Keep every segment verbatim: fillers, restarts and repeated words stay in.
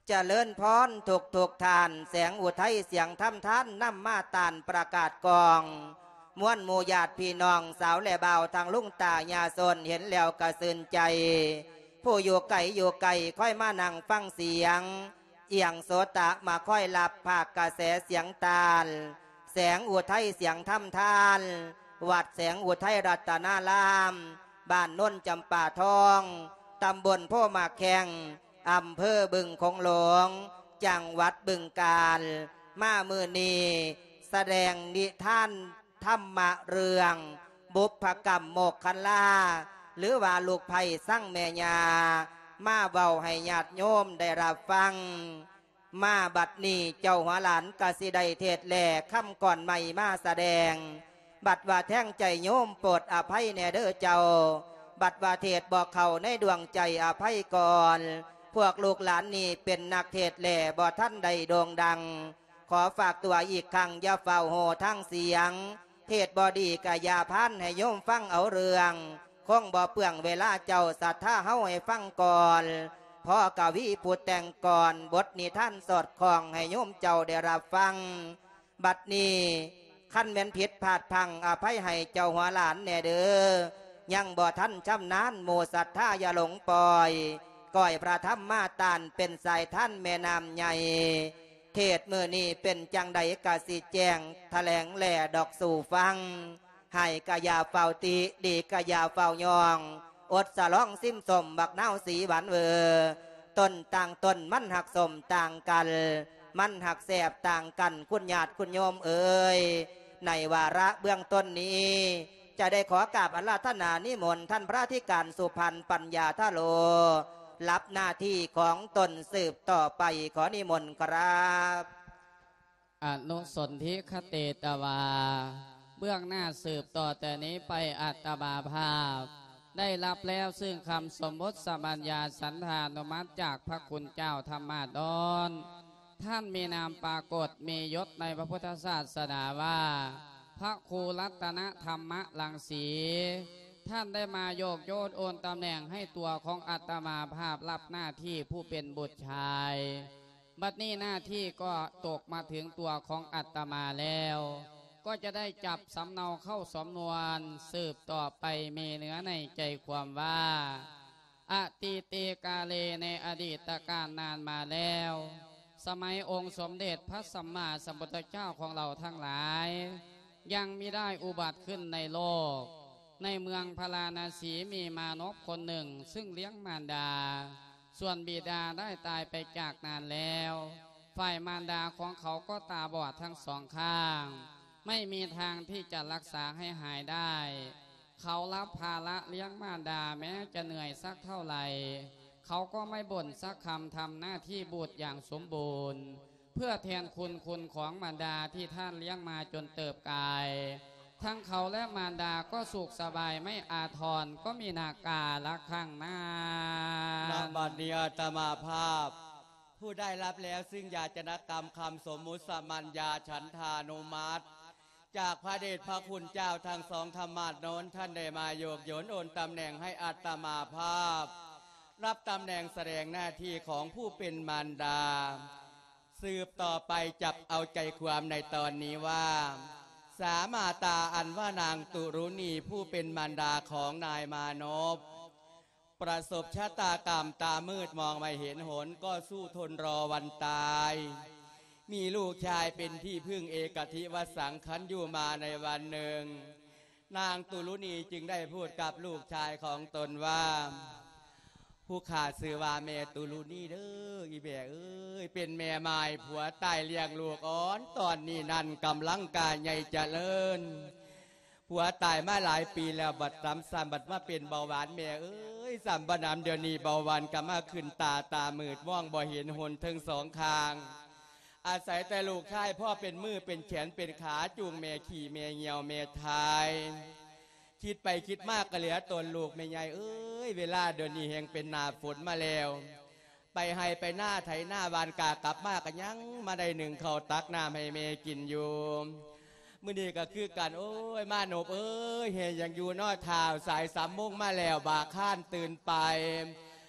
จะเลิ่นพรถูกถูกทานแสงอุทัยเสียงทำท่านนำมาตานประกาศกองม้วนหมู่ญาติพี่น้องสาวและบ่าวทางลุงตายาสนเห็นแล้วกระสืนใจผู้อยู่ไกลอยู่ไกลค่อยมานั่งฟังเสียงเอียงโสตะมาค่อยหลับภาคกระแสเสียงตาลแสงอุทัยเสียงทำทานวัดแสงอุทัยรัตนารามบ้านน้นจำป่าทองตำบลพ่อมาแข่งอำเภอบึงคงหลวงจังหวัดบึงกาฬมามือนีแสดงนิทานธรรมะเรื่องบุพกรรมโมกขันลาหรือว่าลูกไผ่สั่งแม่ยามาเบาให้ญาติโยมได้รับฟังมาบัดนี้เจ้าหัวหลานกสิได้เทศแหล่คำก่อนใหม่มาแสดงบัดว่าแท่งใจโยมโปรดอภัยแน่เด้อเจ้าบัดว่าเทศบอกเขาในดวงใจอภัยก่อนพวกลูกหลานนี่เป็นนักเทศแหล่บ่ท่านใดโด่งดังขอฝากตัวอีกครั้งอย่าเฝ้าโหทั้งเสียงเทศบอดีกะยาพันให้โยมฟังเอาเรื่องคงบ่เปลืองเวลาเจ้าศรัทธาเฮาให้ฟังก่อนพ่อกวีพูดแต่งก่อนบทนิทานสอดคล้องให้โยมเจ้าได้รับฟังบัดนี้ขั้นแม่นผิดพลาดพังอภัยให้เจ้าหัวหลานแน่เด้อยังบ่ท่านชำนาญโมศรัทธาอย่าหลงปล่อยก้อยพระธรรมมาตานเป็นสายท่านแม่น้ำใหญ่เทศมือนี้เป็นจังใดกะสิแจงแถลงแหล่ดอกสู่ฟังให้กะยาเฝ้าตีดีกะยาเฝ้ายองอดสะล้องซิมสมบักเน่าสีหวานเวอต้นต่างต้นมันหักสมต่างกันมันหักแสบต่างกันคุณญาติคุณโยมเอ๋ยในวาระเบื้องต้นนี้จะได้ขอกราบอาราธนานิมนต์ท่านพระธิการสุพรรณปัญญาทโลรับหน้าที่ของตนสืบต่อไปขอนิมนต์ครับอนุสนธิคเตตวาเบื้องหน้าสืบต่อแต่นี้ไปอัตบาภาพได้รับแล้วซึ่งคำสมมติสมัญญาสันธานุมัติจากพระคุณเจ้าธรรมาดอนท่านมีนามปรากฏมียศในพระพุทธศาสนาว่าพระครูรัตนธรรมลังสีท่านได้มาโยกโยนโอนตำแหน่งให้ตัวของอัตมาภาพรับหน้าที่ผู้เป็นบุตรชายบัดนี้หน้าที่ก็ตกมาถึงตัวของอัตมาแล้วก็จะได้จับสำเนาเข้าสำนวนสืบต่อไปมีเนื้อในใจความว่าอตีเตกาเลในอดีตการนานมาแล้วสมัยองค์สมเด็จพระสัมมาสัมพุทธเจ้าของเราทั้งหลายยังมิได้อุบัติขึ้นในโลกในเมืองพาราณสีมีมานพคนหนึ่งซึ่งเลี้ยงมารดาส่วนบิดาได้ตายไปจากนานแล้วฝ่ายมารดาของเขาก็ตาบอดทั้งสองข้างไม่มีทางที่จะรักษาให้หายได้เขารับภาระเลี้ยงมารดาแม้จะเหนื่อยสักเท่าไหร่เขาก็ไม่บ่นสักคำทำหน้าที่บุตรอย่างสมบูรณ์เพื่อแทนคุณคุณของมารดาที่ท่านเลี้ยงมาจนเติบกายทั้งเขาและมารดาก็สุขสบายไม่อาทรก็มีนาการะข้างหน้าณบัดนี้อาตมาภาพผู้ได้รับแล้วซึ่งญาจนกรรมคำสมมุติสมัญญาฉันทานุมัติจากพระเดชพระคุณเจ้าทางสองธรรมาสโน้นท่านได้มาโยกโยนโอนตำแหน่งให้อาตมาภาพรับตำแหน่งแสดงหน้าที่ของผู้เป็นมารดาสืบต่อไปจับเอาใจความในตอนนี้ว่าสามาตาอันว่านางตุรุณีผู้เป็นมารดาของนายมานพประสบชะตากรรมตามืดมองไม่เห็นหนก็สู้ทนรอวันตายมีลูกชายเป็นที่พึ่งเอกทิวสังขันอยู่มาในวันหนึ่งนางตุรุณีจึงได้พูดกับลูกชายของตนว่าผู้ขาดสื่อว่าแม่ตุลุนีเด้ออีแม่เอ้ยเป็นแม่ไม้ผัวตายเลี้ยงลูกอ่อนตอนนี้นั่นกำลังกายใหญ่เจริญผัวตายมาหลายปีแล้วบัดซ้ำซ้ำบัดมาเป็นเบาหวานแม่เอ้ยซ้ำบนามเดี๋ยวนี้เบาหวานก็มาขึ้นตาตามืดมองบ่เห็นหนทั้งสองข้างอาศัยแต่ลูกชายพ่อเป็นมือเป็นแขนเป็นขาจูงแม่ขี่แม่เหี่ยวแม่ทายคิดไปคิดมากก็เหลือตนลูกแม่ใหญ่เอ้ยเวลาเดี๋ยวนี้แห่งเป็นหน้าฝนมาแล้วไปให้ไปหน้าไถหน้าบานกากลับมากันยังมาได้หนึ่งเขาตักน้ำให้แม่กินอยู่มื้อนี้ก็คือกันโอ้ยมาหนบเอ้ยเฮยังอยู่นอดเท้าสายสามโมงมาแล้วบาข้านตื่นไป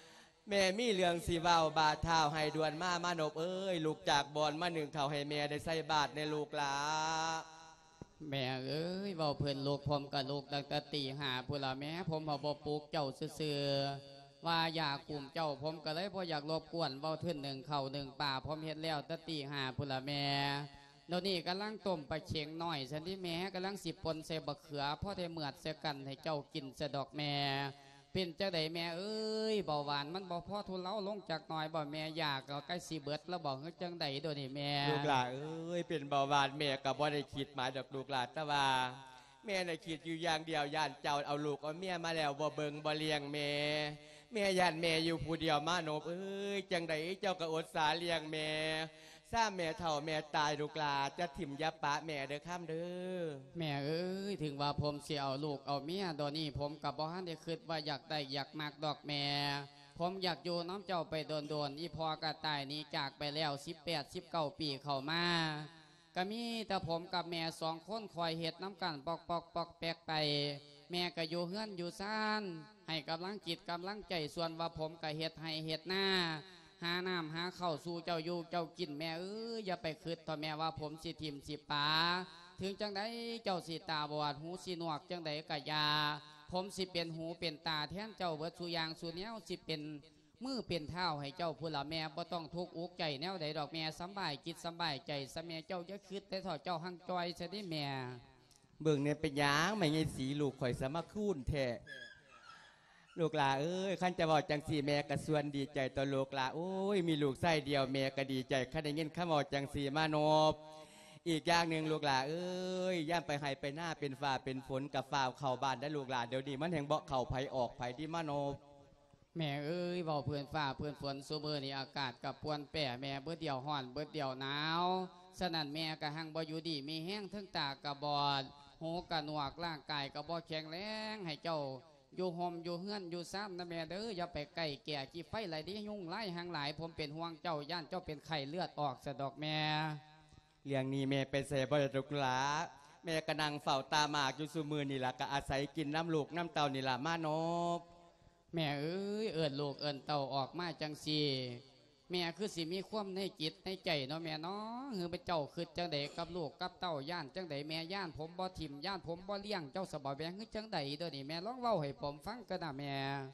แม่มีเรื่องสีเบาบาดเท้าให้ด่วนมามานบเอ้ยลูกจากบอนมาหนึ่งเขาให้แม่ได้ใส่บาทในลูกหลาแม่เอ้ยเบาเพื่อนลูกผมกับลูกตั้งแต่ตีหาพุ่นละแม่ผมเอาบ่ปลูกเจ้าซื่อว่าอยากกลุ่มเจ้าผมก็เลยพออยากรบกวนเบาเทื่นหนึ่งเข่าหนึ่งป่าผมเฮ็ดแล้วตั้งตีหาพุ่นละแม่เดี๋ยวนี้กำลังต้มปลาเค็งหน่อยสันที่แม่กำลังสิบปนใส่บะเขือพ่อได้เหมือดเสกันให้เจ้ากินเสดอกแม่เป็นเจ้าใดแม่เอ้ยเบาหวานมันบ่พ่อทุเลาลงจากหน่อยบ่แม่อยากก็ใกล้สีเบิดแล้วบอกให้จังใดโดยนี่แม่ลูกหลานเอ้ยเป็นเบาหวานแม่กับบ่ได้คิดหมายดอกลูกหลานแต่ว่าแม่น่ะคิดอยู่อย่างเดียวย่านเจ้าเอาลูกเอาเมียมาแล้วบ่เบิงบ่เลี้ยงแม่แม่ย่านแม่อยู่ผู้เดียวมานบเอ้ยจังใดเจ้าก็อดสาเลี้ยงแม่ทราบแม่เฒ่าแม่ตายลูกหลานจะถิ่มยาปะแม่เด้อข้ามเด้อแม่เอ้ยถึงว่าผมเสียเอาลูกเอาเมียตอนนี้ผมกับบ่ฮั่นได้คิดว่าอยากได้อยากมากดอกแม่ผมอยากอยู่น้ำเจ้าไปโดนๆอีพอกระต่ายนี้จากไปแล้วสิบแปดสิบเก้าปีเข้ามาก็มีแต่ผมกับแม่สองคนคอยเห็ดน้ำกันปอกปอกปอกแปกไปแม่ก็อยู่เฮือนอยู่ซ่านให้กำลังจิตกำลังใจส่วนว่าผมก็เห็ดให้เห็ดหน้าหาน้ำหาเข้าสู่เจ้าอยู่เจ้ากินแม่เอ้ยอย่าไปคิดต่อแม่ว่าผมสิทิมสิป๋าถึงจังไดเจ้าสิตาบอดหูสิหนวกจังไดกะยาผมสิเป็นหูเป็นตาแทนเจ้าเบิดสุยางสุเนี้ยสิเป็นมือเป็นเท้าให้เจ้าพูละแม่บ่ต้องทุกข์อุกใจแนวใดดอกแม่สบายจิตสบายใจสแม่เจ้าจะคิดแต่ถอดเจ้าหังจอยซะได้แม่เบิ่งเนี่ยเป็นยางไม่ไงสีลูกข่อยสามารถคูนแท้ลูกหลาเอ้ยขั้นจะบอกจังสีแม่กระส่วนดีใจต่อลูกหลาโอ้ยมีลูกไส้เดียวแม่ก็ดีใจขั้นได้เงินข้าบอกจังสีมานบอีกอย่างหนึ่งลูกหลาเอ้ยย่ำไปให้ไปหน้าเป็นฝ่าเป็นฝนกับฝ่าเข่าบ้านได้ลูกหลาเดี๋ยวดีมันแห่งเบาเข่าไผออกไผที่มานบแม่เอ้ยบอกเพื่อนฝ่าเพื่อนฝนซูเบอร์นี่อากาศกับปวนแปะแม่เบิดเดียวห่อนเบิดเดียวหนาวสนั่นแม่กะหังบ่อยู่ดีมีแห้งทั้งตากระบอดหูกระหนวกร่างกายกระบอแข็งแรงให้เจ้าอยู่ห่มอยู่เฮือนอยู่ซ้ำนะแม่เด้ออย่าไปไก่แก่จีไฟไหลดิยุ่งไล่หางหลายผมเป็นห่วงเจ้าย่านเจ้าเป็นไข้เลือดออกสะดอกแม่เรื่องนี้แม่เป็นเสบริตุกหลาแม่กระนังเฝ้าตาหมากอยู่สุมือนี่ล่ะก็อาศัยกินน้ำลูกน้ำเต่านี่ล่ะมานบแม่เอ้ยเอิญลูกเอิญเต่าออกมาจังสีแม่คือสิมีความในจิตในใจเนาะแม่เนาะคือเป็นเจ้าคือจังใดกับลูกกับเต่าย่านจังใดแม่ย่านผมบ่ถิ่มย่านผมบ่เลี้ยงเจ้าสบายแบงคือจังใดตัวนี้แม่ร้องเว้าให้ผมฟังกันนะแม่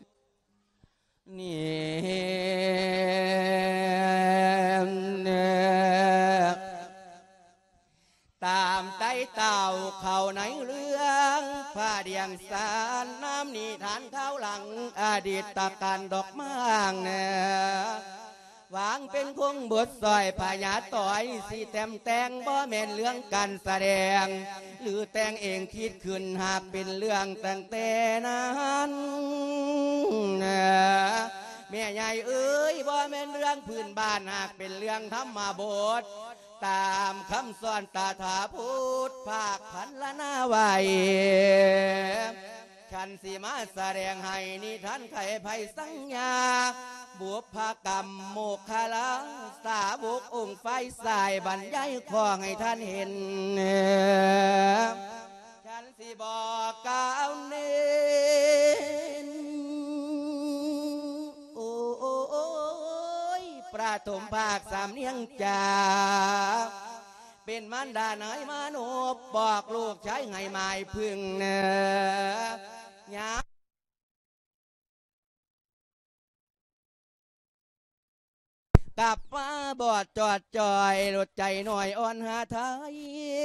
นี่ตามไต่เต่าเข้าในเรื่องผ้าเดียงสารน้ำนิทานข้าวหลังอดีตตะการดอกมางเน่วางเป็นคงบทซอยพญาต่อยสีแต้มแตงบ่แม่นเรื่องการแสดงหรือแต่งเองคิดขึ้นหากเป็นเรื่องตั้งแต่นั้นแม่ใหญ่เอ้ยบ่แม่นเรื่องพื้นบ้านหากเป็นเรื่องธรรมบทตามคำสอนตาถาพุทธภาคพันละนาไว้ฉันสิมาแสดงให้นิทานไข่ไผ่สัญญาบุพกรรมโมกขลาสาวกองค์ไฟสายบรรยายข้อให้ท่านเห็นฉันสิบอกกล่าวเน้นโอ้โอ้ยประถมภาคสามเนียงจ่าเป็นมันดาไหนมนุษย์บอกลูกใช้ไงไม่พึ่งเนื้อยากับมาบอดจอดจอยรถใจหน่อยอ่อนหาไทย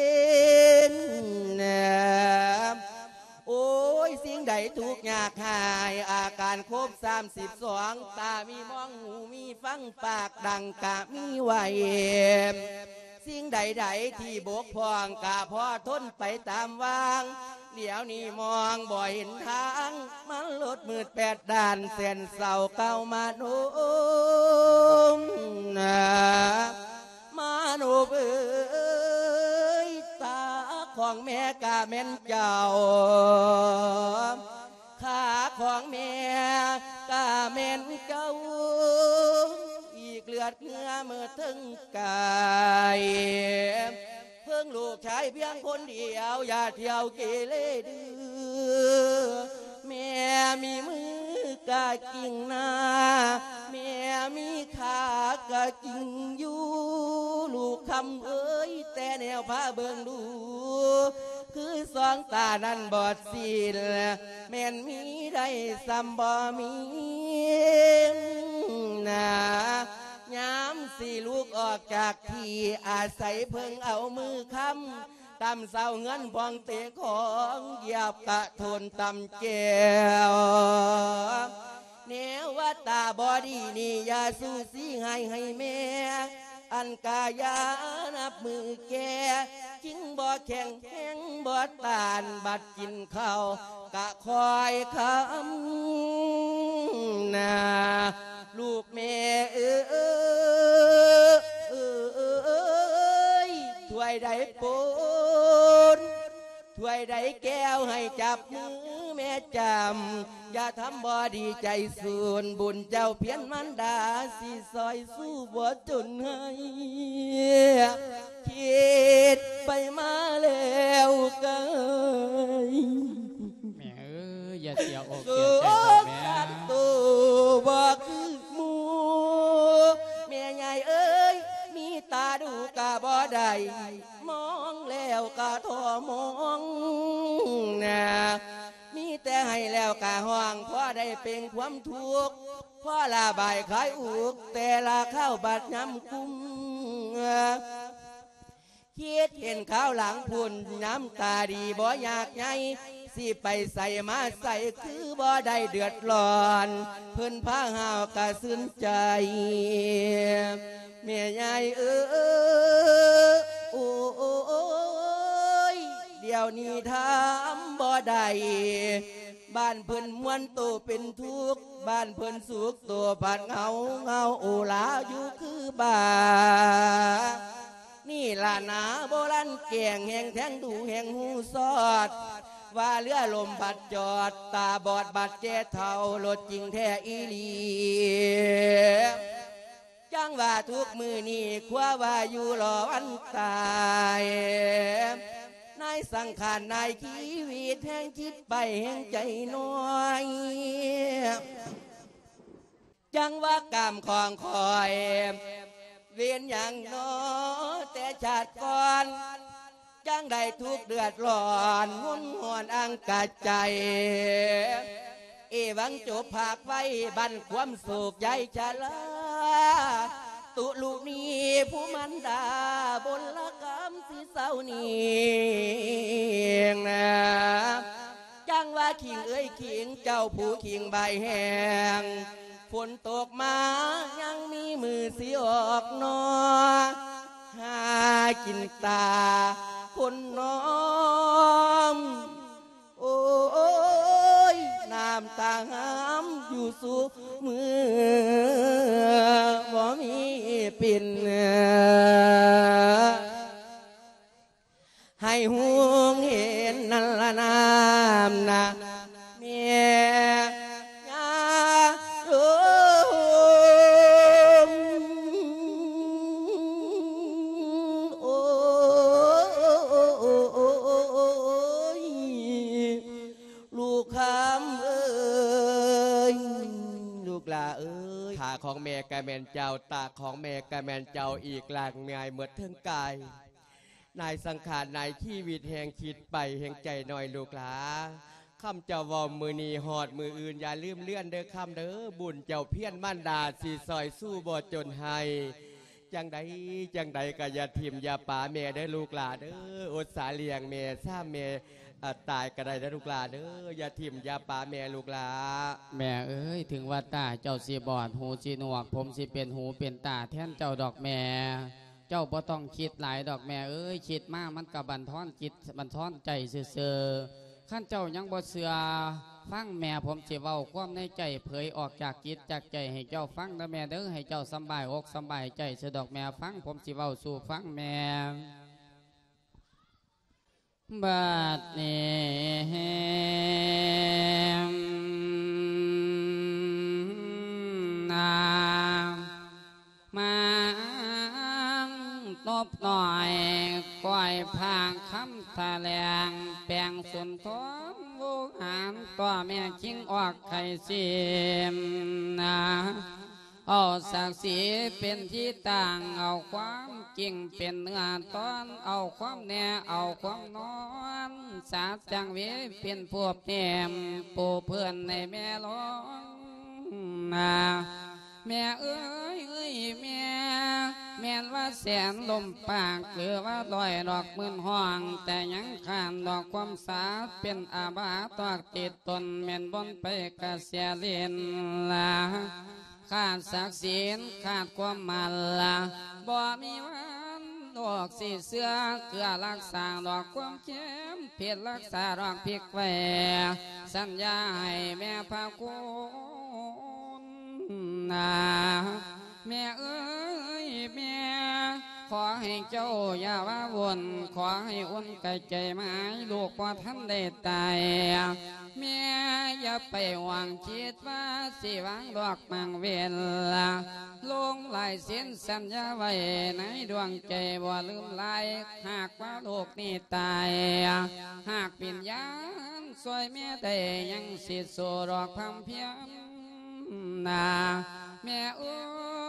โอ้ยสิ่งใดทุกยากหายอาการครบสามสิบสองตามีมองหูมีฟังปากดังกะมีไหวสิ่งใดๆที่บกพร่องกะพอทนไปตามวางเดี๋ยวนี้มองบ่เห็นทางมันลดมืดแปดด้านเส้นเสาเก่ามาโน้มนะมาโนเอ้ยตาของแม่กะแม่นเจ้าขาของแม่กะแม่นเจ้าอีกเลือดเนื้อเมื่อถึงกายเพิ่งลูกชายเพียงคนเดียวอย่าเที่ยวเกเรดื้อแม่มีมือกกะกิ่งนาแม่มีขากะกิ่งอยู่ลูกคำเอ้ยแต่แนวพาเบิ่งดูคือสองตานั้นบอดสีลแม่นมีได้ซ้ำบ่มีนาย้ำสี่ลูกออกจากที่อาศัยเพิ่งเอามือค้ำตำเศร้าเงินพองเตะของเหยียบกะทนตำแก้วแนวว่าตาบอดีนี่ยาสู้สีให้ให้แม่อันกายานับมือแก่จิงบ่แข็งแข็งบ่ตานบัดกินข้าวกะคอยคำนาลูกแม่เออเออเออเออเอยถ้วยใดปูนถ้วยใดแก้วให้จับมือแม่จำอย่าทำบ่ดีใจสูนบุญเจ้าเพียนมันดาสิซอยสู้บ่จนให้คิดไปมาแล้วกันแม่เอ้ยอย่าเสียอกเสีสุยใจดอกแม่ขตัวบ่คือหมูแม่ใหญ่เอ้ยมีตาดูกะบ่ได้มองแล้วกะทอมองนะมีแต่ให้แล้วกะห้องพอได้เป็นความทุกข์พอละบายขายอุกแต่ละข้าวบัดย้ำกุ้มคิดเห็นข้าวหลังพุ่นน้ำตาดีบ่อยากไงสิไปใส่มาใส่คือบ่ได้เดือดร้อนเพิ่นพาหาวกะซึ้นใจแม่ใหญ่เออโอ้โอ้ยเดี๋ยวนี้ทำบ่ได้บ้านเพิ่นมวนโตเป็นทุกข์บ้านเพิ่นสุขตัวผัดเงาเงาโอลาอยู่คือบ้านี่ล่ะนาโบราณแกงแห่งแทงดูแห่งหูซอดว่าเรือลมบัดจอดตาบอดบัดเจเท่ารถจริงแท้อีหลีจังว่าทุกมือนี่คว้าว่าอยู่รอวันตายนายสังขารนายชีวิตแห่งจิตไปแห่งใจน้อยจังว่ากรรมของคอยเวียนอย่างน้อแต่ชาติก่อนจังได้ทุกเดือดร้อนหุ่นหวนอังกาใจเอวังจบภาคไว้บันความสุขใหญ่ชะลาตุลูกนี้ผู้มันดาบนละกำสิเศร้านี่นะจังว่าขิงเอ้ยขิงเจ้าผู้ขิงใบแห้งฝนตกมายังมีมือสิออกนอหากินตาคนน้อมโอ้ยน้ำตาหามอยู่สู่มือบ่มีปิ่นให้ห่วงเห็นนั่นละน้ำนะเมียาโอ้ลูกคำเอ้ยลูกลาเอ้ยขาของแม่กะแมนเจ้าตาของแม่กะแมนเจ้าอีกหลากเงยเหมือนเทิงกายนายสังขารนายชีวิตแห่งคิดไปแห่งใจหน่อยลูกหลาคำเจ้าวอมมือนีหอดมืออื่นอย่าลืมเลื่อนเด้อคำเด้อบุญเจ้าเพี้ยนมั่นดาสีซอยสู้บ่จนให้จังใดจังใดก็อย่าทิมอย่าป่าแม่ได้ลูกหลาเด้ออดสาเลียงแม่ซ่าแม่ตายก็ได้ได้ลูกหลาเด้ออย่าทิมอย่าป่าแม่ลูกหลาแม่เอ้ยถึงว่าตาเจ้าสีบอดหูสีหนวกผมสีเป็นหูเป็นตาแทนเจ้าดอกแม่เจ้าบ่ต้องคิดหลายดอกแม่เอ้ยคิดมากมันกับบันทอนจิตบันทอนใจเสื่อขั้นเจ้ายังบ่เสือฟังแม่ผมสิเว้าความในใจเผยออกจากจิตจากใจให้เจ้าฟังนะแม่เด้อให้เจ้าสบายอกสบายใจเสดอกแม่ฟังผมสิเว้าสู่ฟังแม่บัดนี้นามาตบหน่อยก้อยพางคำแถลงแปลงสุนทรวหารตัวแม่คิงออกไข่เสียมนะเอาศักดิ์ศรีเป็นที่ต่างเอาความจริงเป็นเนื้อตอนเอาความแน่เอาความนอนสาดจังเวเป็นพวกแนมปูเพื่อนในแม่ร้องนะแม่เอ้ยเอ้ยแม่แม่นว่าแสนลมปากหรือว่าลอยดอกมืนห้องแต่ยังขานดอกความสาเป็นอาบาตอกติดตนแม่นบนไปกระเสียเลียนละขาดศักดิ์ศรีขาดความมันละบ่มีวันดอกสีเสื้อเกลือรักษาดอกความเข้มเพียรรักษาดอกพริกแหวสัญญาให้แม่พาคุณนาแม่เอ้ยแม่ขอให้เจ้าอย่าว่าวนขอให้อุ่นกายใจหมายลูกว่าท่านได้ตายแม่อย่าไปหวังคิดว่าสิหวังดอกมังเวลาลงลายเส้นสัญญาไว้ในดวงใจบ่ลืมลายหากว่าลูกนี่ตายหากปิญญาณสวยแม่ได้ยังสิสู่ดอกพำเพียงนาแม่โอ้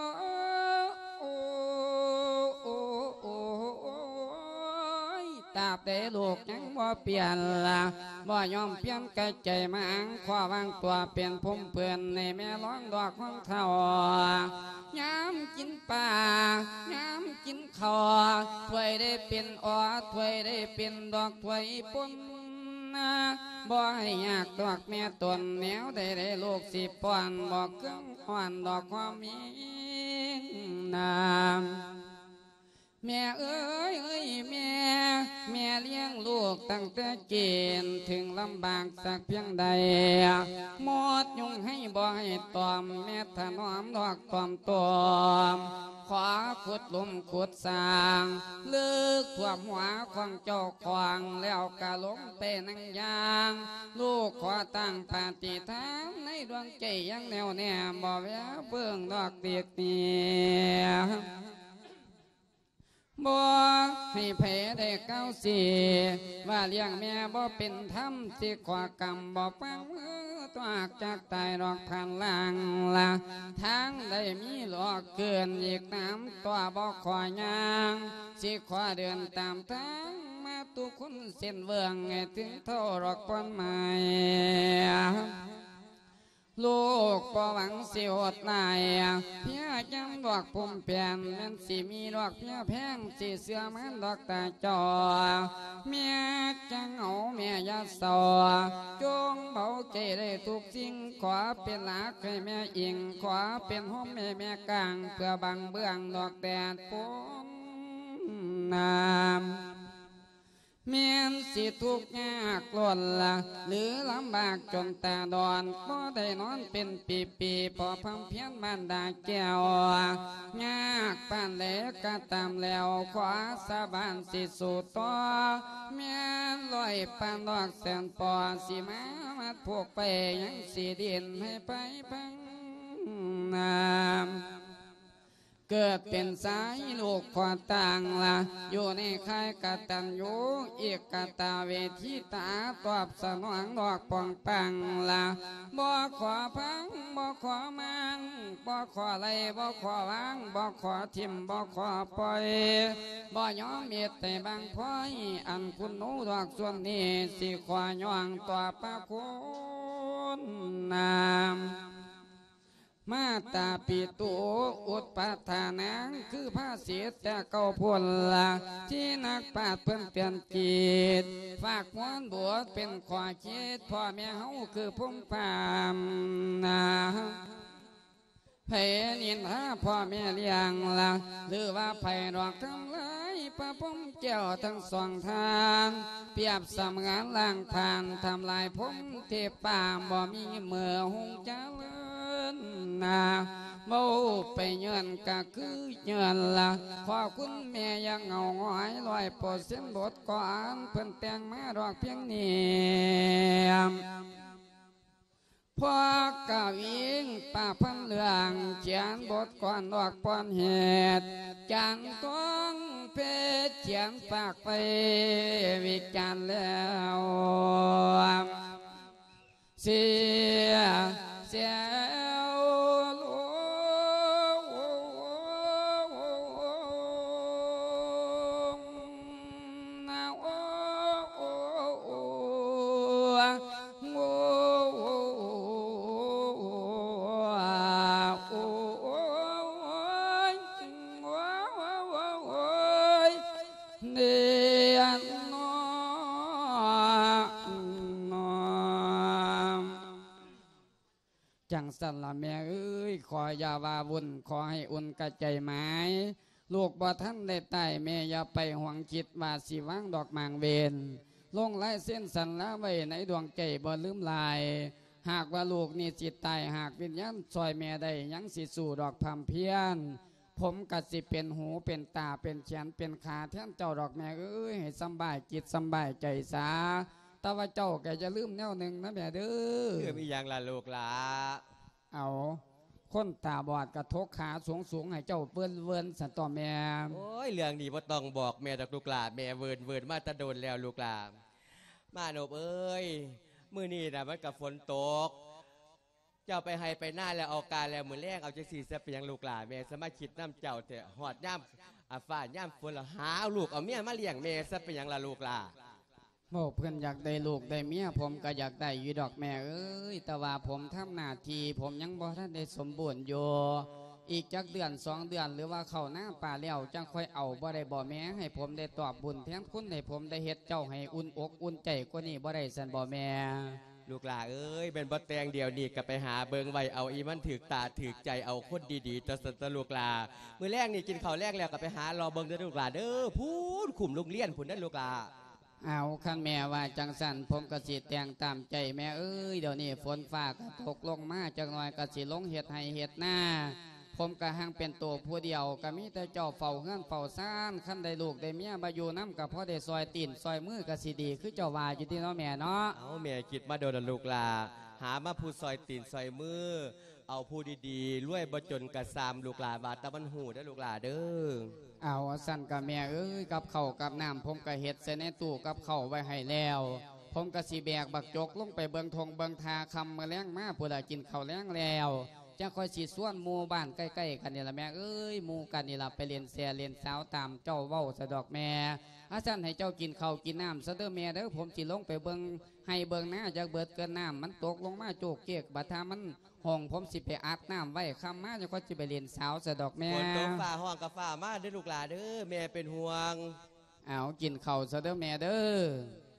ตาเตลูกยังบ่เปลี่ยนละบ่ยอมเปลี่ยนกายใจมังขวาวางตัวเป็นพุ่มเปื่อนในแม่ร้องดอกของเท่าย้ำกินป่าย้ำกินขอถวยได้เป็นอ้อถวยได้เป็นดอกถวยปุ่นบ่ให้ยากดอกแม่ตนแนวได้ได้ลูกสิป้อนบอกเครื่องหวานดอกความมีน้ำแม่เอ้ยเอ้ยแม่แม่เลี้ยงลูกตั้งแต่เกณฑ์ถึงลำบากสักเพียงใดหมดยุ่งให้บ่ให้ตอมแม่ถนอมดอกตอมตอมขวาขุดลุมขุดสร้างลึกท่วมหัวของเจ้าควางแล้วกะลงไปนั่งยางลูกขอตั้งปาฏิฐานในดวงใจยังแน่วแน่บ่แวะเบื้องดอกเตียกเนียบ่ให้แผลได้เก้าสีว่าเลี้ยงแม่บ่เป็นธรรมสิขวากรรมบ่ฟังมือตัวจากตายดอกผ่านล่างละทางได้มีหลอกเกินอีกน้ำตัวบ่ขอยางสิขวาเดินตามทางมาตุคุณเส้นเวืองให้ถึงเท่าดอกปอนไม้ลูกบ่หวังสิอดลายเพียจังดอกพุ่มเปลี่ยนแม่นสิมีดอกเพียแพงสิเสือมันดอกตาจอเมียจังเอาเมียยาสอจงเบาใจได้ทุกสิ่งขอเป็นหลักให้แม่อิงขอเป็นห้องแม่แม่กลางเพื่อบังเบื้องดอกแดดพ้นน้ำเมียนสิทุกข์ยากล้นละหรือลำบากจนตาดอนบ่ได้นอนเป็นปีปีพอพังเพียนบ้านดาแก้วยากปานเล็กก็ตามแล้วขวาสาบานสิสู่ต่อเมียนลอยปานดอกแสนปอสิมามัดพวกไปยังสีดินให้ไปพังน้ำเกิดเป็นสายลูกขวาต่างละอยู่ในค่ายกตัญญูเอกกตาเวทีตาตอบสนองดอกปองปังละบ่ขอพังบ่ขอมันบ่ขอไล่บ่ขอวางบ่ขอทิมบ่ขอปล่อยบ่ยอมเม็ดแต่บางพ้อยอันคุณหนูดอกส่วนนี้สิขวาย่องตัวพระคุณนามมาตาปิตุอุดปัฏฐานังคือพระเสียแต่เก่าพลละที่นักปราชญ์เพิ่นเปลี่ยนจิตฝากม้วนบวชเป็นขวาคิดพ่อแม่เฮาคือพุ่มพามนาไผ่นินทาพ่อแม่เลี้ยงละหรือว่าไผ่ดอกทั้งหลายพระพุ่มเจ้าทั้งสองทางเปรียบสำงานล่างผ่านทำลายพุ่มเทพป่าบ่มีเมื่อหงเจ้านาเมาไปเงินก็คือเงินละขอคุณแม่ยังเงาหอยลอยปอดเส้นบทก่อนเพิ่นแต่งมาดอกเพียงนี้พ่อกะวิ่งป่าพันเหลืองเขียนบทก่อนดอกปอนเหตุจันต้องเพชรเขียนฝากไปวิจารแล้วเสียเสียวลูกนาโอ้โอ้โอ้โอ้จังสันละแม่เอ้ยขออย่าว่าวุ่นขอให้อุ่นกระใจไม้ลูกบ่ท่านได้ไต่แม่อย่าไปหวังคิดว่าสิว่างดอกมางเวนลงไล่เส้นสันละไว้ในดวงใจบ่ลืมลายหากว่าลูกนี่จิตตายหากวิญญาณซอยแม่ได้ยังสิสู่ดอกพำเพียนผมกัดสิเป็นหูเป็นตาเป็นแขนเป็นขาแทนเจ้าดอกแม่เอ้ยให้สบายจิตสบายใจสาแต่ว่าเจ้าแกจะลืมแนวหนึ่งนะแม่เด้อเออมีอย่างละลูกละเอาคนตาบอดกระทกขาสูงสูงให้เจ้าเวินเวินสันต่อแม่โอ้ยเรื่องนี้บ่ต้องบอกแม่ดอกลูกหลาแม่เวินเวินมาตะโดนแล้วลูกหลามาโนบเอ้ยมื้อนี้นะมันกับฝนตกเจ้าไปให้ไปหน้าแล้วเอาการแล้วมือแรกเอาจังสีเสียไปยังลูกหลาแม่สมาคิดน้ำเจ้าเถอะหอดย่ำอาฟ้าย่ำฝนละหาเอาลูกเอาเมียมาเลี้ยงแม่ซะไปยังละลูกหลาโอ้เพื่อนอยากได้ลูกได้เมียผมก็อยากได้อยู่ดอกแม่เอ้ยแต่ว่าผมทำหน้าที่ผมยังบ่ทันได้สมบูรณ์อยู่อีกจักเดือนสองเดือนหรือว่าเข้าหน้าป่าแล้วจังค่อยเอาบ่ได้บ่แม่ให้ผมได้ตอบบุญแทนคุณให้ผมได้เฮ็ดเจ้าให้อุ่นอกอุ่นใจกว่านี้บ่ได้สันบ่แม่ลูกหลาเอ้ยเป็นบ่แตงเดียวนี่ก็ไปหาเบิงไว้เอาอีมันถือตาถือใจเอาคนดีๆตะสันตะลูกหลามื้อแรกนี่กินข้าวแรกแล้วก็ไปหารอเบิงเด้อลูกหลาเด้อพูนขุมโรงเรียนพุ่นเด้อลูกหลาเอาขันแม่ว่าจังสันผมกระสิแต่งตามใจแม่เอ้ยเดี๋ยวนี้ฝนฟ้าก็ตกลงมาจังหน่อยกระสิลงเห็ดให้เห็ดหน้าผมกระหังเป็นตัวผู้เดียวก็มีแต่เจ้าเฝ้าเฮือนเฝ้าซ่านขันได้ลูกได้เมียบาอยู่น้ำกับพ่อได้ซอยตีนซอยมือกระสิดีคือเจ้าว่าอยู่ที่น้องแม่เนาะเอาแม่คิดมาโดนลูกหลาหามาผู้ซอยตีนซอยมือเอาผู้ดีๆรวยบจนกระซามลูกหลาบาตะบันหูได้ลูกหลาเด้อเอาสั่นกับแม่เอ้ยกับเข่ากับน้ำผมกระเห็ดใส่ในตู้กับเข่าไว้ให้แล้วผมกระสีแบกบักจกลงไปเบิงทงเบิงทาคำมาแล้งมาผู้ใดกินข้าวแล้งแล้วจะคอยสีส่วนหมู่บ้านใกล้ๆกันนี่ละแม่เอ้ยหมู่กันนี่ละไปเรียนเสียเรียนสาวตามเจ้าเว้าสะดอกแม่อาจารย์ให้เจ้ากินข้าวกินน้ำซะเด้อแม่เด้อผมสิลงไปเบิงให้เบิงหน้าจากเบิดเกินน้ำมันตกลงมาโจกเกียกบัดทามันห้องผมสิไปอัดน้ำไว้คำมาจะก็จะไปเรียนสาวสะดอกแม่ฝนตกฝ่าห้องกับฝ่ามาเด้อลูกหลาเด้อแม่เป็นห่วงเอากินข้าวซะเด้อแม่เด้อ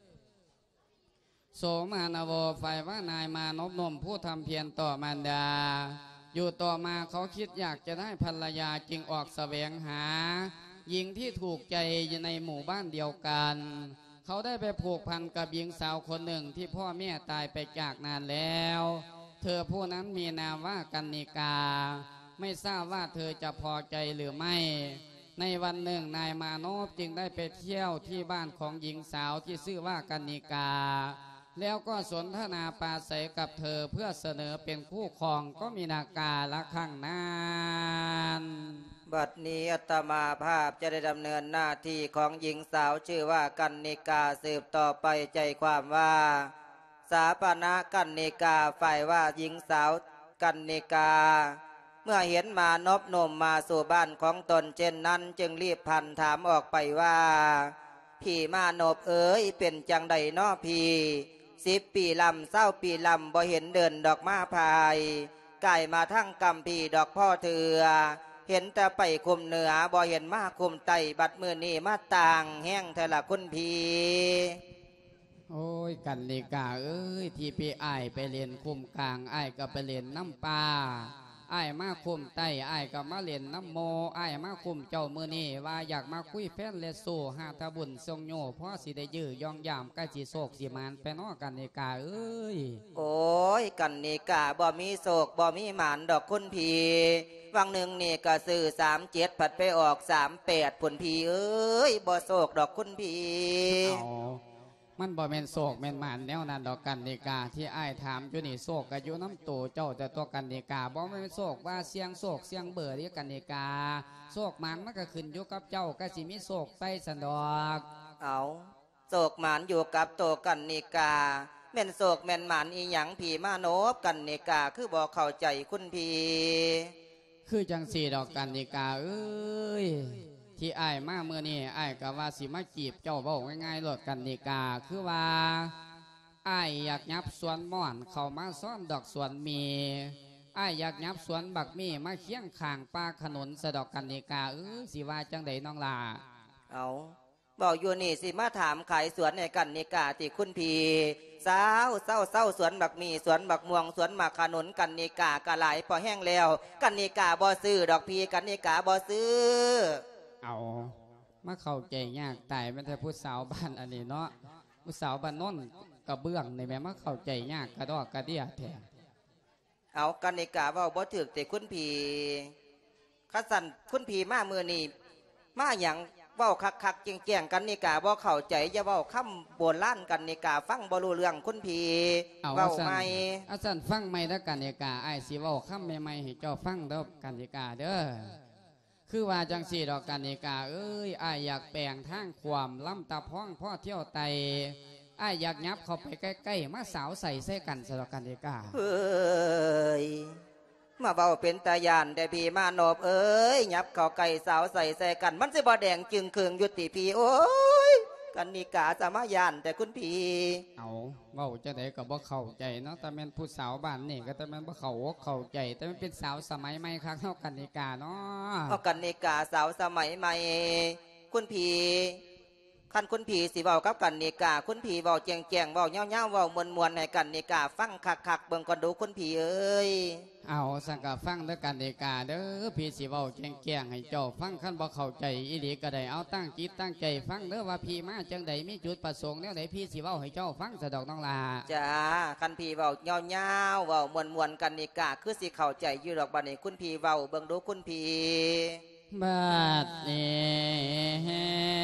โสมานาวฝ่ายว่านายมานบนมผู้ทำเพียรต่อมารดาอยู่ต่อมาเขาคิดอยากจะได้ภรรยาจึงออกแสวงหาหญิงที่ถูกใจอยู่ในหมู่บ้านเดียวกันเขาได้ไปผูกพันกับหญิงสาวคนหนึ่งที่พ่อแม่ตายไปจากนานแล้วเธอผู้นั้นมีนามว่ากันนิกาไม่ทราบว่าเธอจะพอใจหรือไม่ในวันหนึ่งนายมานพจึงได้ไปเที่ยวที่บ้านของหญิงสาวที่ชื่อว่ากันนิกาแล้วก็สนทนาปราศัยกับเธอเพื่อเสนอเป็นคู่ครองก็มีนาการละข้างนานบัดนี้อาตมาภาพจะได้ดำเนินหน้าที่ของหญิงสาวชื่อว่ากันนิกาสืบต่อไปใจความว่าสาปณะกันนิกาฝ่ายว่าหญิงสาวกันนิกาเมื่อเห็นมานพหนุ่มมาสู่บ้านของตนเช่นนั้นจึงรีบพันถามออกไปว่าพี่มานพเอ๋ยเป็นจังใดน้อพี่สิบปีลำเศร้าปีลำบ่เห็นเดินดอกมาพายไก่มาทั้งกำพี่ดอกพ่อเถือเห็นแต่ไปคุมเหนือบ่เห็นมาคุมไตบัดมือนี่มาต่างแห้งเทละคุณพี่โอ้ยกันนิกาเอ้ยที่พี่ไอไปเรียนคุมกลางไอก็ไปเรียนน้ำปลาไอมาคุมไตไอก็มาเรียนน้ำโมไอมาคุมเจ้ามือนี่ว่าอยากมาคุยแฟนเลโซหาทบุญทรงโยเพราะสิได้ยื้อยองยามใกล้จีโศกสีมานไปนอกันนิกาเอ้ยโอ้ยกันนิกาบ่มีโศกบ่มีหมานดอกคุณพี่วังหนึ่งนี่ก็ซื้อสามเจ็ดผัดไปออกสามแปดผลพี่เอ้ยบ่โศกดอกคุณพี่มันบ่แม่นโศกแม่นหมานแนวนั้นดอกกันนิกาที่อ้ายถามอยู่นี่โศกก็อยู่น้ำโตเจ้าแต่ตัวกันนิกาบ่แม่นโศกว่าเสียงโศกเสียงเบื่อเรียกกันนิกาโศกหมานมันก็ขึ้นอยู่กับเจ้าก็สิมีโศกใส่สันดอกเอาโศกหมานอยู่กับโตกันนิกาแม่นโศกแม่นหมานอีหยังผีมาโนบกันนิกาคือบอกเข้าใจคุณพีคือจังสีดอกกันนิกาเอ้ยที่อ้ายมาเมื่อนี้อ้ายก็ว่าสิมาจีบเจ้าเว้าง่ายๆโลดกันนิกาคือว่าอ้ายอยากยับสวนม่อนเข้ามาซ่อนดอกสวนมีอ้ายอยากยับสวนบักมีมาเคียงข้างป่าขนุนสะดอกกันนิกาเอ้ยสิว่าจังใดน้องลาเอาบอกอยู่นี่สิมาถามขายสวนในกันนิกาที่คุณพีสาวเศร้าเศร้าสวนบักมีสวนบักม่วงสวนหมากขนุนกันนิกากะหลายพอแห้งแล้วกันนิกาบ่ซื้อดอกพีกันนิกาบ่ซื้อเอามาเข้าใจยากตายไม่ใช่ผู้สาวบ้านอันนี้เนาะผู้สาวบ้านน้นกระเบื้องในแม่มาเข้าใจยากกระดอกกระเดียแทนเอากันนิกาว่าบ่ถึกแต่คุณพีขัสันคุณพีมามือนี่มาอย่างเว้าคักคักเจียงเจียงกันนิกาบ่เข้าใจอย่าเว้าคำโบราณกันนิกาฟังบ่รู้เรื่องคุณพีเว้าใหม่อาจารย์ฟังใหม่แล้วกันนิกาไอ้สิเว้าคำใหม่ๆให้เจ้าฟังเด้อกันนิกาเด้อคือว่าจังสีดอกกันนิกาเอ้ยอ้ายอยากแปลงทางความล้ำตาพ้องพ่อเที่ยวไตอ้ายอยากยับเข้าไปใกล้ๆมาสาวใส่ใส่กันสดอกกันนิกาเอ้ยมาเบาเป็นตายานแต่พี่มาโนบเอ้ยยับเข้าไก่สาวใส่ใส่กันมันสิบ่แดงจึงเคืองยุติพี่โอ้ยกันนิกาจะมายานแต่คุณพี่เอาเบาจะได้กับบ่เข้าใจเนาะแต่เป็นผู้สาวบ้านนี่ก็แต่เป็นบ่เข้าเข้าใจแต่มันเป็นสาวสมัยใหม่ครับเท่ากันนิกาเนาะเอากันนิกาสาวสมัยใหม่คุณพี่คันคุณผีสิเว้ากับกันนิกาคุณผีเว้าแจงแจงเว้าเงาเงาเว้ามวลมวลให้กันนิกาฟังคักคักเบิ่งก่อนดูคุณผีเอ้ยเอาสังกะฟังเด้อกันนิกาเด้อพี่สิเว้าแจงแจงให้เจ้าฟังขั้นบ่เข้าใจอีหลีก็ได้เอาตั้งจิตตั้งใจฟังเด้อว่าพี่มาจังใดมีจุดประสงค์แนวใดพี่สิเว้าให้เจ้าฟังสะดอกน้องลาจ้าคันผีเว้าเงาเงาเว้ามวลมวลกันนิกาคือสิเข้าใจอยู่ดอกบัดนี้คุณผีเว้าเบิ่งดูคุณผีบัดนี้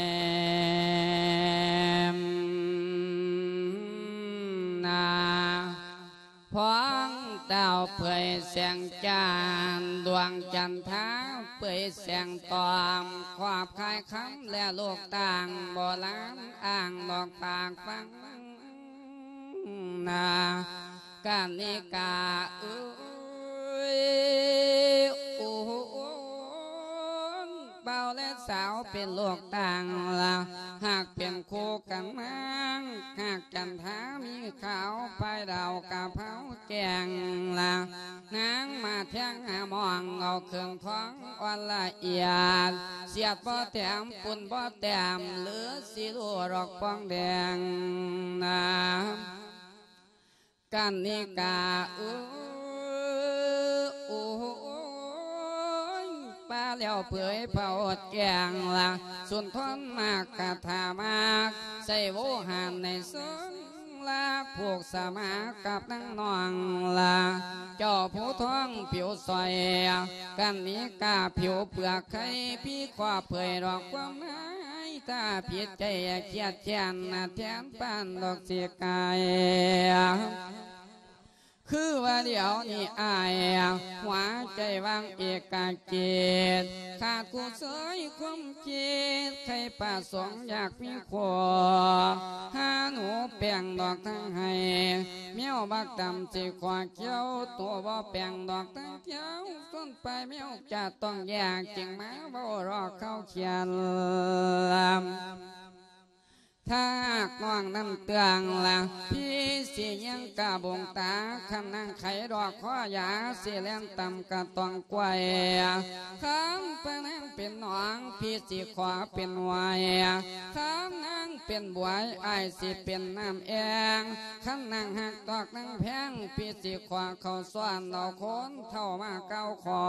นาพองดาวเผยแสงจานดวงจันทราเผยแสงตอมขวาบคายคำและโลกต่างโบราณอ่างดอกปากฟังนาการนิกาเอ้ยโอ้เบาและสาวเป็นโลกต่างละหากเป็นคู่กันมังหากจันทรามีขาวไปดาวกะเพราแกงละนางมาเที่ยงหามองเอาเครื่องท้องอ่อนละเอียดเสียบบ่แต้มปุ่นบ่แต้มหรือสีลูรอกปองแดงนะกันนิกาอู้ป้าแล้วเผยเผาอดแกงละสุนทรมากกะถามากใส่โวหานในสนละพวกสมากับนั่งนองละเจ้าผู้ท้องผิวสอยกันนิกาผิวเปลือกไข่พี่ขวาเผยดอกความนายถ้าผิดใจเกียดแจนแทนปานดอกเสียกายคือว่าเดี๋ยวนี้อายหัวใจวางเอกาเกตขาดกูเสยความเจ็ดใครป่าสองอยากมีขวหาหนูแป้งดอกทั้งให้เมียวบักดำจีขวาเขียวตัวบ่แป้งดอกทั้งเขียวต้นไปเมียวจะต้องแยกจึงมาบ่รอเข้าเขียนลถ้ากว้างน้ำเตืองละพี่สิยังกะบงตาคำนั่งไขดอกข้อยาสิเล่นต่ำกะตองกล้วยคำเป็นนั่งเป็นหนองพี่สิขวาเป็นวายคำนั่งเป็นบวยไอสิเป็นน้ำแองคำนั่งหักตอกนั่งแพงพี่สิขวาเข้าซ้อนเราคนเข้ามาเก้าขอ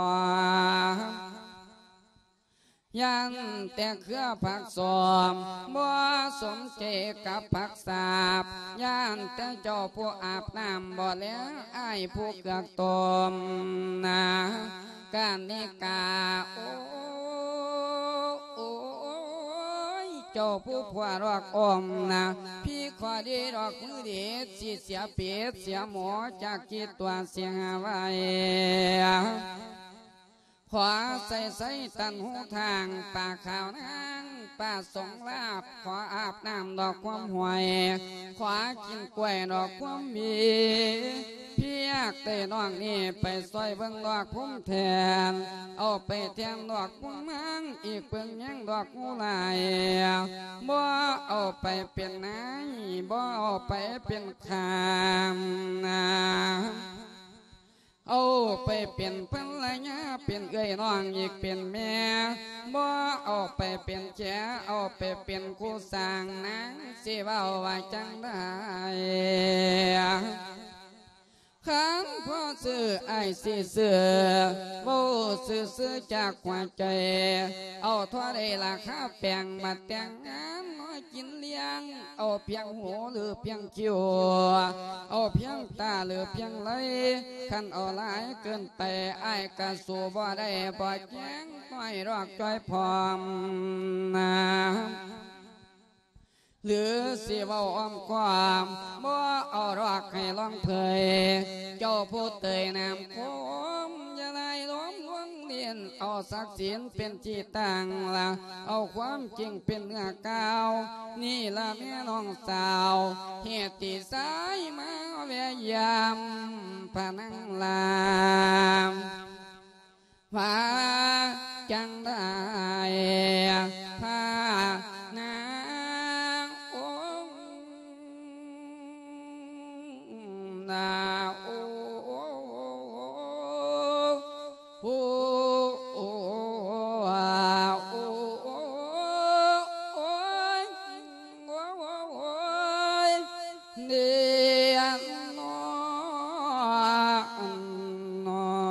ยันแต่เครือผักสมบ่สมเจกับผักสาบยันแต่เจ้าผู้อาบน้ำบ่แล้วไอ้ผู้เกือกตมนาการนิกาโอ้โอ้เจ้าผู้ผัวรอกอมนะพี่ขอดีดอกมือดีสิเสียเปียเสียหมอจากจิตตัวเสียงไว้ขวาใส่ใส่ตันหูทางป่าขาวนางป่าสงลาบขออาบน้ำดอกความห่วยขอกินกล้วยดอกความมีพี่อยากเตะน้องนี่ไปซอยเบิ่งดอกพุ่มแทนเอาไปแทนดอกพุ่มมังอีกเบิ่งยังดอกงูลายบ่เอาไปเป็นนายบ่เอาไปเป็นขามนาเอาไปเป็นภรรยาเป็นเอ้ยน้องอีกเป็นแม่บ่เอาไปเป็นแก่เอาไปเป็นคู่สร้างนางสิเว้าว่าจังได้ขันพ่อซื้อไอ้สิซื้อบ่ซื้อซื้อจากหัวใจเอาทอได้ราคาแปลงมาแต่งงานน้อยกินเลี้ยงเอาเพียงหูหรือเพียงคิ้วเอาเพียงตาหรือเพียงไหลขันเอาหลายเกินไปไอ้กะสู้บ่ได้บ่แจ้งน้อยรอกจ้อยพร้อมนะหรือสิเว้าอ้อมความบ่เอารอกให้ลองเผยเจ้าผู้เตยน้ำคมอย่าไล่ล้มล้วนเลียนเอาศักดิ์ศรีเป็นที่ตั้งละเอาความจริงเป็นเนื้อกาวนี่ละแม่น้องสาวเหตุที่สายมาเวียยามพานังลามว่าจังได้พานานาโอ้โอ้โอ้โอ้โอ้โอ้ยเดียนนอน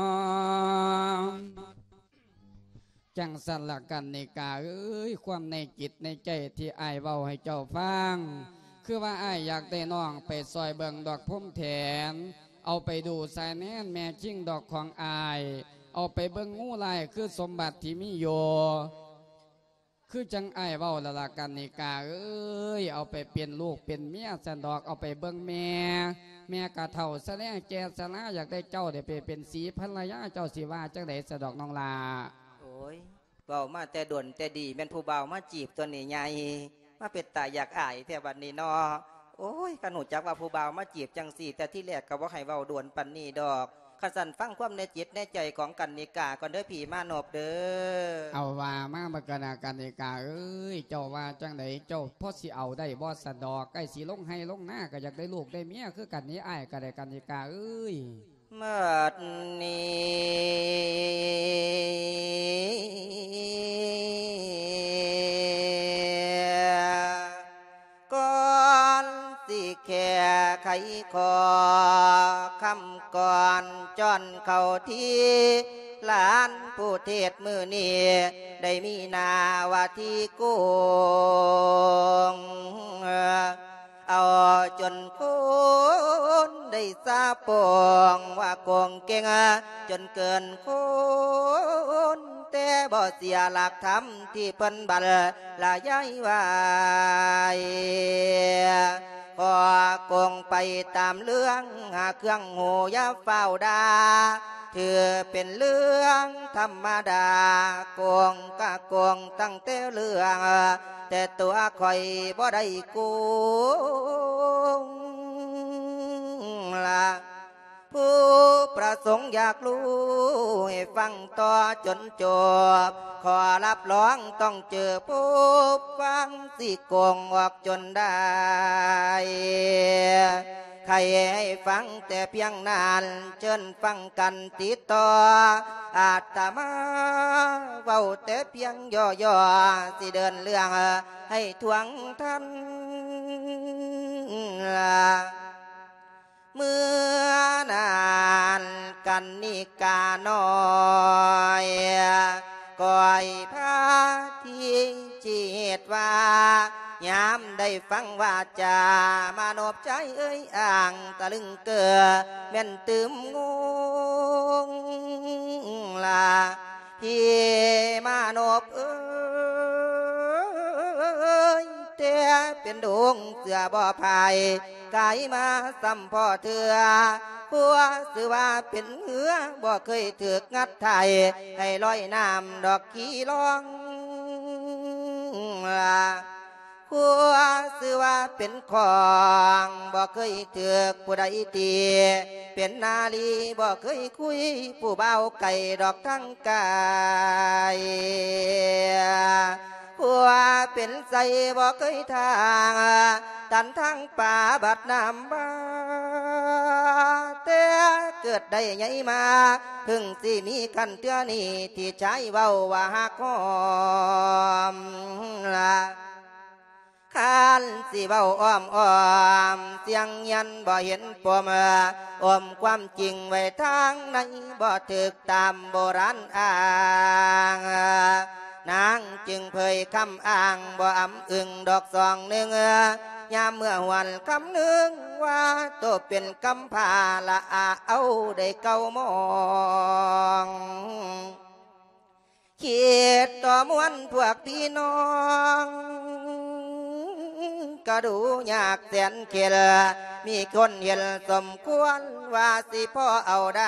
จังสันละกันในกาเอ้ยความในจิตในใจที่อายเว้าให้เจ้าฟังคือว่าอ้ายอยากได้น้องไปซอยเบิงดอกพุ่มแทนเอาไปดูสายแน่นแม่ชิงดอกของอ้ายเอาไปเบิงงูลายคือสมบัติที่มีอยู่คือจังอ้ายเว้าละละกันนิกาเอ้ยเอาไปเป็นลูกเป็นเมียสันดอกเอาไปเบิงแม่แม่กะเท่าแสดงแจสนะอยากได้เจ้าได้ไปเป็นสีภรรยาเจ้าสิว่าจังไดสะดอกน้องลาโอ้ยเบามาแต่ด่วนแต่ดีแม่นผู้เบามาจีบตัวนี้ใหญ่มาเป็นตาอยากอายแต่บัดนี้นอโอ้ยขนุจักว่าผู้บ่าวมาจีบจังสี่แต่ที่แรกก็บ่ให้เว้าด่วนปันนี้ดอกขสันฟังความในจิตในใจของกันนิกาก่อนเด้อผีมานบเด้อเอาว่ามาบักนากันนิกาเอ้ยเจ้าว่าจังไหนเจ้าพ่อสิเอาได้บ่สะดอกใกล้สีลงให้ลงหน้าก็อยากได้ลูกได้เมียคือกันนี้อ้ายก็ได้กันนิกาเอ้ยเมื่อนี้ก่อนสิแค่ไขคอคำก่อนจอนเข้าที่หลานผู้เทศมือนี้ได้มีนาวาทีกุงเอาจนคนได้ทราบปองว่าโกงเก่งจนเกินคนแต่บ่เสียหลักธรรมที่เพิ่นบัลลายายไว้ขอโกงไปตามเรื่องหาเครื่องหูยาเฝ้าดาถือเป็นเรื่องธรรมดาโกงก็โกงตั้งแต่เรื่องแต่ตัวคอยบ่ได้โกงละผู้ประสงค์อยากรู้ให้ฟังต่อจนจบขอรับรองต้องเจอผู้ฟังสิโกงออกจนได้ใครให้ฟังแต่เพียงนานเชิญฟังกันติดต่ออาตมาเว้าแต่เพียงย่อๆสิเดินเรื่องให้ทวงท่านเมื่อนานกันนิกาน้อยก่อยพาที่จิตว่ายามได้ฟังว่าจามานบใจเอ้ยอ่างตะลึงเกิดแม่นตืมงงลาพี่มานบเอ้ยแต่เป็นดวงเสือบ่อภายกายมาซ้ำพ่อเถื่อผัวสือว่าเป็นเหือบ่เคยถืองัดไทยให้ลอยน้ำดอกขี้ร้องผัวซื้อว่าเป็นของบ่เคยถือกผู้ใดตีเป็นนาลีบ่เคยคุยผู้เบาไก่ดอกทั้งกายผัวเป็นใสบ่เคยทางตันทั้งป่าบัดน้ำบ้าแต่เกิดได้ไงมาถึงสิมีกันเตือนี่ที่ใจเว้าว่าหักหอมละคานสิเว้าอ้อมอ้อมเสียงยันบ่เห็นปมอมความจริงไว้ทางในบ่ถึกตามโบราณอ้างนางจึงเผยคำอ้างบ่อำอึงดอกสองหนึ่งยามเมื่อวันคำหนึ่งว่าตัวเป็นกำพร้าละอาเอาได้เก่ามองคิดต่อมวลพวกพี่น้องก็ดูยากแสนเข็ดมีคนเห็นสมควรว่าสิพ่อเอาได้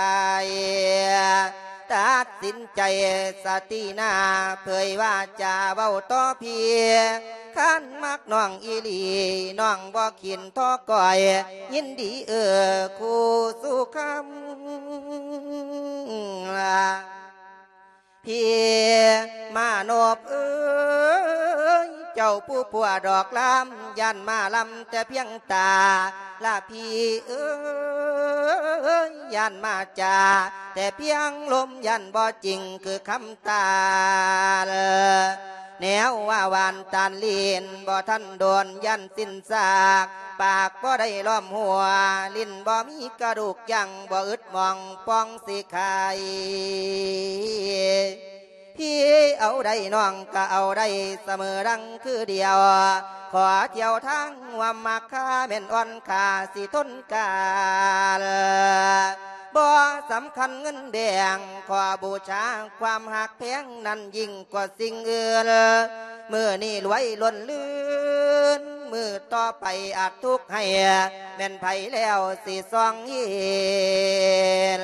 ตัดสินใจสตินาเผยว่าจะเว้าต่อพี่ขันมักน้องอีหลีน้องบ่ขินท้อก่อยยินดีเออคู่สู่คำละพี่มานบเอ้ยเจ้าผู้ผัวดอกลำยันมาลำแต่เพียงตาละพี่เอ้ยยันมาจาแต่เพียงลมยันบ่จริงคือคำตาแนวว่าหวานตานลีนบ่ท่านโดนยันสิ้นซากปากบ่ได้ล้อมหัวลิ้นบ่มีกระดูกยังบ่อึดมองป้องสิไข่พี่เอาได้น้องก็เอาได้เสมอดังคือเดียวขอเที่ยวทางว่ามักค่าแม่นอ่อนค่าสิทนกาลบ่สำคัญเงินแดงขอบูชาความหักแพงนั้นยิ่งกว่าสิ่งอื่นมือนี่รวยล้นลื่นมือต่อไปอาจทุกข์ให้แม่นไผแล้วสิซองเห็น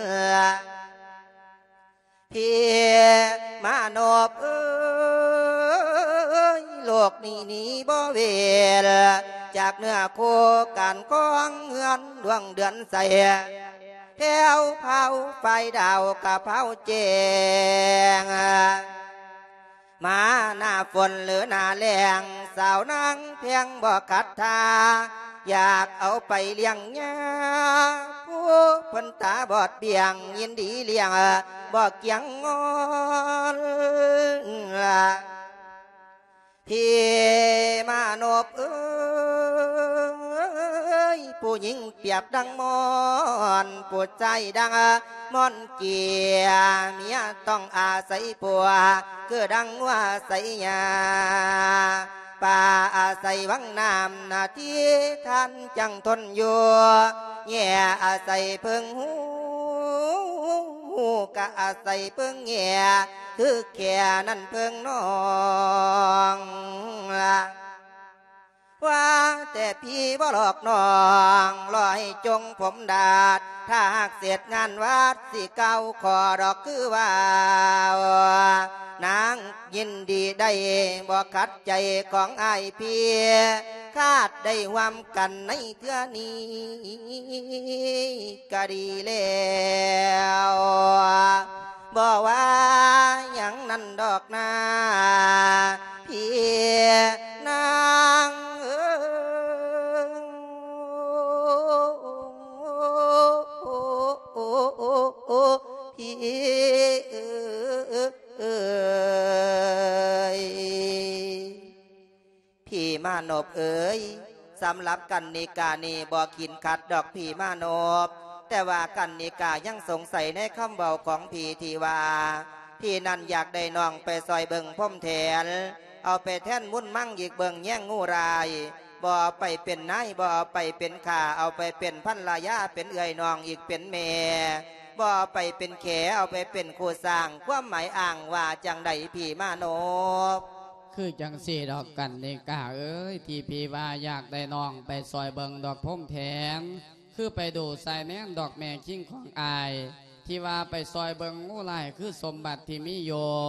พี่มานบเอ้ยโลกนี้นี้บ่เวลจากเนื้อโคการกองเงินดวงเดือนใสแถวเผาไฟดาวกะเผาแจงมาหน้าฝนหรือหน้าแรงสาวนางเพียงบ่ขัดทาอยากเอาไปเลี้ยงยาผู้เพิ่นตาบอดเบี่ยงยินดีเลี้ยงบ่เกียงงอนพี่มานบเอ้ยผู้หญิงเปียบดังมอนปวดใจดังมอนเกียเมียต้องอาศัยผัวคือดังว่าใส่ยาป่าอาศัยวังน้ำนาทีท่านจังทนอยู่แง่อาศัยเพิ่งหูหูกะอาศัยเพิ่งแง่คือแก่นั่นเพิ่งน้องละว่าแต่พี่บ่หลอกน้องลอยจงผมดาดถ้าหากเสร็จงานวัดสิเก้าขอดอกคือว่านางยินดีได้บ่ขัดใจของไอพี่คาดได้หวมกันในเทื่อนี้ก็ดีแล้วบ่ว่าอย่างนั้นดอกนาพี่นางเอ้พี่เอ้ยพี่มานบเอ้ยสำหรับกันนิกานี่บ่กินขัดดอกพี่มานบแต่ว่ากันนิกายังสงสัยในคำเบาของพี่ที่ว่าพี่นั่นอยากได้น้องไปซอยเบิงพ่มแทนเอาไปแท่นมุ่นมั่งอีกเบิงแย่งงูรายบ่ไปเป็นนายบ่ไปเป็นข้าเอาไปเป็นพันลายาเป็นเอื่อยน้องอีกเป็นเมบ่ไปเป็นแขเอาไปเป็นคู่สร้างความหมายอ่างว่าจังใดพี่มานบคือจังสี่ดอกกันเนกาเอ้ยที่พี่ว่าอยากได้น้องไปซอยเบิงดอกพ่มแทนคือไปดูสายแนนดอกแม่คิงของอายที่ว่าไปซอยเบิงงูลายคือสมบัติที่มีโย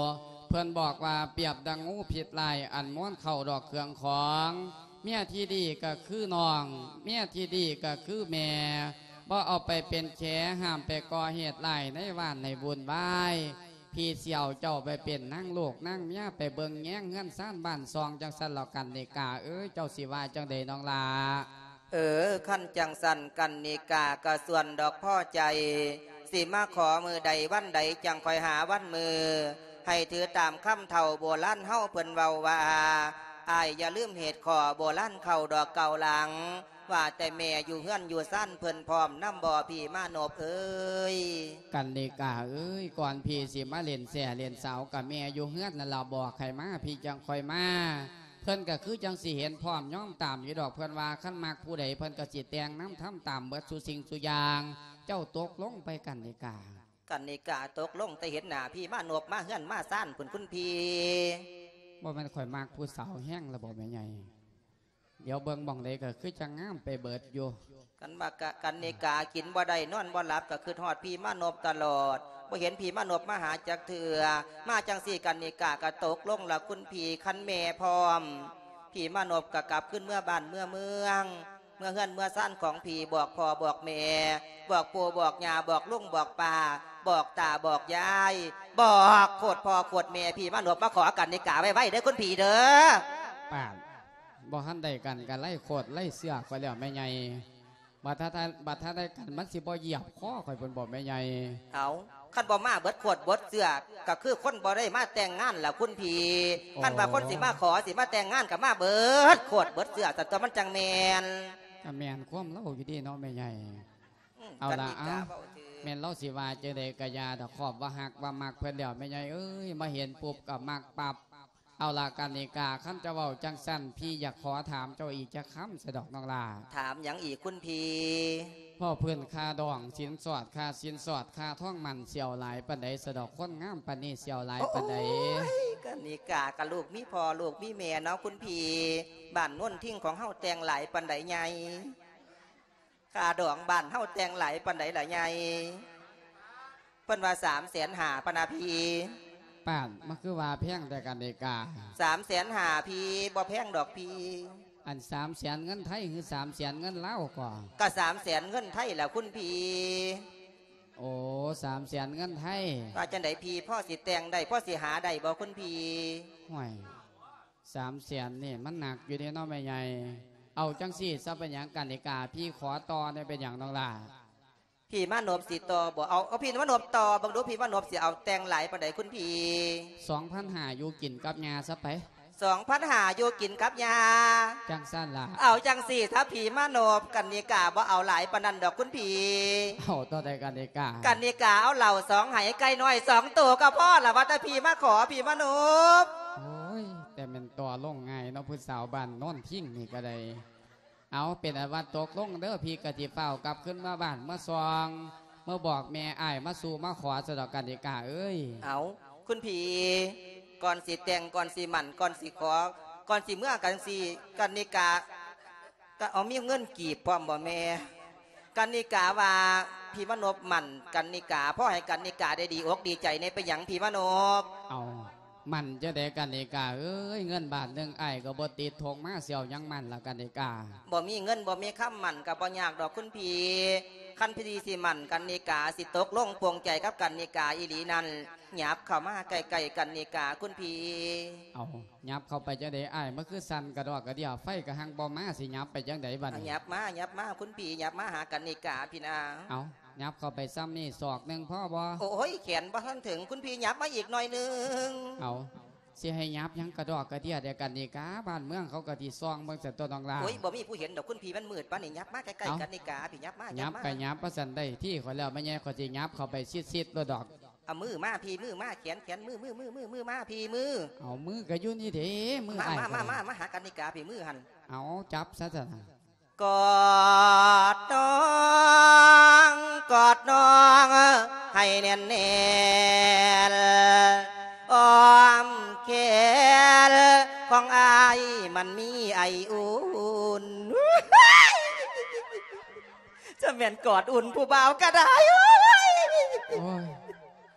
เพื่อนบอกว่าเปรียบดังงูผิดลายอันม้วนเข่าดอกเครื่องของเมียที่ดีก็คือน้องเมียที่ดีก็คือแม่บ่เอาไปเป็นแฉห้ามไปก่อเหตุลายในบ้านในบุญบ้ายพี่เสี่ยวเจ้าไปเป็นนั่งลูกนั่งเมียไปเบิ่งแง่งเงื่อนซ่านบ้านซองจังสันเหล่ากันเนกาเอ้ยเจ้าสิว่าจังใดน้องลาเออขั้นจังสันกันนิกากระส่วนดอกพ่อใจสิมาขอมือใดวันใดจังคอยหาวันมือให้ถือตามคำเท่าโบราณเฮาเพิ่นเว้าว่าอายอย่าลืมเหตุขอโบราณเข่าดอกเก่าหลังว่าแต่แม่อยู่เฮือนอยู่สั้นเพิ่นพร้อมน้ำบ่อพี่มาโนบเอ้ยกันเนกาเอ้ยก่อนพี่สิมาเล่นแส่เล่นสาวกับแม่อยู่เฮือนนั่นเราบอกใครมาพี่จังคอยมาเพิ่นก็คือจังสิเห็นพร้อมย่อมตามอยู่ดอกเพิ่นว่าขั้นมากผู้ใดเพิ่นก็สิแต่งน้ำทำตามเบิดสุสิ่งสุอย่างเจ้าตกลงไปกันเนกากันนิกาตกลงแต่เห็นหน้าพี่มาโนบมาเฮือนมาสั้นเพิ่นคุณพี่บ่แม่นข่อยมากผู้สาวแห้งระบบแม่ใหญ่เดี๋ยวเบิ่งบ่องใดก็คือจังงามไปเบิดอยู่กันว่ากะกันนิกากินบ่ได้นอนบ่หลับก็คือทอดพี่มาโนบตลอดบ่เห็นพี่มาโนบมาหาจักเถื่อมาจังสี่กันนิกาก็ตกลงละคุณพี่คันแม่พร้อมพี่มาโนบก็กลับขึ้นเมื่อบ้านเมื่อเมืองเมื่อเฮือนเมื่อสั้นของพี่บอกพ่อบอกแม่บอกปู่บอกย่าบอกลุงบอกป้าบอกตาบอกยายบอกโคตรพ่อโคตรแม่พี่มาโนบมาขอกันนิกาไว้ไว้เด้อคุณพี่เด้อป้าบ่ทันได้กันกันไล่โคตรไล่เสื้อก็แล้วแม่ใหญ่บัดถ้าบัดถ้าได้กันมันสิบ่เหยียบคอข่อยเพิ่นบอกแม่ใหญ่เอาคันบ่มาเบิดขวดเบิดเสื้อก็คือคนบ่ได้มาแต่งงานล่ะคุณพี่คันว่าคนสิมาขอสิมาแต่งงานก็มาเบิดขวดเบิดเสื้อแต่ตัวมันจังแม่นก็แม่นความเล่าอยู่ดีเนาะแม่ใหญ่เอาล่ะเอาแม่นเล่าสิว่าเจอได้กะยาดอกขอบว่าหักว่ามักเพิ่นแล้วแม่ใหญ่เอ้ยมาเห็นปุ๊บก็มักปับเอาลากันเนกาขั้นจะเว้าจังสั้นพี่อยากขอถามเจ้าอีกจะค้ำสะดอกน้องลาถามอย่างอีกคุณพี่พ่อเพื่อนคาดองสินสอดคาสินสอดคาท่องมันเสี่ยวหลายปันใดสะดอกค้นงามปันนี้เสี่ยวหลายปันใดกันเนกากับลูกมีพ่อลูกมีแม่เนาะคุณพี่บ้านน้นทิ้งของเฮาแต่งหลายปันใดใหญ่คาดองบ้านเฮาแต่งหลายปันใดหลายใหญ่เพิ่นว่าสามแสนหาปนาพีป้านมันคือว่าแพงแต่กันเนกาสามแสนหาพี่บ่แพงดอกพี่อันสามแสนเงินไทยคือสามแสนเงินเล่าก่อนก็สามแสนเงินไทยแหละคุณพี่โอ้สามแสนเงินไทยว่าจังไดพี่พ่อสิแต่งได้พ่อสิหาได้บ่คุณพี่ห่วยสามแสนนี่มันหนักอยู่ในน้องแม่ใหญ่เอาจังสี่ซะเป็นอย่างกันเนกาพี่ขอต่อในเป็นอย่างน้องล่ะพี่มาโนบสิต่อบ่เอาเอาพี่มาโนบต่อบังดูพี่มาโนบสิเอาแต่งหลายปานใดคุณพี่สองพันหาอยู่กินกับยาซะไปสองพันหาอยู่กินกับยาจังสั้นล่ะเอาจังสี่ถ้าผีมาโนบกันนิกาบ่เอาหลายปานนันดอกคุณพี่เอาต่อใดกันนิกากันนิกาเอาเหล่าสองไหไก่น้อยสองตัวก็พ่อละว่าแต่ผีมาขอผีมาโนบโอ้ยแต่เป็นตัวลงง่ายน้องผู้สาวบ้านโน่นทิ้งนี่ก็ได้เอาเป็นอวัตตกลงเด้อพี่กะจิเฝ้ากลับขึ้นมาบ้านเมื่อซองเมื่อบอกแม่อ้ายมาสู่มาขอสะดอกกันนิกาเอ้ยเอาคุณพี่ก่อนสิแต่งก่อนสิหมั่นก่อนสิขอก่อนสิเมื่อกันสิกันนิกาก็เอามีเงินกีบพร้อมบ่แม่กันนิกาว่าพี่มโนบหมั่นกันนิกาพ่อให้กันนิกาได้ดีอกดีใจในไปอย่างพี่มโนบเอามันจะได้กันนิกาเอ้ยเงินบาทหนึ่งไอ้ก็บ่ติดทงมาเสียวยังมันละกันนิกาบ่มีเงินบ่มีข้ามมันกับบ่ยากดอกคุณพี่คันพิธีสิมันกันนิกาสิตกลงพวงใจกับกันนิกาอีหลีนั่นหยับเข้ามาไกลๆกันนิกาคุณพี่เอาหยับเข้าไปจังไดอ้ายมันคือสั่นกระดอกกระเดี่ยวไฟกระหังบ่มาสิหยับไปจังไดบัดนี้หยับมาหยับมาคุณพี่หยับมาหากันนิกาพี่นาเอาหยับเข้าไปซ้ำนี่ศอกหนึ่งพ่อบ่โอ้ยแขนบ่ทันถึงคุณพี่หยับมาอีกหน่อยนึงเอาสิให้ยับยังกระดอกกระเดี่ยเดียกันนิกาบ้านเมืองเขากระตีซองเมืองเสร็จตัวน้องลาโอ้ยบ่มีผู้เห็นดอกคุณพี่มันมืดป้านี่ยับมาใกล้ๆกันนิกาพี่ยับมายับไปยับประสันได้ที่ขอแล้วไม่แย่ขอจียับเข้าไปซิดๆตัวดอกเอามือมาพี่มือมาแขนแขนมือมือมือมือมือมาพี่มือเอามือกระยุ่นนี่เด้มือไอ้มามามามาหากันนิกาพี่มือหันเอาจับซะจ้ะกอดน้องกอดน้องให้แน่นแน่อ้อมแขนของอายมันมีไออุ่นจะเหมือนกอดอุ่นผู้บ่าวก็ได้โอ้ย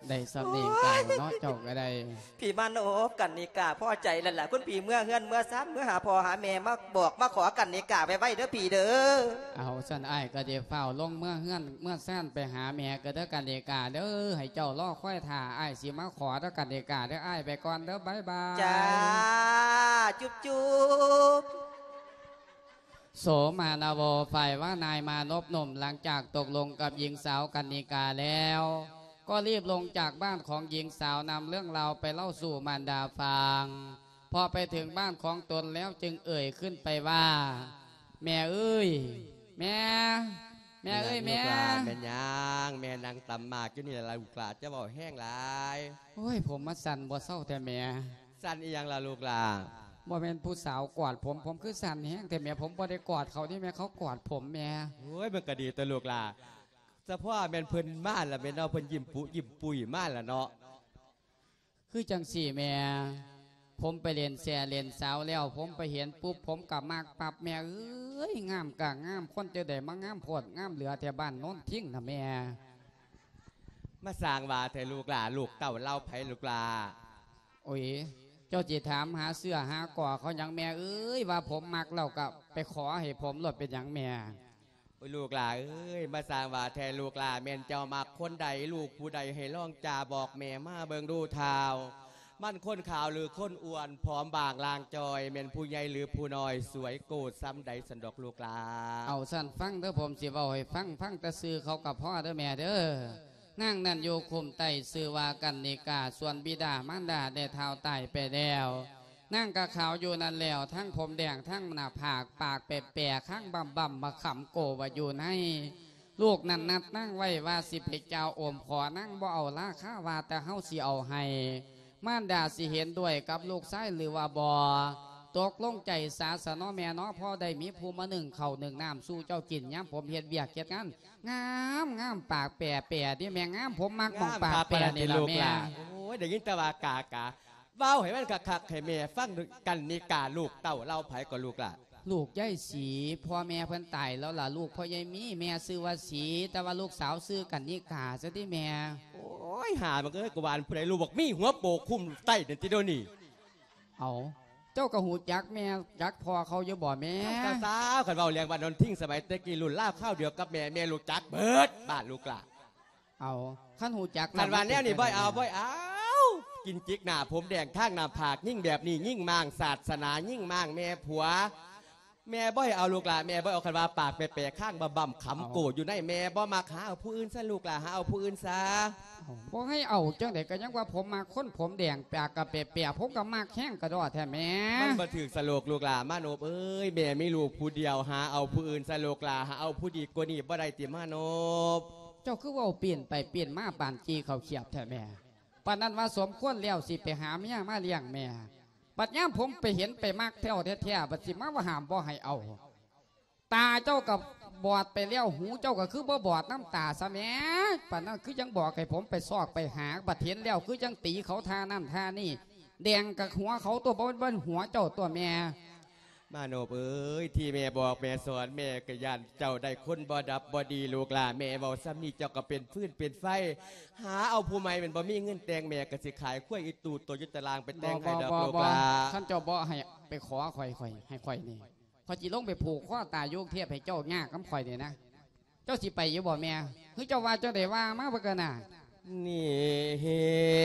ได้สำเนียงกล่าวเนาะเจ้าก็ได้พี่มานพกันนิกาพ่อใจแล้วล่ะคุณพี่เมื่อเฮือนเมื่อซัดเมื่อหาพ่อหาแม่มาบอกมาขอกันนิกาไปไว้เด้อพี่เด้อเอาสั้นไอ้ก็เดี๋ยวเฝ้าลงเมื่อเฮือนเมื่อสั้นไปหาแม่ก็เด้อกันเดกาเด้อให้เจ้าล่อค่อยถ่าไอ้สิมาขอเด้อกันเดกาเด้อไอ้ไปก่อนเด้อบายบายจ้าจุ๊บจุ๊บโสมานาโวฝ่ายว่านายมานพหนุ่มหลังจากตกลงกับหญิงสาวกันนิกาแล้วก็รีบลงจากบ้านของหญิงสาวนำเรื่องราวไปเล่าสู่มารดาฟังพอไปถึงบ้านของตนแล้วจึงเอ่ยขึ้นไปว่าแม่เอ้ยแม่แม่เอ้ยแม่แม่ย่างแม่นางตำหมากอยู่นี่แหละลูกหลานจะบอกแห้งหลายโอ้ยผมมาสั่นบ่เศร้าแต่แม่สั่นอีหยังล่ะลูกหลานบ่เป็นผู้สาวกอดผมผมคือสั่นแห้งแต่แม่ผมบ่ได้กอดเขาที่แม่เขากอดผมแม่โอ้ยมันก็ดีตัวลูกหลานเฉพาะแม่นเพิ่นม่านละแม่นเอาเพิ่นยิ้มปุยิ้มปุยม่านละเนาะคือจังสี่แม่ผมไปเรียนแซ่เรียนสาวแล้วผมไปเห็นปุ๊บผมกลับมากปับแม่เอ้ยงามกะงามคนจะได้มางามโพดงามเหลือแต่บ้านโน้นทิ้งนะแม่มาสร้างว่าแต่ลูกหลานลูกเต่าเล่าไผลูกหลาโอ้ยเจ้าจีถามหาเสื้อหาก่อเขาอย่างแม่เอ้ยว่าผมมักเรากับไปขอให้ผมหลดเป็นอย่างแม่ลูกหลานเอ้ยมาสร้างว่าแทนลูกหลานแม่นเจ้ามักคนใดลูกผู้ใดให้ล่องจ่าบอกแม่มาเบิงดูเท้ามันคนขาวหรือคนอ้วนพร้อมบางลางจอยแม่นผู้ใหญ่หรือผู้น้อยสวยโกดซ้ำใดสันดอกลูกหลานเอาสั้นฟังเด้อผมสิเอาให้ฟังฟังแต่ซื้อเขากับพ่อเด้อแม่เด้อนั่งนั่นโยคุมไตซื้อว่ากันนิกาส่วนบิดามารดาได้เท้าไตไปแล้วนั่งกะขาวอยู่นั่นแล้วทั้งผมแดงทั้งหน้าผากปากแปะๆข้างบำบำมาขำโกว่าอยู่ในลูกนั่นนัดนั่งไว้ว่าสิเพเจ้าโอมขอนั่งบ่เอาล่าข้าว่าแต่เฮาสิเอาให้มารดาสิเห็นด้วยกับลูกชายหรือว่าบอตกลงใจสาสนอแม่น้อพ่อได้มีภูมิหนึ่งเข่าหนึ่งน้ำสู้เจ้ากินย้ำผมเห็ดเบียกเก็ดงานงามงามปากแปะแปะที่แม่งามผมมักมองปากแปะนี่ละแม่โอ้ยเดี๋ยวยินตะวากากาเบ้าให้มันคักๆให้แม่ฟังกันนิกาลูกเต่าเล่าไผกับลูกล่ะลูกยายสีพ่อแม่เพิ่นตายแล้วล่ะลูกพ่อยายมีแม่ซื้อว่าสีแต่ว่าลูกสาวซื้อกันนิกาซะที่แม่โอ้ยหามันก็ให้กบาลผู้ใดลูกบอกมีหัวโปกคุ้มใต้เด่นติโดนี่เอาเจ้ากระหูจักแม่จักพ่อเขาเยอะบ่แม่ข้าสาวขันเบาเลี้ยงบ้านนนทิ้งสมัยเตกี้รุ่นล่าข้าวเดียวกับแม่แม่ลูกจักเบิดบ้านลูกล่ะเอาขั้นหูจักขันวันนี้นี่บ่อยเอาบ่อยเอากินจิกหน้าผมแดงข้างหน้าผากยิ่งแบบนี้ยิ่งมั่งศาสนายิ่งมั่งแม่ผัวแม่บ่อยเอาลูกหลานแม่บ่อยเอาคันว่าปากแปะๆข้างบะบ่ำขำโกรธอยู่ในแม่บ่มาหาเอาผู้อื่นซะลูกหลานหาเอาผู้อื่นซะบ่ให้เอาจังไดก็ยังว่าผมมาค้นผมแดงปากกะแปะๆผมก็มากแข้งกระดอแท้แม่มันบ่ถือสโลกลูกหลานมาโนบเอ้ยแม่ไม่ลูกผู้เดียวหาเอาผู้อื่นซะลูกหลานหาเอาผู้ดีกว่านี้บ่ได้ติมาโนบเจ้าคือว่าเปลี่ยนไปเปลี่ยนมาปานจีเขาเขียบแท้แม่ปานนั้นว่าสมควรแล้วสิไปหาเมียมาเลี้ยงแม่ปัดย่ามผมไปเห็นไปมากแถวแท้ๆบัดสิมาว่าห้ามบ่ให้เอาตาเจ้ากับบอดไปแล้วหูเจ้าก็คือบ่บอดน้ำตาซะแม่ปานนั้นคือยังบอกให้ผมไปซอกไปหาบัดเห็นแล้วคือยังตีเขาท่านั่นท่านี่แดงกับหัวเขาตัวบนบนหัวเจ้าตัวแม่มาโนบเอ้ยที่แม่บอกแม่สอนแม่กยันเจ้าได้คนบ่ดับบ่ดีลูกหลานแม่บอกซ้ำนี่เจ้าก็เป็นฟื้นเป็นไฟหาเอาผู้ใหม่เป็นบ่มีเงินแต่งแม่ก็สิขายขั้วอีตูตัวยุตารางเป็นแต่งให้ดอกลูกหลานท่านเจ้าบ่ให้ไปขอข่อยข่อยให้ข่อยนี่พอจีลงไปผูกข้อตาโยกเทียบให้เจ้าง่ากับข่อยเนี่ยนะเจ้าสิไปอยู่บ่แม่คือเจ้าว่าเจ้าได้ว่ามาเพื่อกันน่ะนี่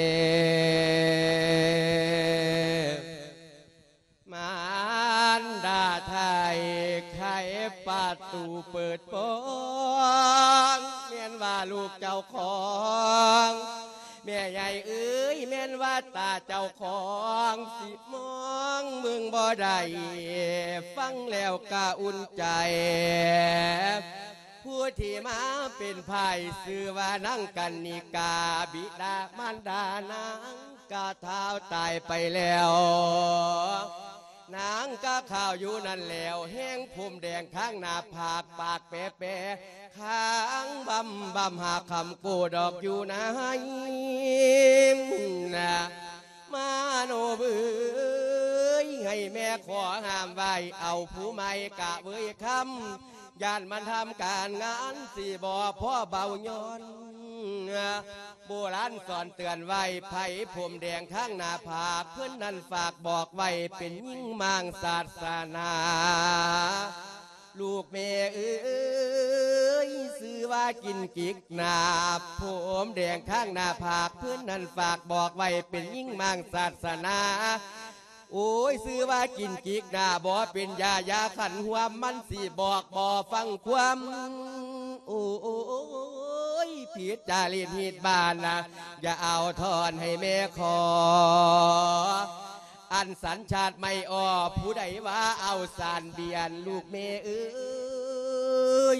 มารดาไทยไขประตูเปิดโปงเมียนว่าลูกเจ้าของแม่ใหญ่เอ้ยแม่นว่าตาเจ้าของสิมองมึงบ่ได้ฟังแล้วก็อุ่นใจผู้ที่มาเป็นไผ่ชื่อว่านั่งกันนิกาบิดามารดานางกาเท้าตายไปแล้วนางก็ข่าวอยู่นั่นแล้วแห้งผมแดงข้างหน้าผากปากแปะแปะข้างบำบำหาคำโกดอกอยู่ไหนนะมาโนบือให้แม่ขอห้ามไว้เอาผู้ไม่กะเว้ยคำย่านมันทำการงานสี่บ่อพ่อเบาย้อนโบราณสอนเตือนไว้ไผ่ผมแดงข้างหน้าผากเพื่อนนั้นฝากบอกไว้เป็นยิ่งมางศาสนาลูกแม่เอ้ยซื้อว่ากินกิกหนาผมแดงข้างหน้าผากเพื่อนนั้นฝากบอกไว้เป็นยิ่งมางศาสนาโอ้ยซื้อว่ากินกิกหนาบ่เป็นยายาขันหัวมันสิบอกบ่ฟังความโอ้โอ้ยผิดจารีตหิดบ้านนะอย่าเอาทอนให้แม่ขออันสัญชาติไม่ออผู้ใดว่าเอาสารเบียนลูกแม่เอ้ย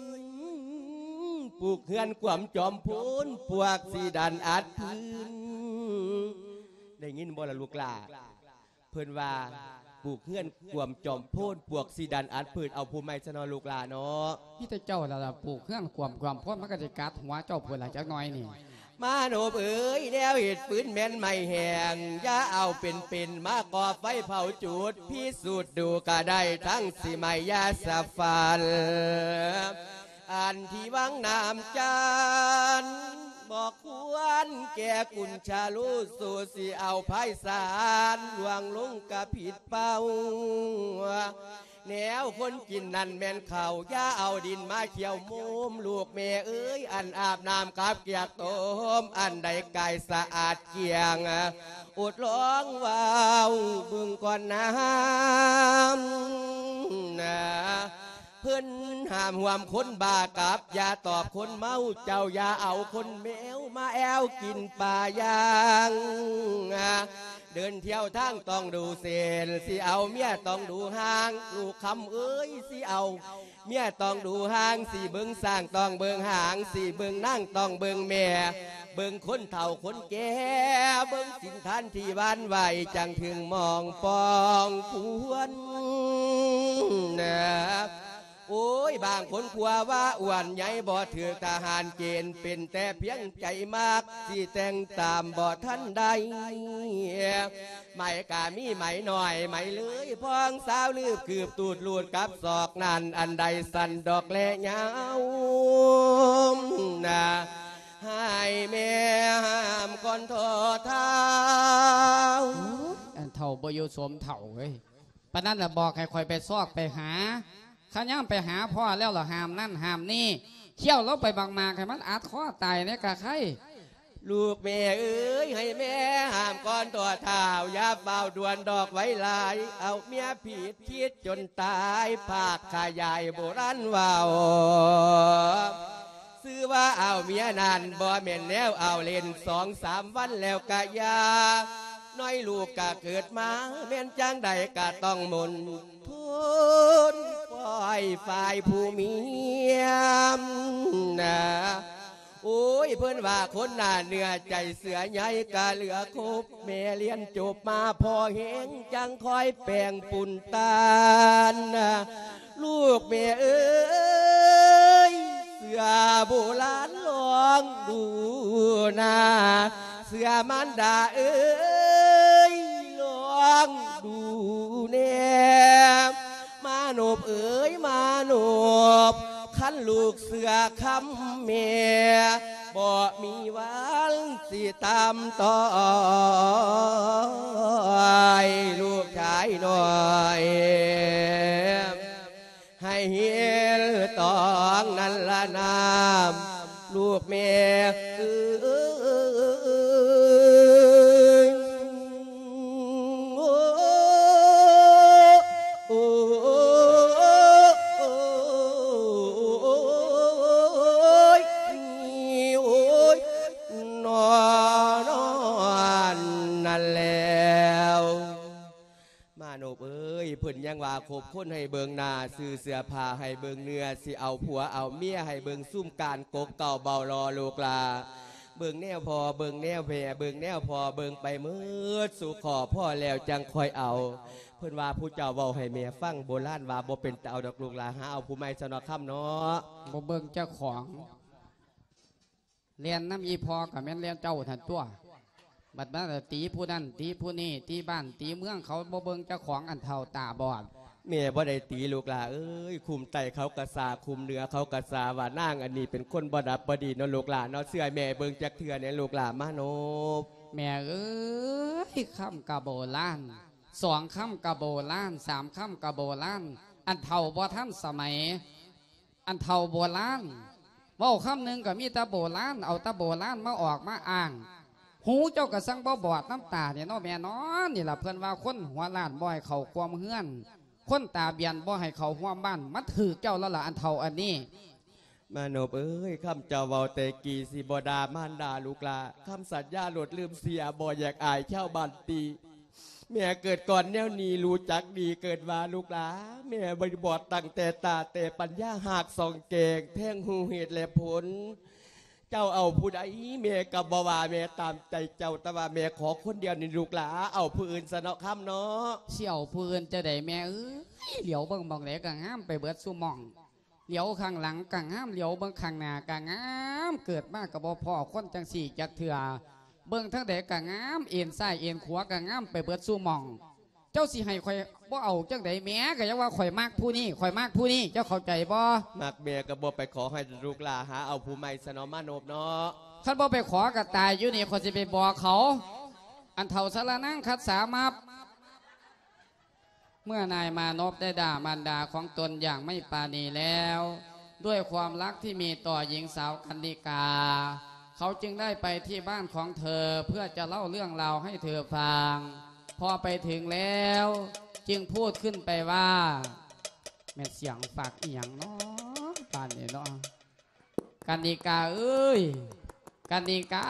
ปลูกเฮือนกวมจอมพูนพวกสีดันอัดพื้นได้ยินบ่ละลูกหลาเพิ่นว่าปลูกเฮือนกวมจอมพูนพวกสีดันอัดพื้นเอาผู้ไม่ชนะลูกหลาเนาะพี่แต่เจ้าละปลูกเครื่องความความพ้นมันก็จะกัดหัวเจ้าเพื่อนหลังจากน้อยนี่มาโนบเอ๋ยแนวเห็ดปืนแม่นไม่แหงอย่าเอาเป็นเป็นมาก่อไฟเผาจุดพิสูจน์ดูก็ได้ทั้งสิไม่ยาสะฟันอันที่วังน้ำจันบอกควรแก่กุญชาลูสู่สิเอาไพศาลหลวงลุงกะผิดเป้าแนวคนกินนั่นแม่นเข่าย่าเอาดินมาเขียวมุมลูกแม่เอ้ยอันอาบน้ำกับเกียกต้มอันใดไก่สะอาดเกียงอุดร้องว้าวบึงก่อนน้ำนะเพิ่นห้ามห่วมคนบากับอย่าตอบคนเมาเจ้าอย่าเอาคนแมวมาแอวกินป่ายางเดินเที่ยวทางต้องดูเส้นสิเอาเมียต้องดูห่างลูกคำเอ้ยสิเอาเมียต้องดูห่างสิเบิ่งสร้างต้องเบิ่งห่างสิเบิ่งนั่งต้องเบิ่งแม่เบิ่งคนเฒ่าคนแก่เบิ่งสินทันที่บ้านไหวจังถึงมองปองควรนะโอ้ยบางคนกลัวว่าอ้วนใหญ่บ่ถือทหารเกณฑ์เป็นแต่เพียงใจมากที่แต่งตามบ่ท่านใดไม่กามีไหมหน่อยไหมเลยพองสาวลืบคืบตูดลูดกับศอกนั่นอันใดสันดอกแลเงานะให้แม่ห้ามก่อนทอเท้าอันเท่าบโยสมเท่าเว้ยปะนั้นแหละบอกให้คอยไปซอกไปหาข้าย่ำไปหาพ่อแล้วเหรอห้ามนั่นห้ามนี่เที่ยวแล้วไปบางมาให้มันอาจข้อตายเนี่ยกะใครลูกแม่เอ้ยให้แม่ห้ามก่อนตัวเท้าอย่าเฝ้าดวนดอกไว้ลายเอาเมียผิดทิศจนตายภาคขายายโบราณว่าซื้อว่าเอาเมียนานบ่แม่นแล้วเอาเล่นสองสามวันแล้วกะยาน้อยลูกกะเกิดมาแม่นจังใดกะต้องมนทุนปล่อยฝ่ายผู้มีนะโอ้ยเพื่อนว่าคนหน้าเนื้อใจเสือใหญ่กะเหลือครบแม่เรียนจบมาพอเห็นจังคอยแปลงปุ่นตาลนะลูกแม่เอ้ยเสือโบราณลองดูนาเสือมันดาเอ้ยลองดูแน่มาโนบเอ้ยมาโนบขันลูกเสือคำเมียบ่มีวันสิตามต่อยลูกชายหน่อยให้เห็นตองนั่นละน้ำลูกแม่เอ้ยโอ้โอ้โอ้ยโอ้ยนอนนั่นแล้วมาโนบเอ้ยเพิ่นยังว่าคบคนให้เบิงนาซื้อเสื้อผ้าให้เบิงเนื้อสิเอาผัวเอาเมียให้เบิงซุ่มการกกเก่าเบารอลูกลาเบิงแนวพอเบิงแนวแผ่เบิงแนวพอเบิงไปมืดสู่ขอพ่อแล้วจังคอยเอาเพิ่นว่าผู้เจ้าเบาให้เมียฟังโบราณว่าบ่เป็นแต่เอาดอกลูกลาหาเอาผู้ไม่สนอค่ำเนาะบ่เบิงเจ้าของเรียนน้ำอีพอกับแม่นเรียนเจ้าทันตัวบัดนั้นตีผู้นั้นตีผู้นี้ตีบ้านตีเมืองเขาบ่เบิงเจ้าของอันเท่าตาบอดแม่บ่ได้ตีลูกหลาเอ้ยคุมไตเขากระสาคุมเนื้อเขากระสาว่านั่งอันนี้เป็นคนบ่ดับบ่ดีเนาะลูกหลาเนาะเสื้อแม่เบิ่งจักเทื่อเนี่ยลูกหลามาโนบแม่เอ้ยคำกะโบล้านสองคำกะโบล้านสามคำกะโบล้านอันเท่าบ่ท่านสมัยอันเท่าโบล้านเว้าคำหนึ่งก็มีตาโบล้านเอาตาโบล้านมาออกมาอ้างหูเจ้ากระสังบ่บอดน้ำตาเนี่ยเนาะแม่เนาะนี่ล่ะเพื่อนว่าคนหัวล้านบ่ให้เขาความเฮือนคนตาเบียนบ่ให้เขาหัวบ้านมันถือเจ้าแล้วล่ะอันเท่าอันนี้มาโนบเอ้ยคำเจ้าเว้าแต่กีสิบดามานดาลูกหลาคำสัญญาหลดลืมเสียบ่อยากอายเช่าบ้านตีแม่เกิดก่อนแนวนี้รู้จักดีเกิดว่าลูกหลาแม่บริบทตั้งแต่ตาแต่ปัญญาหากสองเกงแท่งหูเหตุและผลเจ้าเอาผู้ใดแม่กับบวาแม่ตามใจเจ้าแต่ว่าแม่ขอคนเดียวนี่ลูกหลาเอาผู้อื่นสนอข้ามเนาะเสี่ยวผู้อื่นจะได้แม่เอ้ยเหลียวเบิ่งมองไหนกังามไปเบิดสู้มองเหลียวข้างหลังกังามเหลียวเบิ่งข้างหน้ากังามเกิดมากกับบ่พ่อคนจังสี่จักเถื่อเบิ่งทั้งเด็กกังามเอ็นซ้ายเอ็นขวากังามไปเบิดสู้มองเจ้าสิให้ข่อยบ่เอาจังไดแม่ก็ยังว่าข่อยมากผู้นี้ข่อยมากผู้นี้เจ้าเข้าใจบ่มากแม่ก็บ่ไปขอให้ลูกหลาหาเอาผู้ใหม่สนอมาโนบเนาะคันบ่ไปขอกับตายอยู่นี่คนสิไปบอกเขาอันเท่าสารนั่งคัดสามับเมื่อนายมานพได้ด่ามารดาของตนอย่างไม่ปราณีแล้วด้วยความรักที่มีต่อหญิงสาวกันนิกาเขาจึงได้ไปที่บ้านของเธอเพื่อจะเล่าเรื่องราวให้เธอฟังพอไปถึงแล้วจึงพูดขึ้นไปว่าแม่เสียงฝากอีหยังเนาะปานนี้เนาะกันนิกาเอ้ยกันนิกา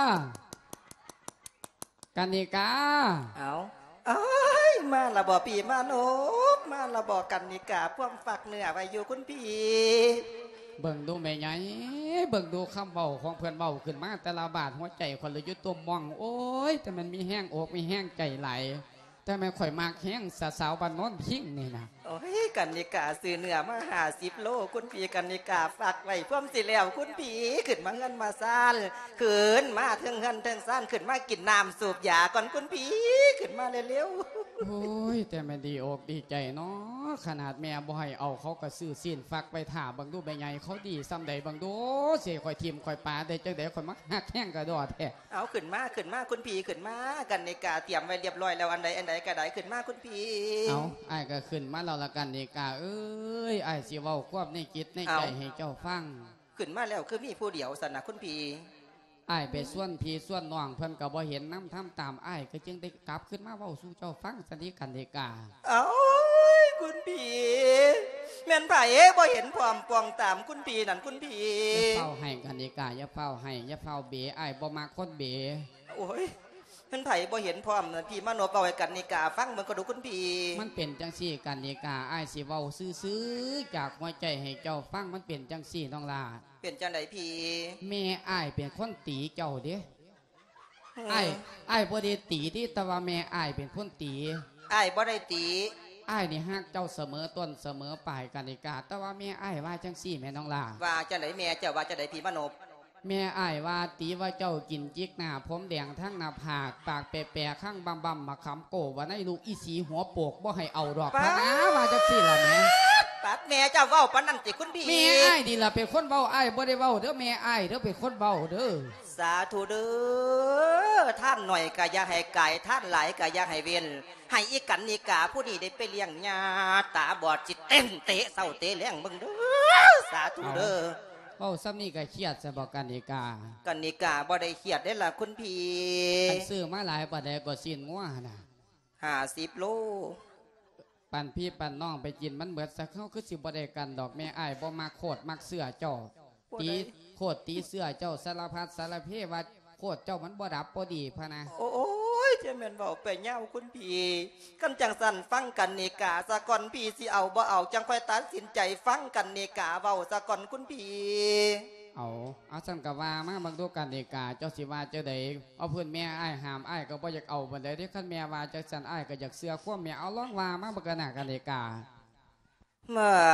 กันนิกาเอาเอ้ยมาละบ่ปีมาโนบมาละบ่กันนิกาพวกฝักเนื้อไว้อยู่คุณพี่เบิ่งดูแม่ใหญ่เบิ่งดูคำเบาของเพื่อนเบาขึ้นมาแต่ละบาทหัวใจคนละยุตตัวมองโอ้ยแต่มันมีแห้งอกมีแห้งใจไหลแต่ไม่ค่อยมากแห้งสาวสาวบ้านโน้นพิงนี่นะโอ้ยกันนิกาซื้อเนื้อมาหาสิบโลคุณพี่กันนิกาฝากไว้พ่วมสิแล้วคุณพี่ขึ้นมาเงินมาซ่านขึ้นมาเทิงเงินเทิงซ่านขึ้นมากินน้ำสูบยาก่อนคุณพี่ขึ้นมาเร็วๆโอ้ยแต่ไม่ดีอกดีใจเนาะขนาดแม่บ่ให้เอาเขาก็ซื้อสิ้นฝากไปถ่าบังดูใบใหญ่เขาดีซ้ำใดบังดูเสียคอยทีมคอยปลาได้จังใดคอยมักหักแห้งกระดอดแท้เอาขึ้นมาขึ้นมาคุณพี่ขึ้นมากันนิกาเตรียมไว้เรียบร้อยแล้วอันใดอันใดกระไดขึ้นมาคุณพี่เอาไอ้ก็ขึ้นมาเราละกันนิกาเอ้ยไอ้สิเว้าควบในจิตในใจให้เจ้าฟังขึ้นมาแล้วคือมีผู้เดียวสนะคุณพี่ไอ้ไปส่วนพี่ส่วนน้องเพิ่นก็บ่เห็นน้ำทำตามไอ้ก็จึงได้กลับขึ้นมาเว้าสู่เจ้าฟังสนิกันนิกาเอาคุณพี่แม่นไผ่บ่เห็นความปองตามคุณพี่นั่นคุณพี่อย่าเฝ้าให้กันนิกาอย่าเฝ้าให้อย่าเฝ้าเบ๋ไอ้บ่มาคนเบ๋โอ้ยเพิ่นไผ่บ่เห็นพร้อมพี่มาโนเป่าให้กันนิกาฟังมันก็ดูคุณพี่มันเป็นจังซี่กันนิกาอ้ายสิเว้าซื่อๆจากหัวใจให้เจ้าฟังมันเป็นจังซี่น้องลาเป็นจังไดพี่แม่อ้ายเป็นคนตีเจ้าเด้อ้ายอ้ายบ่ได้ตีที่แต่ว่าแม่อ้ายเป็นคนตีอ้ายบ่ได้ตีอ้ายนี่ฮักเจ้าเสมอต้นเสมอปลายกันนิกาแต่ว่าแม่อ้ายว่าจังซี่แม่น้องลาว่าจังไดแม่เจ้าว่าจังไดพี่มาโนแม่อ้ายว่าตีว่าเจ้ากินจิกหน้าผมแดงทั้งหน้าผากปากแปะๆข้างบำบำมาขำโกว่าในลูกอีสีหัวโปกบ่ให้เอาดอกพะนะว่าจังซี่ล่ะแม่ปัดแม่เจ้าเว้าปานนั้นสิคุณพี่แม่อ้ายนี่ล่ะเป็นคนเว้าอ้ายบ่ได้เว้าเด้อแม่อ้ายเด้อเป็นคนเว้าเด้อสาธุเด้อท่านหน่อยก็อย่าให้ไก่ท่านหลายก็อย่าให้เวียนให้อีกันนิกาผู้นี้ได้ไปเลี้ยงญาตาบอดจิตเต้นเตะเศร้าเตะแรงมึงเด้อสาธุเด้อเว้าซ้ำนี่ก็เครียดจะบอกกันนิกากันนิกาบ่ได้เครียดได้ล่ะคุณพี่อันซื้อมาหลายปานใดก็สิ้นงัวน่ะห้าสิบโลปั่นพี่ปั่นน้องไปกินมันเบิดสักเข้าคือสิบ่ได้กันดอกแม่อ้ายบ่มาโคตรมักเสื้อเจ้าตีโคตรตีเสื้อเจ้าสารพัดสารเพว่าโคตรเจ้ามันบ่ดับบ่ดีพะนะโอ้ยเจแม่นเว้าไปเย้าคุณพี่กันจังสั่นฟังกันนิกาซะก่อนพี่สิเอาบ่เอาจังค่อยตัดสินใจฟังกันนิกาเว้าซะก่อนคุณพี่เอาเอาสั่นกะว่ามาบางดูกันนิกาเจ้าสิว่าเจ้าใดเอาเพื่อนแม่อ้ายหามอ้ายก็บ่อยากเอาบันไดที่คันแม่ว่าจังสั่นอ้ายก็อยากเสื้อควบแม่เอาร้องว่ามาบักกันหน้ากันนิกาเมื่อ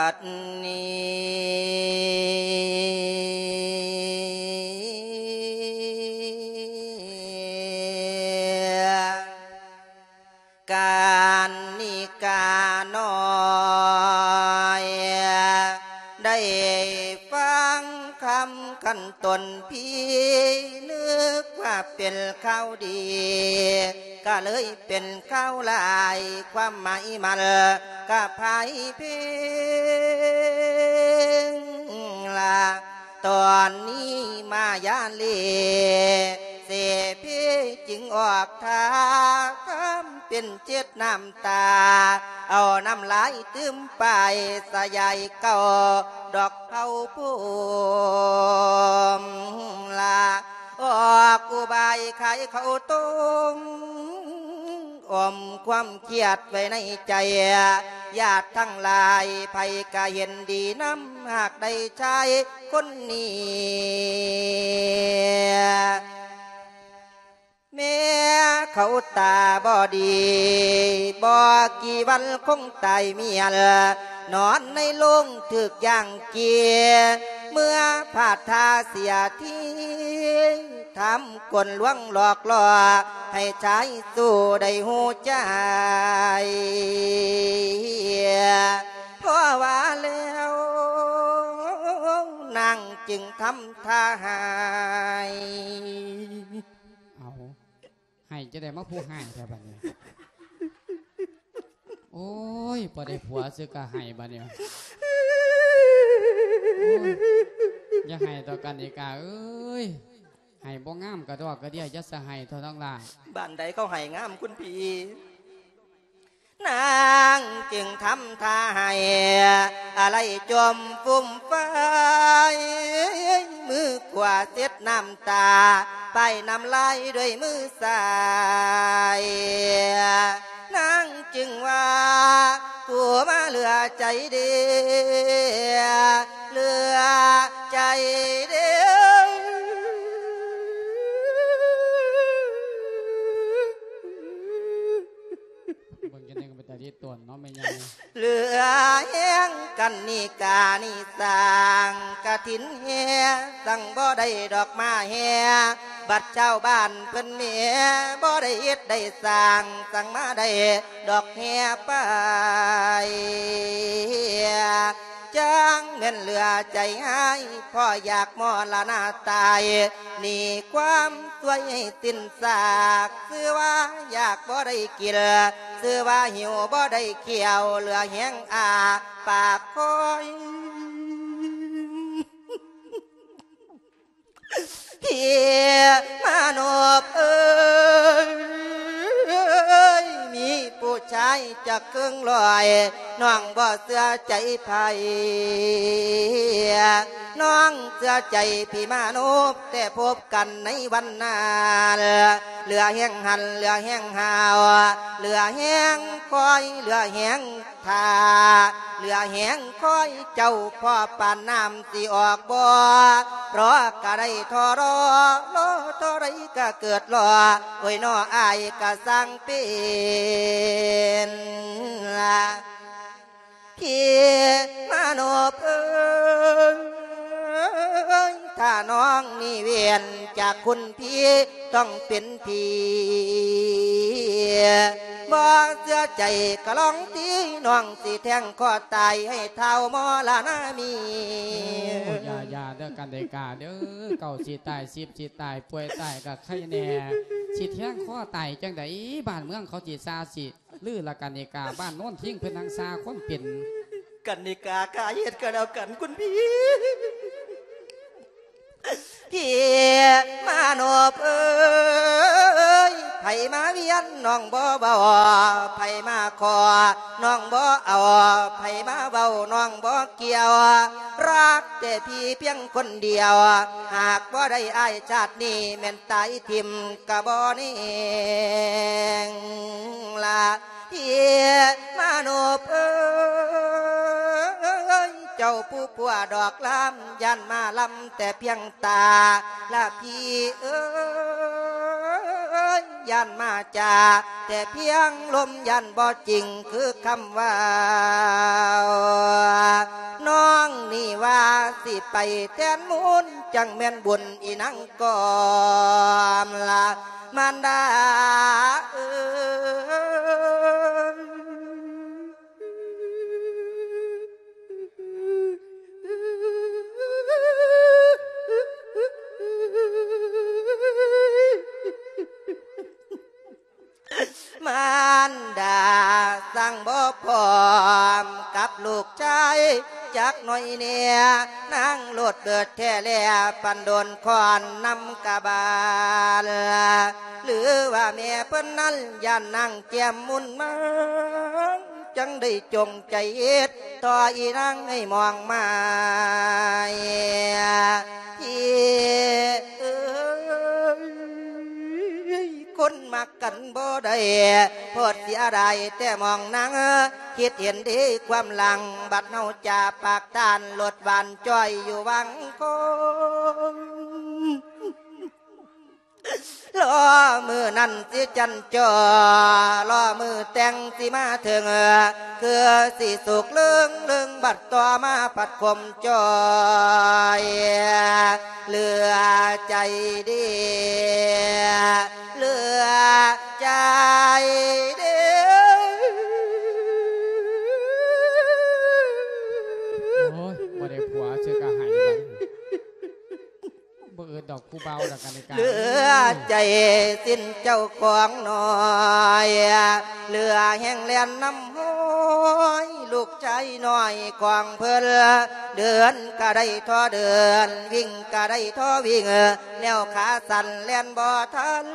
นี้กาานนิกาน้อยได้ฟังคำขันตนพี่นึกว่าเป็นข้าวดีก็เลยเป็นข้าวลายความหมายมันก็ภายเพียงละตอนนี้มายาเลเสพีจึงออกทาทำเป็นเจ็ดน้ำตาเอาน้ำลายตื้มไปสยายเก่าดอกเผาพุ่มลาออกกูบายไข่เขาต้มอมความเครียดไว้ในใจญาติทั้งหลายไผก็เห็นดีน้ำหากได้ใช้คนนี้แม่เขาตาบอดีบอกกี่วันคงตายเมียนอนในโลงถึกย่างเกียเมื่อผาดทาเสียที่ทำกลลวงหลอกล่อให้ใช้สู้ได้หูใจเพราะว่าแล้วนางจึงทำท่าหายเอาให้จะได้มาผู้ให้แค่บัดนี้โอ้ยพอได้ผัวซื้อกะให้บัดนี้อย่าให้ต่อกันอีกาเอ้ยให้บ่งามกระดอกกระเดียยัดสะให้เท่าทั้งหลายบ้านใดเขาให้งามคุณพี่นางจึงทำท่าให้อะไรจมฟุ่มไฟมือขวาเช็ดน้ำตาไปน้ำลายด้วยมือซ้ายนางจึงว่ากูมาเหลือใจเดียเหลือใจเดียบางอย่างเป็นแต่ที่ตัวเนาะไม่ยังเหลือแห้งกันนี่กานี่สางกะถินเฮียสั่งบ่ได้ดอกมาเฮียบัดเจ้าบ้านเพิ่นเมียบ่ได้เฮ็ดได้สร้างสั่งมาได้ดอกเฮียไปจังเม่นเหลือใจหายพ่ออยากมอละนาตายนี่ความสวยให้สิ้นซากซื้อว่าอยากบ่ได้กินซื้อว่าหิวบ่ได้เขียวเหลือแห้งอาปากคอยเพียมานบเอ้ยมีผู้ชายจะเครื่องลอยน้องบ่เสื้อใจไผ่น้องเสื้อใจพี่มานบแต่พบกันในวันนาเหลือแห้งหันเหลือแห้งหาวเหลือแห้งคอยเหลือแห้งทาเหลือแห้งคอยเจ้าพ่อปานน้ำสิออกบ่เพราะกะได้ทอรอรอทอไรก็เกิดรอโอ้ยน้ออายก็สั่งเป็นละพี่มานบเอ้ยถ้าน้องนี่เวียนจากคุณพี่ต้องเป็นพี่บ่เสื้อใจกะลองตีน้องสิแทงคอตายให้เท่ามอลานามีอย่าอย่าเด้อกันเดกาเด้อเก่าสิตายสิบสิตายป่วยตายกับไข้แน่สิแทงคอตายจังไดบ้านเมืองเขาจีซาสิลือละกันเดกาบ้านโน้นทิ้งเพิ่นทางซาคนเป็นกันเดกากาเฮ็ดกันเอากันคุณพี่พี่มานบเอ้ยไผมาเวียนน้องบ่เบาไผมาคอน้องบ่เอาไผมาเบาน้องบ่เกี่ยวรักแต่พี่เพียงคนเดียวหากบ่ได้อายชาตินี้แม่นตายทิ่มกะบ่นี่ละพี่มานบเอ้ยเจ้าผู้ผัวดอกลำยันมาลำแต่เพียงตาละพี่เอ้ยยันมาจาแต่เพียงลมยันบ่จริงคือคำว่าน้องนี่ว่าสิไปแทนมูลจังแม่นบุญอีนังก่อนละมันดาเอ้ยสั่งบ่พร้อมกับลูกชายจักหน่อยเนี่ยนั่งโลดเดือดแท้แล่ปันโดนคอนนำกะบาลหรือว่าแม่เพิ่นนั้นย่านนั่งแก้มมุนมาจังได้จงใจเอ็ดต่ออีนางให้มองมาที่เอ้ยคนมักกันบ่ได้พอดเสียดายแต่มองนางคิดเห็นดีความหลังบัดเฮาจ่าปากตานลดหวานจ้อยอยู่วังคงรอมือนั่นสิจันจอรอมือแต่งสิมาถึงคือสิสุกเลื่องเลื่องบัดต่อมาผัดคมจอยเหลือใจดีเหลือใจดีโอ้ยบ่ได้ผัวเชื่อกะหายบัดบ่เอิดดอกกูเบาดอกกันในการเหลือใจสิ้นเจ้าของน้อยเหลือแห่งเลียนน้ำห้อยลูกใจน้อยของเพิ่นเดินก็ได้ท่อเดินวิ่งก็ได้ท่อวิ่งแนวขาสั่นเลียนบ่ทัน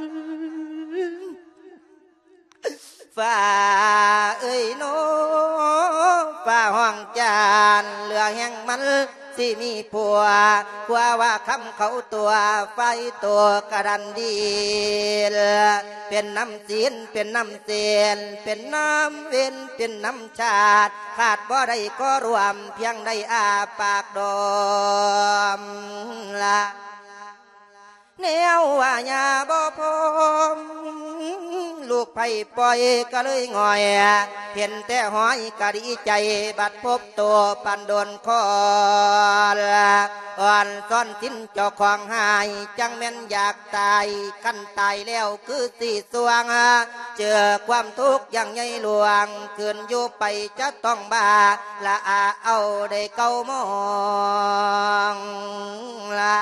ฝ่าเอ้ยโนฝ่าห้องจานเหลือแห่งมันสิมีผัวผัวว่าคำเขาตัวไฟตัวกระดันดีเป็นน้ำศีลเป็นน้ำเสียนเป็นน้ำเว้นเป็นน้ำชาติขาดบ่ได้ก็รวมเพียงได้อาปากดมละแนวว่าญาบ่พมลูกไผ่ปล่อยก็เลยงอยเห็นแต่หอยก็ดีใจบัดพบตัวปันโดนคออ่อนซ่อนสิ้นเจ้าของหายจังแม่นอยากตายขั้นตายแล้วคือสีสวงเจอความทุกข์อย่างใหญ่หลวงคืนอยู่ไปจะต้องบาละอาเอาได้เก้ามองละ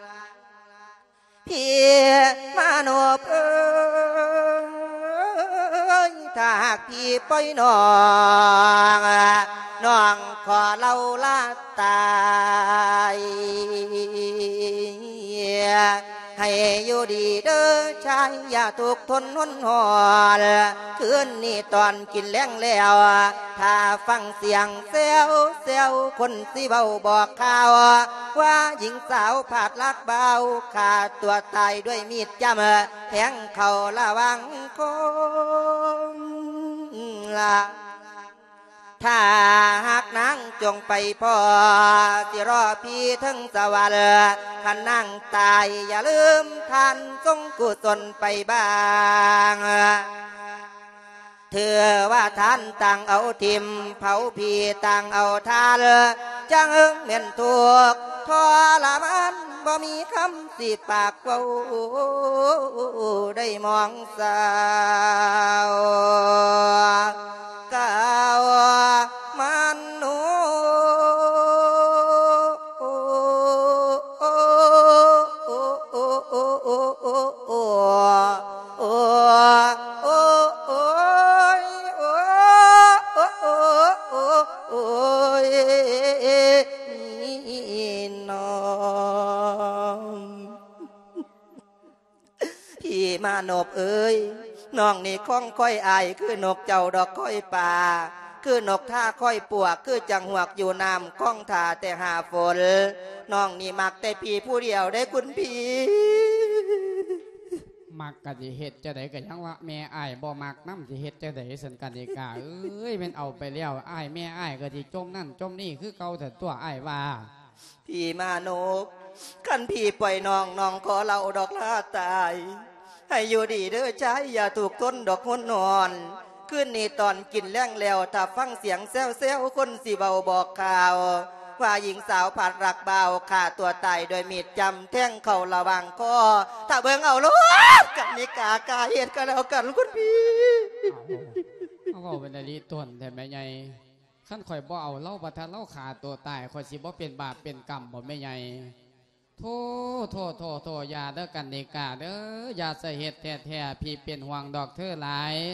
พี่มาโนเอ้ยถ้าหากพี่ปล่อยน้องน้องขอเล่าลาตายให้อยู่ดีเด้อชายอย่าถูกทนหนหอนคืนนี้ตอนกินแล้งแล้วถ้าฟังเสียงเซลเซลคนสิเบาบอกข่าวว่าหญิงสาวผาดลักเบาขาดตัวตายด้วยมีดจ้ำแทงเข่าระวังคงละถ้าหากนางจงไปพ่อสิรอพี่ถึงสวรรค์ขันนางตายอย่าลืมท่านทรงกุศลไปบ้างเธอว่าท่านต่างเอาทิมเผาพี่ต่างเอาทานจังเม่นทุกทรมานบ่มีคำสิปากเว้าได้มองสาวก้าวมันโนพี่มานบเอ้ยน้องนี่คล้องค่อยอายคือนกเจ้าดอกค่อยป่าคือนกท่าค่อยปวกคือจังหวกอยู่น้ำคล้องท่าแต่หาฝนน้องนี่มักแต่พี่ผู้เดียวได้คุณพี่มักกะสิเฮ็ดจะได้ก็ยังว่าแม่อ้ายบ่มักน้ำสิเฮ็ดจะได้สันกันดีกาเอ้ยมันเอาไปแล้วอ้ายแม่อ้ายก็สิจมนั่นจมนี่คือเก่าแต่ตัวอ้ายว่าพี่มานบคันพี่ปล่อยน้องน้องขอเราดอกลาตายให้อยู่ดีเด้อใจอย่าถูกต้นดอกหุ่นนอนคืนนี้ตอนกินแล้งแล้วถ้าฟังเสียงแซวแซวคนสิเบาบอกข่าวว่าหญิงสาวผัดรักเบาฆ่าตัวตายโดยมีดจำแทงเข่าระวังคอถ้าเบิ่งเอาลูกกับนิกากาเหตุกันแล้วกันคุณพี่เอาเอาเป็นอดีตต้นแต่แม่ใหญ่ขั้นข่อยบ่เอาเล่าบัทันเล่าขาตัวตายข่อยสิบ่เป็นบาปเป็นกรรมบ่แม่ใหญ่โทษโทษโทษโทษอย่าเด้อกันเดกาเด้ออย่าใส่เหตุแท้ๆพี่เป็นห่วงดอกเธอหลาย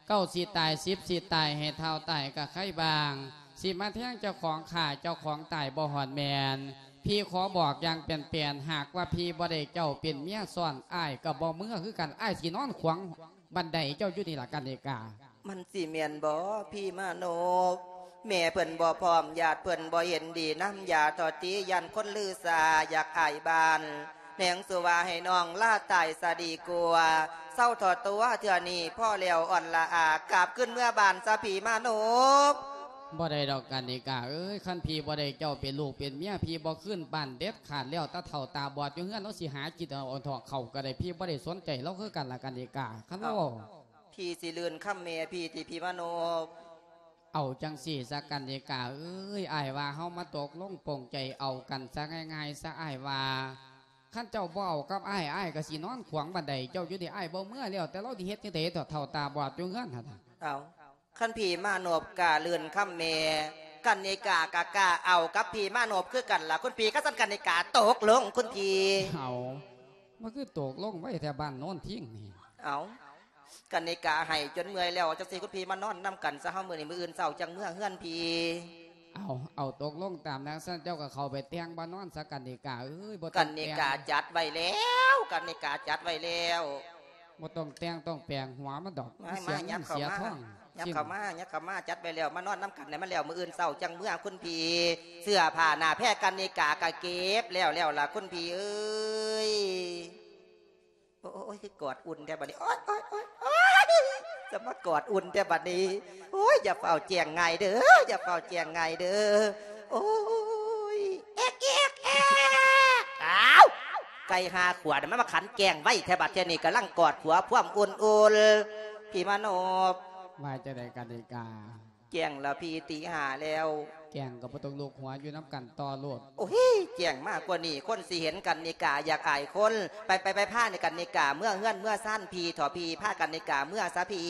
เก้าสีตายสิบสีตายให้เท่าตายกับไข่บางสิมาแท่งเจ้าของข่าเจ้าของตายบ่หอนแมนพี่ขอบอกอย่างเปลี่ยนเปลี่ยนหากว่าพี่บ่ได้เจ้าเป็นเมียซ่อนอ้ายกับบ่เมื่อคือกันอ้ายสีนอนขวางบันไดเจ้าอยู่นี่หลักกันเอกามันสิเมียนบ่พี่มาโนบแม่เพิ่นบ่พร้อมญาติเพิ่นบ่เห็นดีน้ำยาทอตียันคนลือสาอยากอายบานแหนงสุวาให้น้องล่าตายสะดีกลัวเศร้าถอดตัวเถื่อนี่พ่อเลี้ยวอ่อนละอากราบขึ้นเมื่อบานสะผีมาโนบบ่ได้ดอกกันเอกาเอ้ยขั้นพี่บ่ได้เจ้าเป็นลูกเป็นเมียพี่บ่ขึ้นบ้านเด็ดขาดแล้วตาเถ่าตาบอดอยู่เฮือนเราสิหาจิตเอาถอกเข่าก็ได้พี่บ่ได้สนใจเราคือกันละกันเอกาขั้นเราพี่สิลื่นข้ามเมพี่ที่พี่มาโนบเอาจังสี่สักกันเอกาเอ้ยอ้ายว่าเฮามาตกลงปลงใจเอากันซะง่ายๆซะอ้ายว่าขั้นเจ้าบ่เอากับอ้ายอ้ายก็สินอนขวางบันไดเจ้าอยู่ที่อ้ายบ่เมื่อแล้วแต่เราที่เฮ็ดจังได๋เถ่าตาบอดอยู่เฮือนหั่นเอาขั้นพี่มาโนบกาลื่นข้ามเมกันเอกากากาเอากับพี่มาโนบคือกันล่ะคุณพี่ก็สั่นกันเอกาตกลงคุณพี่เอามันคือตกลงไว้แถวบ้านโน้นทิ้งนี่เอากันในกาให้จนเมื่อยแล้วจังสิคุณพี่มานอนนำกันซะเฮามื้อนี้มื้ออื่นเช้าจังเมื่อเฮือนพี่เอาเอาตกลงตามนั้นซั่นเจ้าก็เข้าไปแต่งบ่นอนซะกันในกาเอ้ยบ่กันในกาจัดไว้แล้วกันในกาจัดไว้แล้วบ่ต้องแต่งต้องแปลงหัวมันดอกเสียยับเข้ามายับเข้ามายับเข้ามาจัดไว้แล้วมานอนนำกันได้มาแล้วมื้ออื่นเช้าจังเมื่อคุณพี่เสื้อผ้าหน้าแพรกันในกากะเก็บแล้วแล้วล่ะคุณพี่เอ้ยโอ้ยกอดอุ่นแท้บัดนี้โอ้ยโอ้ยโอ้ยโอ้ยจะมากอดอุ่นแท้บัดนี้โอ้ยอย่าเฝ้าแจงไงเด้ออย่าเฝ้าแจงไงเด้อโอ้ยเอ๊กเอ๊กเอ๊กอ้าวไก่หาขวดมันมาขันแกงไว้แท้บัดเทนี่กำลังกอดหัวพ่วมอุ่นอุ่นพี่มโนบมาจะได้กันดีกาแกงละพี่ตีหาแล้วแกงกับประตูลูกหัวอยู่น้ำกันต่อโลดโอ้ยแกงมากกว่านี่คนสิเห็นกันนิกาอยากอายคนไปไปไปผ้าในกันนิกาเมื่อเฮือนเมื่อสั้นพีถอพีผ้ากันนิกาเมื่อสะพี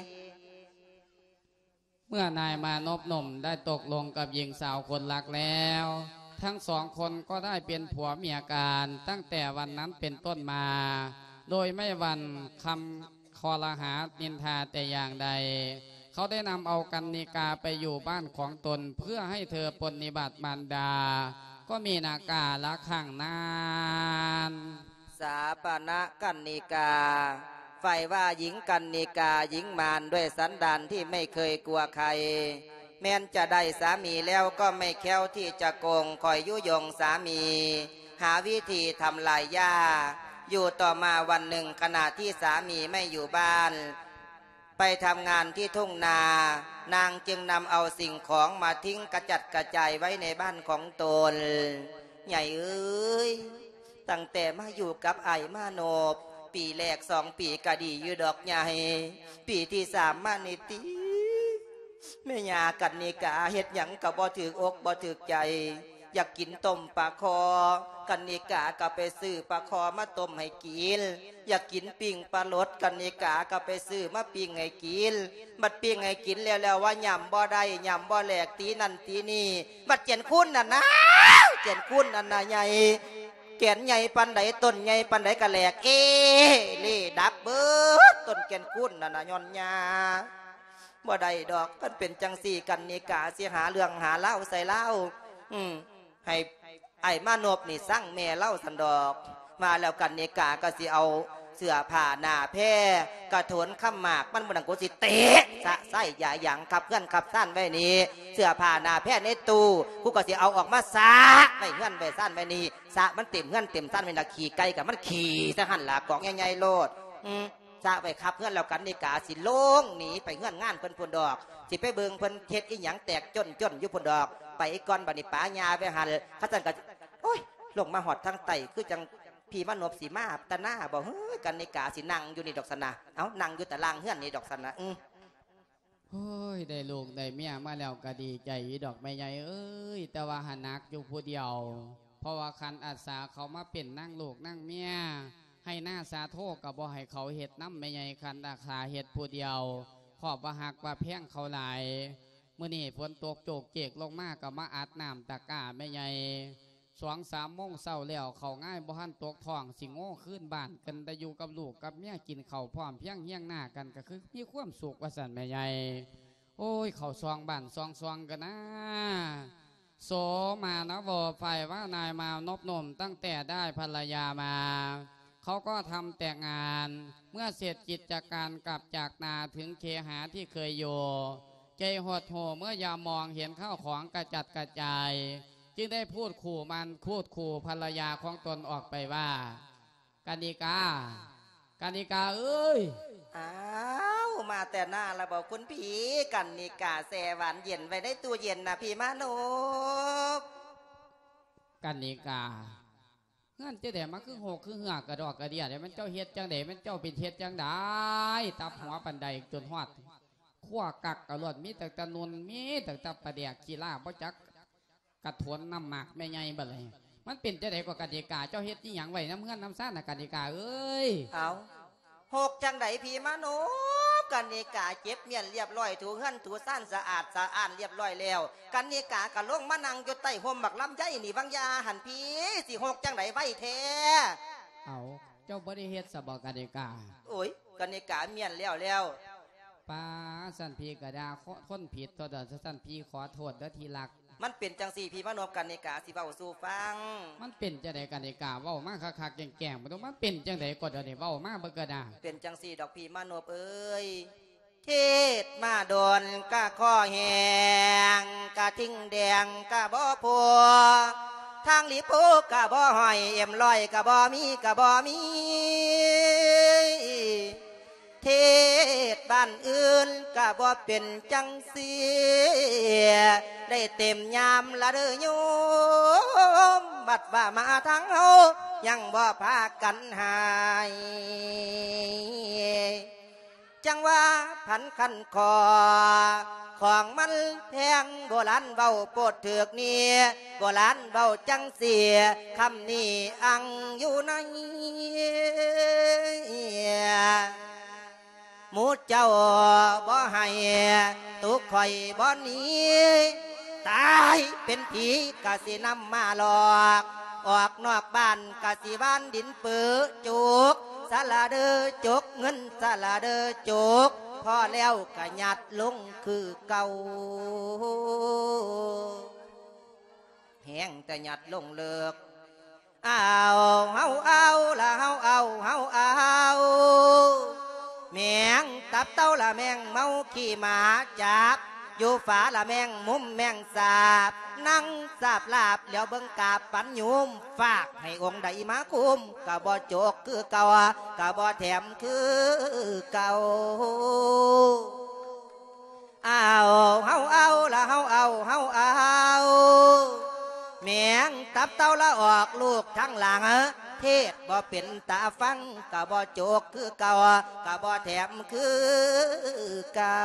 เมื่อนายมานพหนุ่มได้ตกลงกับหญิงสาวคนรักแล้วทั้งสองคนก็ได้เป็นผัวเมียกันตั้งแต่วันนั้นเป็นต้นมาโดยไม่หวั่นคำคอรหานินทาแต่อย่างใดเขาได้นำเอากันนิกาไปอยู่บ้านของตนเพื่อให้เธอปฏิบัติมารดาก็มีนาการะข้างนานสาปณะกันนิกาไฟว่าหญิงกันนิกาหญิงมารด้วยสันดานที่ไม่เคยกลัวใครแม้นจะได้สามีแล้วก็ไม่แค้วที่จะโกงคอยยุยงสามีหาวิธีทำลายย่าอยู่ต่อมาวันหนึ่งขณะที่สามีไม่อยู่บ้านไปทำงานที่ทุ่งนานางจึงนำเอาสิ่งของมาทิ้งกระจัดกระจายไว้ในบ้านของตนใหญ่เอ้ยตั้งแต่มาอยู่กับไอ้มาโนบปีแรกสองปีกะดีอยู่ดอกใหญ่ปีที่สามมานิติแม่ยากันนิกาเฮ็ดหยังกับบ่ถืออกบ่ถือใจอยากกินต้มปลาคอกันนิกาก็ไปซื้อปลาคอมาต้มให้กินอยากกินปิ้งปลาลดกันนิกาก็ไปซื้อมาปิ้งให้กินบัดปิ้งให้กินแล้วแล้วว่าย่ำบ่ได้ย่ำบ่แหลกตีนั่นตีนี่บัดเจียนคุณน่ะนะเจียนคุณน่ะนะใหญ่แก่นใหญ่ปันใดต้นใหญ่ปันใดก็แหลกเอเล่ดับเบิดต้นแก่นคุณน่ะนะย้อนยาบ่ได้ดอกกันเป็นจังสี่กันนิกาเสียหาเรื่องหาเล่าใส่เล่าอืมให้ไอ้มานบนี่สั่งแม่เล่าสันดอกมาแล้วกันเนกาก็สิเอาเสื้อผ้าหน้าแพร่กระโถนข้ามหมากมันบนังกุสิเตะสะไส้ใหญ่หยังขับเพื่อนขับสั้นไว้นี่เสื้อผ้าหน้าแพร่ในตู้กูก็สิเอาออกมาซะไว้เพื่อนไว้สั้นไว้นี่สะมันเต็มเพื่อนเต็มสั้นไว้นะขี่ไก่กับมันขี่ซะหันหลักกองใหญ่ๆโลดอืมซะไว้ขับเพื่อนแล้วกันเนกาสิลงหนีไปเพื่อนงานเพิ่นพุ่นดอกสิไปเบิ่งเพิ่นเฮ็ดอีหยังแตกจนจนอยู่พุ่นดอกไปก่อนบัดนี้ป้ายาไปหันเขาจังก็โอ้ยลงมาหอดทางไตคือจังพี่มานบสีมาตาหน้าบอกเฮ้ยกันในกาสินั่งอยู่นี่ดอกสนะเอานั่งอยู่แต่ล่างเฮือนนี่ดอกสนะอือเฮ้ยได้ลูกได้เมียมาแล้วก็ดีใจดอกไม่ใหญ่เอ้ยแต่ว่าหานักอยู่ผู้เดียวเพราะว่าคันอาสาเขามาเป็นนั่งลูกนั่งเมียให้หน้าสาโทกับบ่ให้เขาเห็ดน้ำไม่ใหญ่คันอาสาเห็ดผู้เดียวขอบว่าหักว่าแพงเขาหลายเมื่อนี่ฝนตกโจกเจกลงมากกับมาอัดน้ำตะก้าไม่ใหญ่สองสามโมงเศร้าแล้วเขาง่ายบ่หันตกท้องสิโง่ขึ้นบ้านกันแต่อยู่กับลูกกับเมียกินข้าวพร้อมเพียงเฮียงหน้ากันก็คือมีความสุขว่าสันแม่ใหญ่โอ้ยเขาซองบ้านซองซองกันนะโสมานะวอฝ่ายว่านายมานบนมตั้งแต่ได้ภรรยามาเขาก็ทำแต่งานเมื่อเสร็จกิจการกลับจากนาถึงเคหาที่เคยอยู่ใจหดหู่เมื่อยามมองเห็นข้าวของกระจัดกระจายจึงได้พูดขู่มันพูดขู่ภรรยาของตนออกไปว่ากานิกากานิกาเอ้ยอ้าวมาแต่หน้าละบอกคุณผีกันนิกาแสหวานเย็นไว้ในตู้เย็นนะพี่มานพกานิกาเงื่อนเจ๊เดมันคือหกคือเหือกกระดอกกระเดียเดี๋ยวมันเจ้าเฮ็ดจังเดมันเจ้าเป็นเฮ็ดจังได้ตับหัวปันไดจนหอดขั้วกักกระลดมีแต่ตะนุนมีแต่ตะประเดียกกีฬาบ่จักกระทวนน้ำหมักแม่ใหญ่บ่เลยมันเป็นจะได้กว่ากติกาเจ้าเฮ็ดที่หยังไว้น้ำเงื่อนน้ำซ่านนะกติกาเอ้ยเอาหกจังไดพี่มโนกันนิกาเจ็บเมียนเรียบร้อยถูเฮือนถูซ่านสะอาดสะอ้านเรียบร้อยแล้วกันนิกากะลงมานั่งอยู่ใต้ห่มบักลำไยนี่วังยาหันพี่สิหกจังไดไว้แท้เอาเจ้าบ่ได้เฮ็ดสบกติกาโอ้ยกันนิกาเมียนแล้วแล้วป้าสันพีกระดาค้นผิดตัวเดินสันพีขอโทษเด้อทีหลักมันเป็นจังสี่พี่มโนกันนิกาสิเว้าสู่ฟังมันเป็นจังไดกันนิกาเว้ามาคักๆแก่งๆมันต้องมันเป็นจังไดก็เดี๋ยวนี้เว้ามาบ่กระดาเป็นจังสี่ดอกพี่มโนเอ้ยเทศมาโดนกะข้อแหงกะทิ้งแดงกะบ่พัวทางหลีปูกะบ่หอยเอ็มลอยกะบ่มีกะบ่มีเทศบ้านอื่นกะบ่เป็นจังสีได้เต็มยามละเด้อโยมบัดว่ามาทางเฮายังบ่พากันหายจังว่าพันคันคอของมันแพงโบราณเบาโปดเถือกนี่โบราณเบาจังเสียคำนี้อังอยู่ในหมูเจ้าบ่ให้ตุกข่อยบ่หนีตายเป็นผีกะสินำมาหลอกออกนอกบ้านกะสิบ้านดินเปื้อจุกสาลาเดอจุกเงินสาลาเดอจุกพอแล้วกะหยัดลงคือเก่าแห้งแต่หยัดลงเลิกเอาเฮาเอาละเฮาเอาเฮาเอาแมงตับเต้าละแมงเมาขี่หมาจับอยู่ฝาละแมงมุมแมงสาบนั่งสาบลาบแล้วเบิ่งกาบปันยุมฝากให้องค์ใดมาคุมกะบ่โจกคือเก่ากะบ่แถมคือเก่าเอาเฮาเอาละเฮาเอาเฮาเอาแมงตับเต้าละออกลูกทั้งหลังเทศบ่เป็นตาฟังกะบ่โจกคือเก่ากะบ่แถมคือเก่า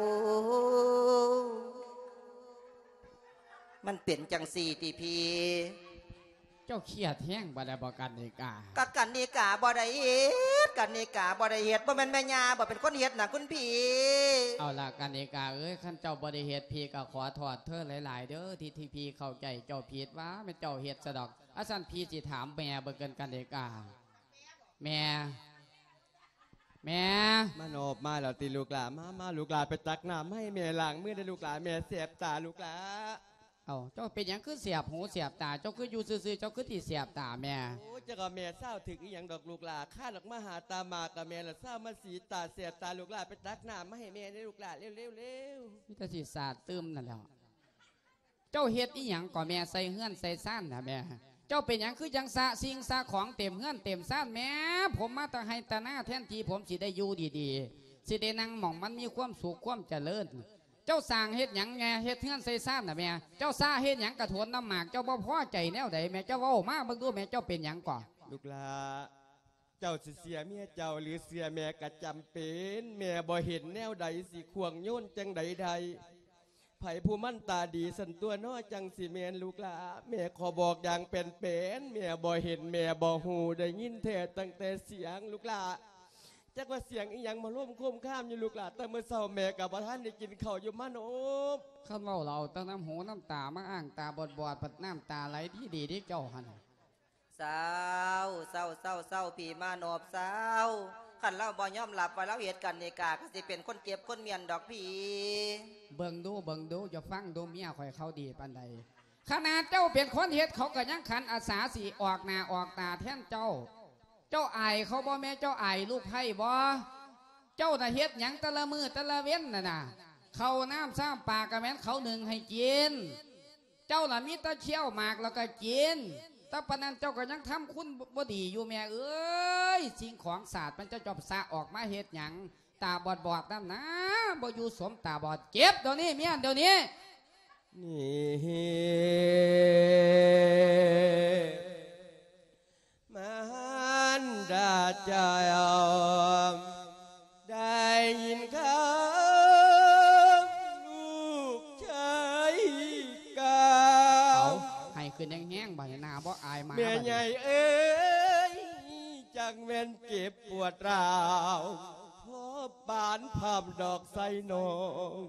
มันเป็นจังสี่ทีพีเจ้าเครียดแห้งบ่ได้บ่กันนิกากักันนิกาบ่ได้เฮ็ดกันนิกาบ่ได้เฮ็ดบ่แม่นแม่ย่าบ่เป็นคนเฮ็ดน่ะคุณพี่เอาล่ะกันนิกาเอ้ยขั้นเจ้าบ่ได้เฮ็ดพี่ก็ขอโทษเธอหลายๆเด้อที่ที่พี่เข้าใจเจ้าผิดว่าแม่เจ้าเฮ็ดซะดอกอาสันพี่สิถามแม่เบิ่งกันกันนิกาแม่แม่มาโนบมาแล้วตีลูกหลานมามาลูกหลานไปตักน้ำให้แม่ล้างมือได้ลูกหลานแม่เสียบตาลูกหลานเอาเจ้าเป็นอย่างคือเสียบหูเสียบตาเจ้าคืออยู่ซื่อๆเจ้าคือที่เสียบตาแม่โอ้จะกับแม่เศร้าถึงอีหยังดอกลูกหลานข้าดอกมาหาตามากับแม่ละเศร้ามาสีตาเสียบตาลูกหลานไปตักน้ำมาให้แม่ได้ลูกหลานเร็วเร็วเร็วมิตรศีรษะตื้มนั่นแหละเจ้าเฮ็ดอีหยังก่อแม่ใส่เฮือนใส่ซ่านนะแม่เจ้าเป็นอย่างคือยังสะสิ่งสะของเต็มเฮือนเต็มซ่านแม่ผมมาตะให้ตาหน้าแทนทีผมสิได้อยู่ดีๆสิได้นั่งหม่องมันมีความสุขความเจริญเจ้าสร้างเฮ็ดหยังไงเฮ็ดเฮือนใส่ซ่านนะแม่เจ้าซ่าเฮ็ดหยังกระโถนน้ำหมากเจ้าบ่พอใจแนวใดแม่เจ้าเว้ามาเบิ่งดูแม่เจ้าเป็นหยังก่อลูกหลานเจ้าสิเสียเมียเจ้าหรือเสียแม่กะจำเป็นแม่บ่เห็นแนวใดสิควงโยนจังใดใดไผ่ผู้มั่นตาดีสันตัวน้อจังสิเมียนลูกหลานแม่ขอบอกอย่างเป็นเป็นแม่บ่เห็นแม่บ่หูได้ยินแท้ตั้งแต่เสียงลูกหลานจักว่าเสียงอีหยังมาร่วมโคมข้ามอยู่ลูกหลานแต่เมื่อเช้าแม่กับพ่อท่านได้กินข้าวอยู่มานบข้าเมาเราตั้งน้ำหูน้ำตามาอ่างตาบอดบอดปัดน้ำตาไหลดีดีที่เจ้าหันเศร้าเศร้าเศร้าเศร้าพี่มาโนบเศร้าขันเล่าบ่ยอมหลับว่าเล่าเหตุกันในกาก็สิเป็นคนเก็บคนเมียนดอกพี่เบิ่งดูเบิ่งดูจะฟังดูเมียคอยเขาดีปันใดขนาดเจ้าเป็นคนเฮ็ดเขาก็ยังขันอาสาสีออกหน้าออกตาแทนเจ้าเจ้าไอเขาบ่แม่เจ้าไอลูกไผ่บ่เจ้าน่ะเฮ็ดหยังแต่ละมือแต่ละเว้นน่ะนะเขาน้ำซ้ำปากกระแม่นเขาหนึ่งให้กินเจ้าน่ะมีตะเชี่ยวหมากแล้วก็กินแต่ปนันเจ้าก็ยังทำคุณบ่ดีอยู่แม่เอ้ยสิ่งของศาสตร์มันจะจบสะออกมาเฮ็ดหยังตาบอดบอดนั่นนะบ่อยู่สมตาบอดเจ็บเดี๋ยวนี้เมียเดี๋ยวนี้นี่มันดาใจได้ยินคำลูกชายกาวให้ขึ้นแห้งๆบ่หน้าบ่อายมาแม่ใหญ่เอ้ยจังแม่นเก็บปวดร้าวพอบานภาพดอกไทรนอง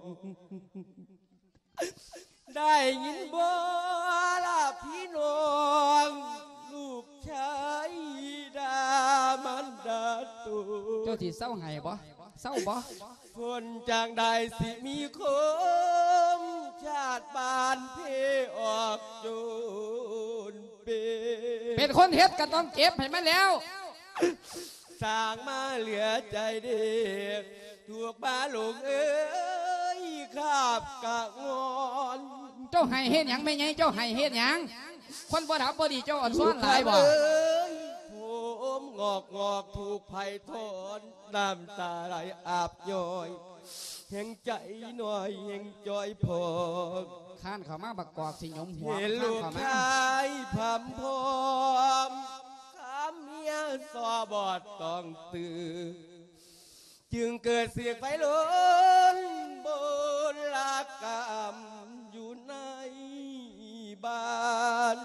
ได้ยินบ่ล่ะพี่น้องลูกชายดามันดาตูเจ้าที่เศร้าไห้บ่เศร้าบ่คนจางใดสิมีคมชาติบานเพออกจูนเป็นเป็นคนเฮ็ดก็ต้องเก็บให้มันแล้วสร้างมาเหลือใจเด็กถูกบาหลงเอ้ยขาบกะงอนเจ้าให้เฮ็ดหยังไม่ไงเจ้าให้เฮ็ดหยังคนบ่ดับบ่ดีเจ้าอ่อนซ้อนหลายบ่ผมงอกงอกถูกไผ่ทนน้ำตาไหลอาบย้อยแห่งใจหน่อยแห่งจอยพอข้านเขามาบักกอกสิยมหัวเห็นลูกชายพำพอมคำเมียสอบอดต้องตื่นจึงเกิดเสียงไฟล้นบนลากรอยู่ในบ้าน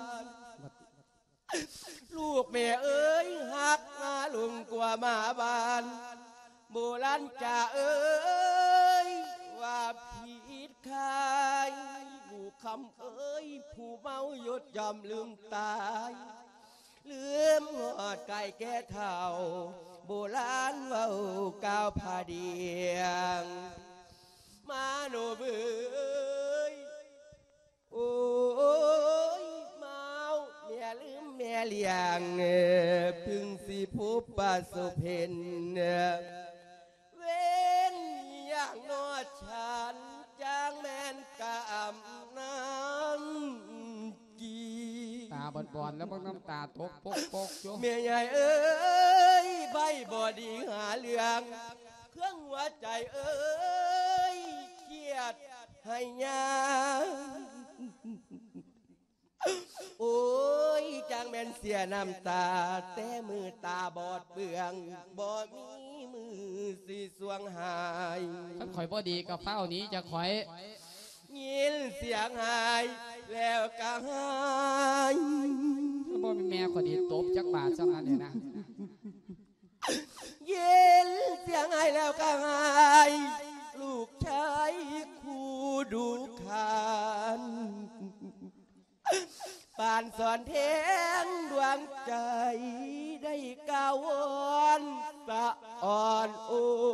ลูกแม่เอ้ยหักงาลุงกว่ามาบ้านโบราณจ่าเอ้ยว่าผิดใครลูกคำเอ้ยผู้เมายดยอมลืมตายลืมหอดไก่แก่เท่าโบราณเว้าก้าวผาเดียงมาโนเบยโอ้ยเมาเมียลืมเมียเลี้ยงพึ่งสิผู้ประสบเห็นเว้นอย่างนอดฉันจางแม่นกะอำน้ำกีตาบอดบอดแล้วน้ำตาตกปกปกโยเมียใหญ่เอ้ยใบบอดีหาเรื่องเครื่องหัวใจเอ้ยเครียดให้ยาโอ้ยจางแม่นเสียน้ำตาแต่มือตาบอดเบื่องบ่มีมือสีสวงหายถ้าข่อยบ่ดีกับเฝ้านี้จะข่อยยินเสียงหายแล้วก็หายถ้าบ่มีแม่ข่อยดีตบจักบาทสักนั้นเนี่ยนะยินเสียงหายแล้วก็หายลูกชายคู่ดูขานปานสอนเทงดวงใจได้ก้าววนสะอ่อนโอ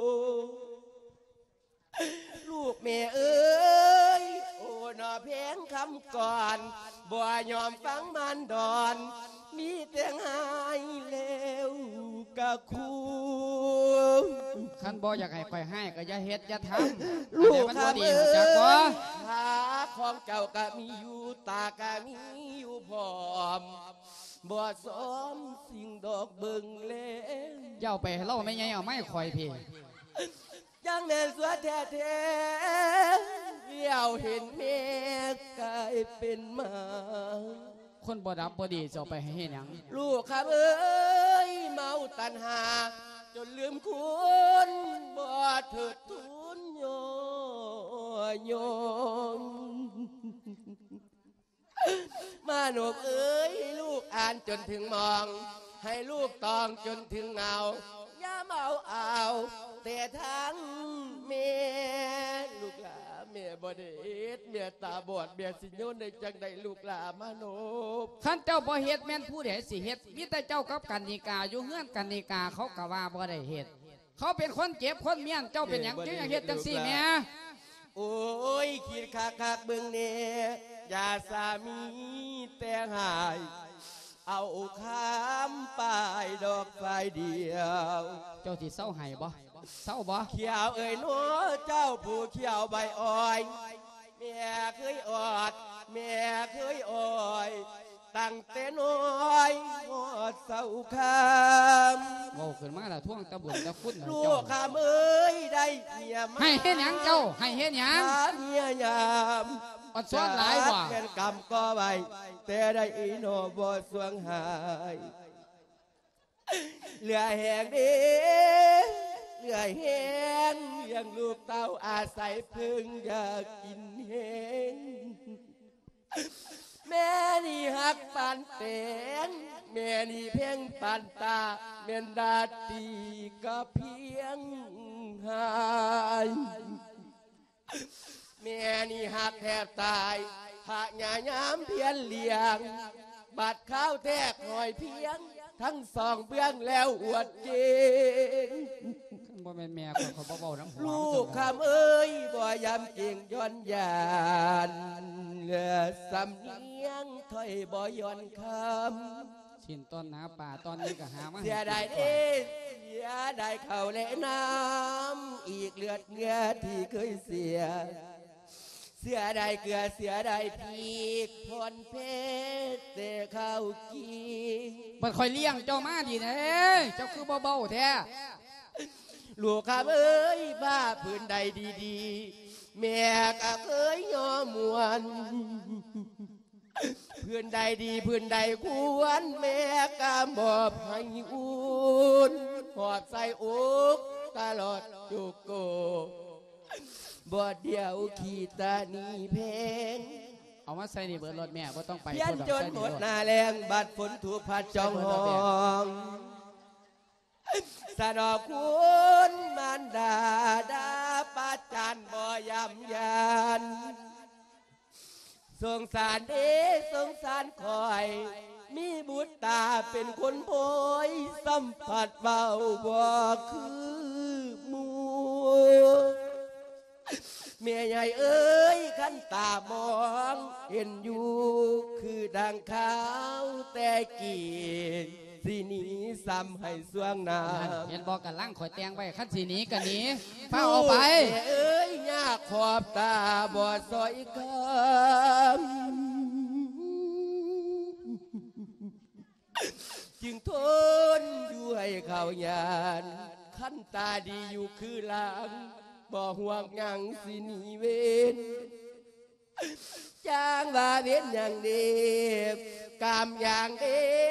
ลูกแม่เอ้ยโอ้นอเพลงคำก่อนบ่ยอมฟังมันดอนมีแต่หายแล้วกะคูขันบ่อยากให้ข่อยให้ก็อย่าเฮ็ดอย่าทำลูกข้าเอ้ยหาของเจ้าก็มีอยู่ตาก็มีอยู่พร้อมบ่สมสิ่งดอกเบิ่งเล่เจ้าไปเล่าไม่ไงเอาไม่ข่อยพี่จังแม่นสวยแท้ๆเลี้ยวเห็นแม่กลายเป็นหมาคนบ่ดับบ่ดีจะไปให้เห็นยังลูกข้าเอ้ยเมาตัณหาจนลืมคุณบ่เถิดทุนโยโยมมาหนกเอ้ยลูกอ่านจนถึงมองให้ลูกตองจนถึงเงาย่าเมาเอาแต่ทั้งเมียลูกหลาเมียบ่ได้เฮ็ดเมียตาบอดเมียสิโยนในจังใดลูกหลามโนบท่านเจ้าบ่เฮ็ดแม่นผู้ใดสิเฮ็ดมีแต่เจ้ากับกันนิกาอยู่เฮือนกันนิกาเขาก็ว่าบ่ได้เฮ็ดเขาเป็นคนเจ็บคนเมียนเจ้าเป็นหยังจึงอยากเฮ็ดจังซี่แม่โอ้ยคิดคักคักเบิ่งเนี่ยอย่าสามีแต่หายเอาข้ามปลายดอกไฟเดียวเจ้าสิเศร้าให้บ่เศร้าบ่เขียวเอ่ยนัวเจ้าผู้เขียวใบอ้อยแม่เคยอดแม่เคยอ้อยตั้งแต่น้อยหอดเศร้าคำโง่ขึ้นมาแล้วท่วงตะบุญตะคุณลูกคำเอ้ยได้เมียมาให้เฮ็ดหยังเจ้าให้เฮ็ดหยังเมียยามอดซ้อนหลายบ่เป็นกรรมก็ไว้แต่ได้อีโนบ่สวงหายเหลือแหงดีเหลือแหงยังลูกเต้าอาศัยพึ่งอยากกินแหงแม่นี่หักปานเตงแม่นี่เพ่งปานตาเมียนดาตีก็เพียงหายแม่นี่หักแทบตายหากหยาย้ำเพียนเลี้ยงบัดข้าวแทกหอยเพียงทั้งสองเบื้องแล้วอวดเก่งบ่แม่นแม่เขาเขาเบาๆน้ำหัวลูกคำเอ้ยบ่ยำเก่งย้อนยานเหลือสำเนียงถอยบ่ย้อนคำชินต้นหาป่าตอนนี้ก็หามาเสียดายเด้เสียดายเข่าและน้ำอีกเลือดเงือที่เคยเสียเสียดายเกลือเสียดายพีกพรเพชรแต่ข้าวกีมันคอยเลี้ยงเจ้ามาดีนะเจ้าคือเบาๆแท้ลูกข้าเอ้ยบ้าพื้นใดดีๆแม่ก็เคยยอมมวนพื้นใดดีพื้นใดควรแม่ก็มอบให้อุ่นหอบใส่อกตลอดจุกโกบ่เดียวขีตานีเพงเอามาใส่นี่เบิดรถแม่บ่ต้องไปเพี้ยนจนหมดหน้าแรงบัดฝนถูกพัดจองห้องสนอคุณมันดาดาปาจันบ่ยำยันสงสารเด้สงสารคอยมีบุตรตาเป็นคนโพยสัมผัสเบาบ่คือมูเมียใหญ่เอ้ยขันตามองเห็นอยู่คือดังขาวแต่กี่สีนี้ซ้ำให้สวงน้ำเห็นบอกกันล่างข่อยแตงไปขั้นสีนี้กันนี้ฟ้าออกไปเอ้ยยากขอบตาบอดซอยคำจึงทนอยู่ให้เขายานขั้นตาดีอยู่คือหลังบ่ห่วงยังสิหนีเวนจ้างว่าเวียนอย่างเดีบกามอย่างเด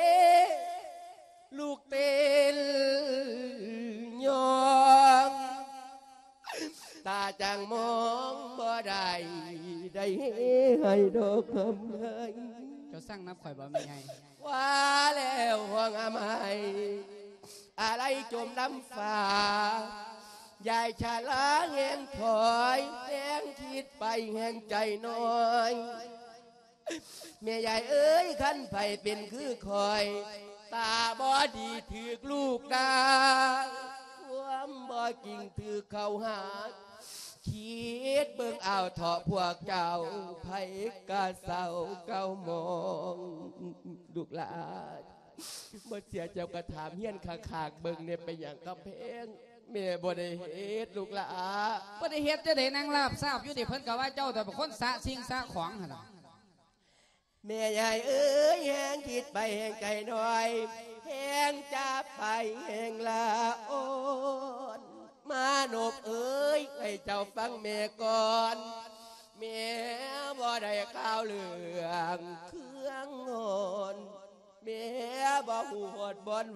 ลูกเต้นยองตาจังมองบ่ได้ได้ให้ดอกคำให้เจ้าสร้างนับข่อยบ่มีไงว่าแล้วห่วงอมัยอะไรจมน้ำฟ้ายายชาลาแห่งถอยแห่งคิดไปแห่งใจน้อยแม่ยายเอ้ยขันไผเป็นคือคอยตาบอดีถือลูกดาความบ่กิ่งถือเขาหาคิดเบิ่งเอาเถาะพวกเจ้าไผกะเศร้าเก้ามองลูกหลานเมื่อเสียเจ้ากระถามเฮียนขากๆเบิ่งเนี่ยไปอย่างกระเพงแม่บ่ได้เฮ็ดลูกหลาบ่ได้เฮ็ดจะได้นางลาบทราบอยู่ดิเพิ่นก็ว่าเจ้าแต่เป็นคนสะสิ่งสะของหั่นน่ะแม่ใหญ่เอ้ยแห่งคิดไปแห่งไกลหน่อยแห่งจับไปแห่งละอ่อนมาโนบเอ้ยให้เจ้าฟังแม่ก่อนแม่บ่ได้ข้าวเหลืองเครื่องงอนแม่บ่หูหดบอนไหว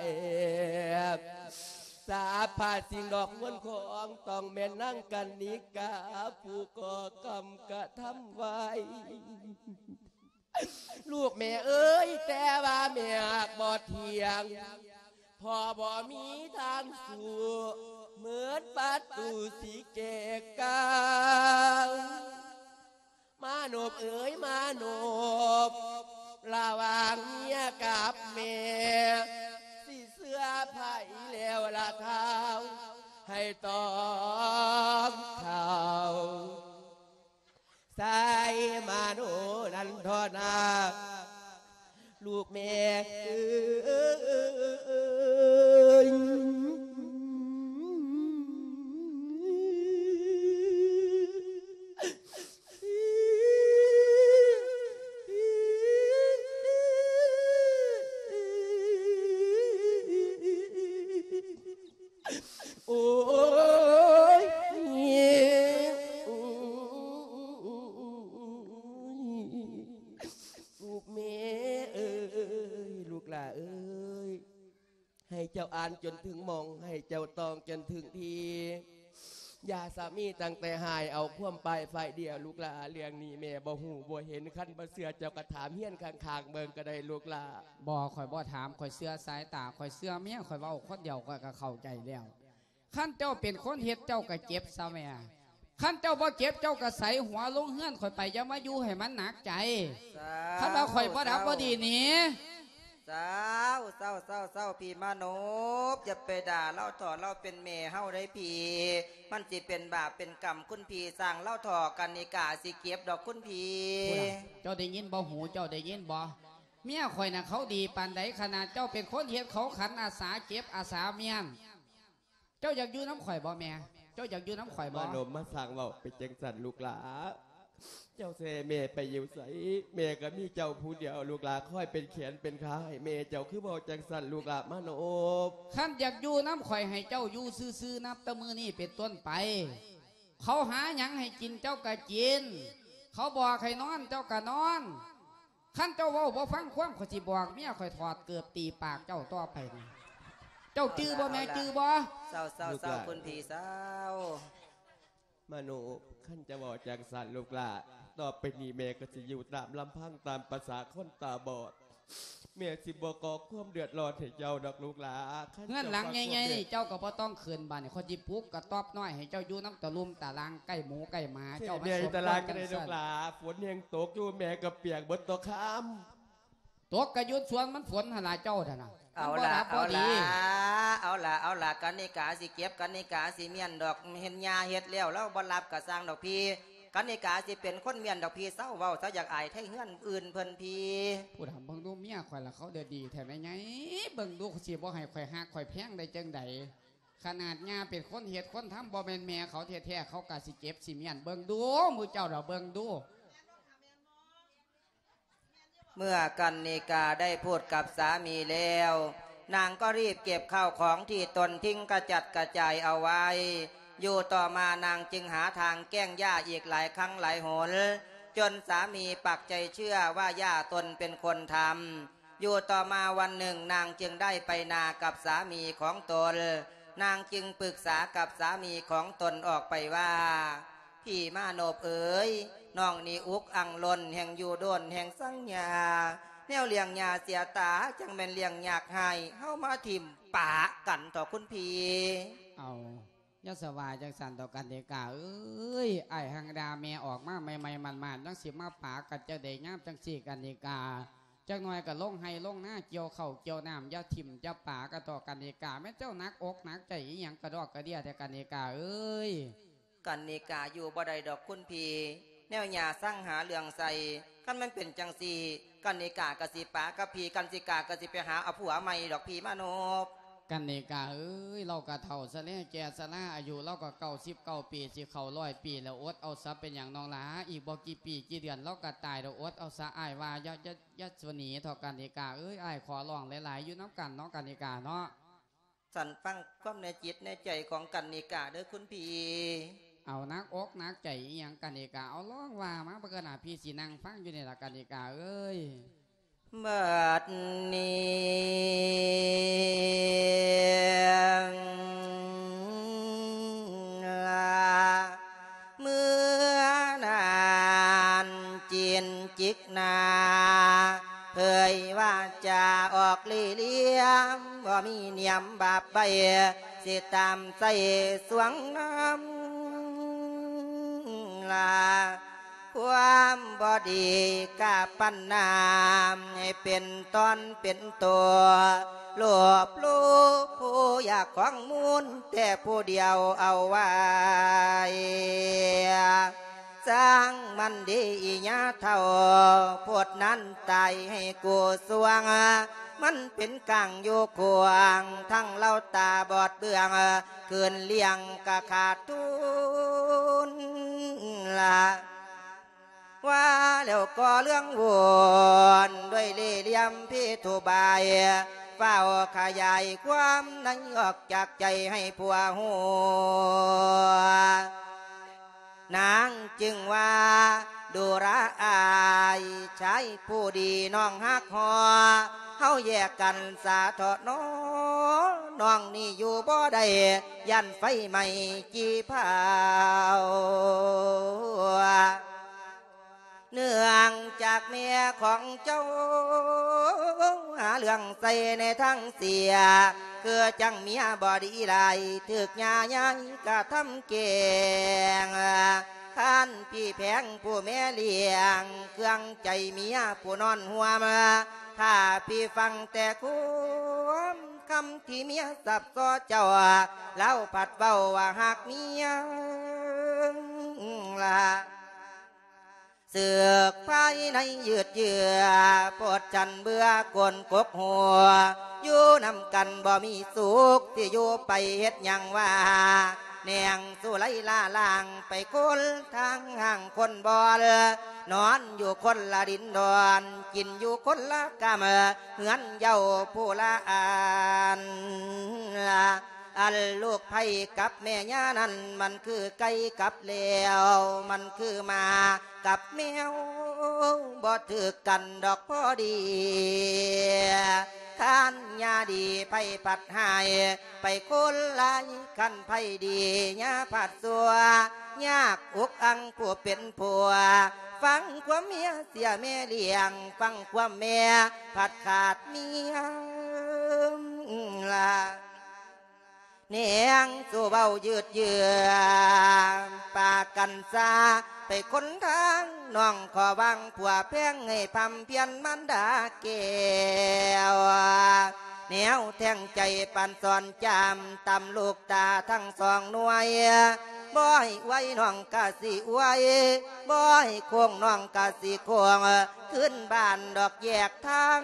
สาผาสิ่งดอกมวลของต้องแม่นั่งกันนิกาผู้ก่อกรรมกระทำไว้ลูกแม่เอ้ยแต่ว่าแม่บ่เทียงพอบ่มีทางสู่เหมือนประตูสีเกกาวมาโนบเอ๋ยมาโนบระหว่างเมียกับแม่สิเสื้อผ้าอีแล้วละเท้าให้ต้องเขาใส่มาโนนั้นทอนาลูกแม่เอ้ยโอ้ยลูกแม่เอ้ยลูกหล่าเอ้ยให้เจ้าอ่านจนถึงมองให้เจ้าตองจนถึงทีอย่าสามีตั้งแต่หายเอาคว่ำไปไฟเดียวลูกหล่าเลี้ยงนี่แม่บ่หูบ่เห็นขั้นบ่เสือเจ้ากระถามเฮี้ยนข้างๆเบิ่งก็ได้ลูกหล่าบ่ข่อยบ่ถามข่อยเสื้อสายตาข่อยเสื้อเมียข่อยเว้าคนเดียวก็ก็เข้าใจแล้วขั้นเจ้าเป็นคนเฮ็ดเจ้าก็เจ็บซะแม่ขั้นเจ้าบ่เจ็บเจ้าก็ใส่หัวลงเฮือนข่อยไปอย่ามาอยู่ให้มันหนักใจขั้นว่าข่อยบ่รับบ่ดีนี่เศร้าเศร้าเศร้าเศร้าพี่มานพอย่าไปด่าเล่าถอเราเป็นเมเฮาได้พี่มันสิเป็นบาปเป็นกรรมคุณพี่สั่งเล่าถอกันนิกาสิเก็บดอกคุณพี่เจ้าได้ยินบ่หูเจ้าได้ยินบ่เมียข่อยน่ะเขาดีปานใดขนาดเจ้าเป็นคนเฮ็ดเขาขันอาสาเก็บอาสาเมียนเจ้าอยากอยู่น้ำข่อยบ่แม่เจ้าอยากอยู่น้ำข่อยบ่มาโนมมาสั่งเว้าไปจังสันลูกหลาเจ้าเสแม่ไปอยู่ใสแม่ก็มีเจ้าผู้เดียวลูกหลาค่อยเป็นเขียนเป็นขาให้แม่เจ้าคือบอกจังสันลูกหลามาโนบขั้นอยากอยู่น้ำข่อยให้เจ้าอยู่ซื่อๆนับตะมือนี่เป็นต้นไปเขาหาหยังให้กินเจ้าก็กินเขาบอกให้นอนเจ้าก็นอนขั้นเจ้าเว้าบ่ฟังความข่อยสิบอกเมียข่อยถอดเกือบตีปากเจ้าต่อไปนี่เจ้าจื้อบ่แม่จื้อบ่เศร้าเศร้าเศร้าคุณพี่เศร้ามาโนขั้นจะบอกจังสันลูกหลาต่อไปนี้แม่ก็จะอยู่ตามลำพังตามภาษาคนตาบอดแม่สิบอกก่อความเดือดร้อนให้เจ้าดอกลูกหลาเงื่อนหลังไงไงเจ้าก็บ่ต้องขืนบ้านคนจิปุกกระตอบน้อยให้เจ้าอยู่น้ำตะลุมตะลางใกล้หมูใกล้หมาเจ้ามาสมตะลางกันเลยลูกหลาฝนยังตกอยู่แม่ก็เปียกบนตะคำตกกระยุดสวนมันฝนหลายเจ้าท่านะเอาละเอาละเอาละเอาละกันนิกาสิเก็บกันนิกาสิเมียนดอกเห็นยาเห็ดแล้วแล้วบรรับกระสร้างดอกพีกันนิกาสิเป็นคนเมียนดอกพีเศร้าเว้าซะอยากอายไทยเฮือนอื่นเพิ่นพีผู้ทำเบิ่งดูเมียข่อยละเขาเดือดีแถมไงเบิ่งดูสิบ่ให้ข่อยหักข่อยแพงได้จังใดขนาดยาเป็นคนเห็ดคนทำบ่เป็นแม่เขาแท้ๆเขากะสิเก็บสิเมียนเบิ่งดูมือเจ้าเราเบิ่งดูเมื่อกันนิกาได้พูดกับสามีแล้วนางก็รีบเก็บข้าวของที่ตนทิ้งกระจัดกระจายเอาไว้อยู่ต่อมานางจึงหาทางแกล้งย่าอีกหลายครั้งหลายหนจนสามีปักใจเชื่อว่าย่าตนเป็นคนทำอยู่ต่อมาวันหนึ่งนางจึงได้ไปนากับสามีของตนนางจึงปรึกษากับสามีของตนออกไปว่าพี่มาโนบเอ๋ยน้องนี่อุกอังลนแห่งอยู่โดนแห่งสังญาแนวเลี้ยงยาเสียตาจังเป็นเลี้ยงยากให้เฮามาถิ่มป่ากันต่อคุณพี่เอายศวาจังสันต่อกันเดกาเอ้ยไอ้หังดาเมียออกมาใหม่ๆมันๆจังสิมาป่ากันจะได้งามจังสี่กันเดกาจังหน่อยก็ลงให้ลงหน้าเกี่ยวเข่าเกี่ยวน้ำยาถิ่มยาป่ากันต่อกันเดกาแม่เจ้านักอกนักใจอย่างกระดอกกระเดียแต่กันเดกาเอ้ยกันเดกาอยู่บ่ได้ดอกคุณพี่แนวหยาสร้างหาเรื่องใส่กันมันเป็นจังสีกันเนกากะสิปากะพีกันสิกากะสิไปหาเอาผัวใหม่ดอกพีมานพกันเนกาเอ้ยเรากะเท่าซะแล้วแก่ซะละอายุเราก็เก้าสิบเก้าปีสิเข่าร้อยปีแล้วอดเอาซะเป็นอย่างน้องหลาอีกบ่กี่ปีกี่เดือนเราก็ตายเราอดเอาซะอ้ายว่ายัดยัดยัดสวนีเท่ากันเนกาเอ้ยอ้ายขอร้องหลายๆอยู่น้ำกันน้องกันเนกาเนาะสันฟังความในจิตในใจของกันเนกาเด้อคุณพี่เอานักอกนักใจอย่างกันเอกาเอาล้องว่ามาประกาศพี่สีนางฟังอยู่ในหลักกันเอกาเอ้ยเมื่อนี้เมื่อนานจินจิกนาอกลี่เลี้ยมบ่มีเนียมบาปใบสิตามใส่สวงน้ำลาความบอดีกาปันนามให้เป็นตอนเป็นตัวหลบลูผู้อยากของมูลแต่ผู้เดียวเอาไว้สร้างมันดีอีญาเท่าพวดนั้นตายให้กูสวงมันเป็นกังอยู่ขวางทั้งเล่าตาบอดเบื้องเกินเลี้ยงกะขาดทุนละว่าแล้วก็เรื่องวนด้วยเล่ห์เหลี่ยมพี่ทุบายเฝ้าขยายความในออกจากใจให้ผัวหัวนางจึงว่าดูระอายใช้ผู้ดีน้องฮักหอเฮาแยกกันสาทอน้อน้องนี่อยู่บ่ได้ยันไฟใหม่จีเผาเนื่องจากเมียของเจ้าหาเรื่องใส่ในทั้งเสียคือจังเมียบอดีไรถึกยาใหญ่กะทำเก่งท่านพี่แพงผู้แม่เลี้ยงเครื่องใจเมียผู้นอนหัวมาถ้าพี่ฟังแต่คุ้มคำที่เมียสับซ้อเจ้าเล่าผัดเบาว่าหักเมียละเสือกภายในยืดเยื้อปวดจันเบื่อกวนกบหัวอยู่นำกันบ่มีสุขที่อยู่ไปเฮ็ดหยังว่าแนงสู้ไล่ล่าล่างไปคนทางห่างคนบ่อนนอนอยู่คนละดินดอนกินอยู่คนละกามเหมือนเย้าผู้ละอ่านละอันลูกไผ่กับแม่ย่านั้นมันคือไก่กับเลวมันคือมากับแมวบ่ถือกันดอกพอดีท่านยาดีไผ่ปัดหายไปคนลายขันไผ่ดียาผัดสัวยากอุกอังผู้เป็นผัวฟังความเมียเสียแม่เลี้ยงฟังความแม่ผัดขาดเมียละเนียงสู้เบายืดเยื้อปากันซาไปคนทางน้องขอบังผัวแพงให้พำเพียนมันดาเกวแนวแทงใจปันสอนจำตำลูกตาทั้งสองหน่วยบ่อยไว้น้องกะสิไว้บ่อยโค้งน้องกะสิโค้งขึ้นบ้านดอกแยกทาง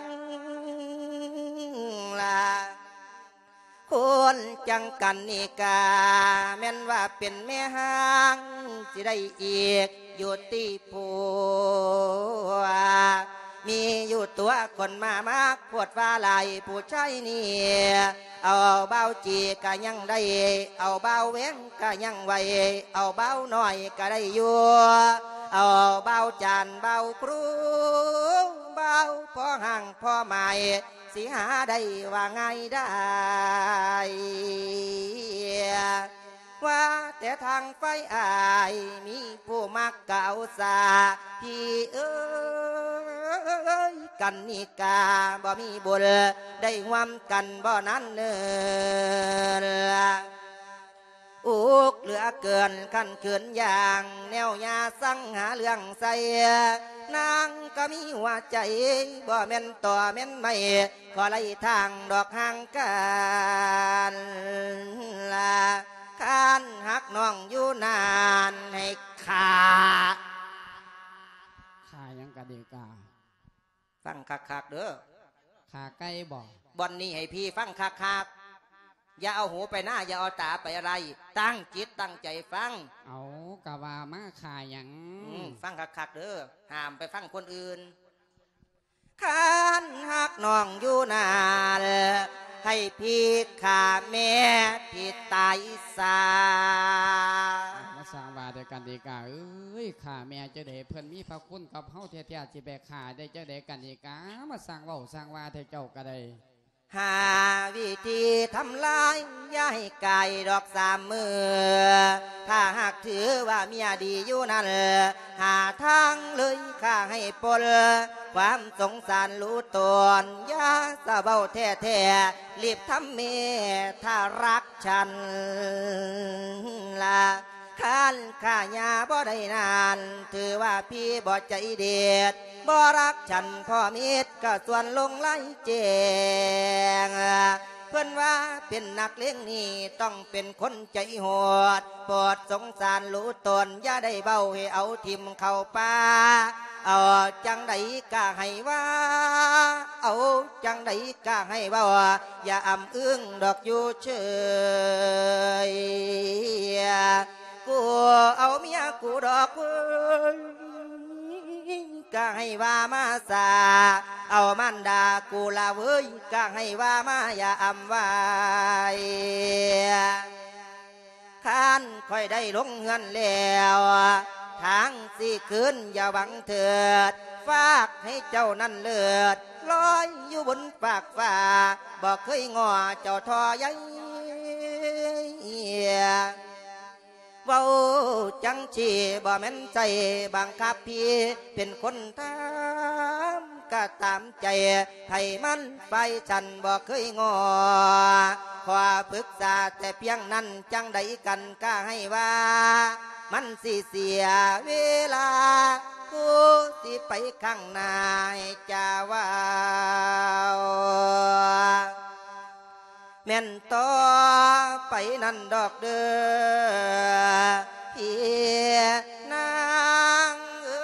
ละคนจังกันนี่กาแม่นว่าเป็นแม่ห้างสิได้อีกอยู่ที่ผัวมีอยู่ตัวคนมามากปวดฟ้าลายผู้ชายนี่เอาเบาจีก็ยังได้เอาเบาเว้งก็ยังไว้เอาเบาหน่อยก็ได้อยู่เอาเบาจานเบาครูเบาพ่อห่างพ่อใหม่สิหาได้ว่าไงได้ว่าแต่ทางไฟอายมีผู้มักเก่าสาพี่เอ้ยกันนิกาบ่มีบุญได้หวมกันบ่นั้นเนินอุกเหลือเกินขั้นเขินอย่างแนวยาสั่งหาเรื่องใส่นางก็มีหัวใจบ่แม่นต่อแม่นไม่ขอไล่ทางดอกห่างกันละคานหักน้องอยู่นานให้ขาขายังกะดีกาฟังคักๆเด้อขาใกล้บ่บอนนี้ให้พี่ฟังคักๆอย่าเอาหูไปหน้าอย่าเอาตาไปอะไรตั้งจิตตั้งใจฟังเอากะว่ามาขายังฟังคักๆเด้อห้ามไปฟังคนอื่นคานหักน้องอยู่นานให้พี่ขาแม่พี่ตายสามาสร้างว่าด้วยกันดีกาเอ้ยขาแม่จะได้เพิ่นมีพระคุณกับเฮาแท้ๆสิแบกขาได้จะได้กันดีกามาสร้างเว้าสร้างว่าแท้เจ้าก็ได้หาวิธีทำลายอย่าให้ไก่ดอกสามมือถ้าหากถือว่าเมียดีอยู่นั่นหาทางเลยข้าให้ปลความสงสารรู้ตนอย่าสะเบาแท้แท้รีบทำเมถ้ารักฉันละข้านข้ายาบ่ได้นานถือว่าพี่บ่ใจเด็ดบ่รักฉันพ่อมิตรก็ส่วนลงไล่แจงเพื่อนว่าเป็นนักเลี้ยงนี่ต้องเป็นคนใจโหดโปรดสงสารรู้ตนอย่าได้เบาให้เอาทิมเข้าป่าเอาจังใดก็ให้ว่าเอาจังใดก็ให้เบาอย่าอ่ำอึ้งดอกอยู่เฉยกูเอาเมียกูดอกเว้ยก็ให้ว่ามาสาเอามันดากูละเว้ยก็ให้ว่ามาอย่าอำไว้ข้านค่อยได้ลงเงินแล้วทางสี่คืนอย่าหวังเถิดฝากให้เจ้านั่นเลิศลอยอยู่บนปากฟ้าบอกเคยงอเจ้าทอใหญ่เว้าจังชีบ่แม่นใจบังคับพี่เป็นคนทำก็ตามใจให้มันไปฉันบ่เคยงอขอปรึกษาแต่เพียงนั้นจังใดกันก็ให้ว่ามันสิเสียเวลาผู้ที่ไปข้างหน้าจะว่าแม่นต่อไปนั่นดอกเด้อพี่นางเอ้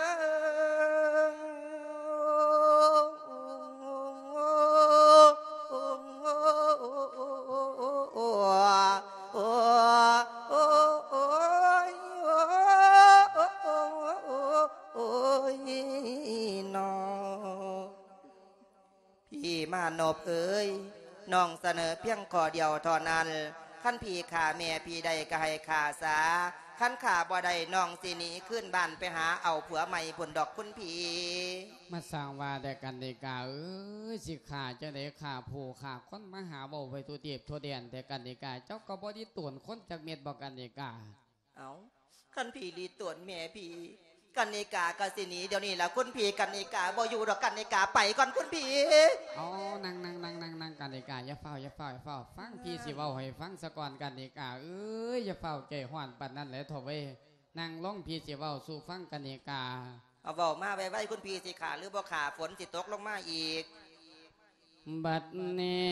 พี่มานพเอ้ยน้องเสนอเพียงข้อเดียวเท่านั้นขั้นพี่ขาแม่พี่ใดก็ให้ขาสาขั้นขาบ่ใดน้องสิหนีขึ้นบ้านไปหาเอาผัวใหม่ผลดอกคุณพี่มาสร้างว่าแต่กันเดกาเอ้ยสิขาจะได้ขาผู้ขาคนมาหาเบาไปตัวเตียบตัวเดียนแต่กันเดกาเจ้าก็บ่ได้ตวนคนจากเม็ดบอกกันเดกาเอาขั้นพี่รีตวนแม่พี่กันนิกากสินีเดี๋ยวนี้แหละคุณพี่กันนิกาบ่อยู่ดอกกันนิกาไปก่อนคุณพี่อ๋อนั่งนั่งนั่งนั่งนั่งกันนิกาอย่าเฝ้าอย่าเฝ้าอย่าเฝ้าฟังพี่สิเว้าให้ฟังสะก่อนกันนิกาเอ้ยอย่าเฝ้าใจห้อนปันนั่นแหละทว่านั่งลงพี่สิเว้าสู่ฟังกันนิกาเอาเว้ามาไว้ไว้คุณพี่สิขาหรือบ่ขาฝนสิตกลงมาอีกบัดนี้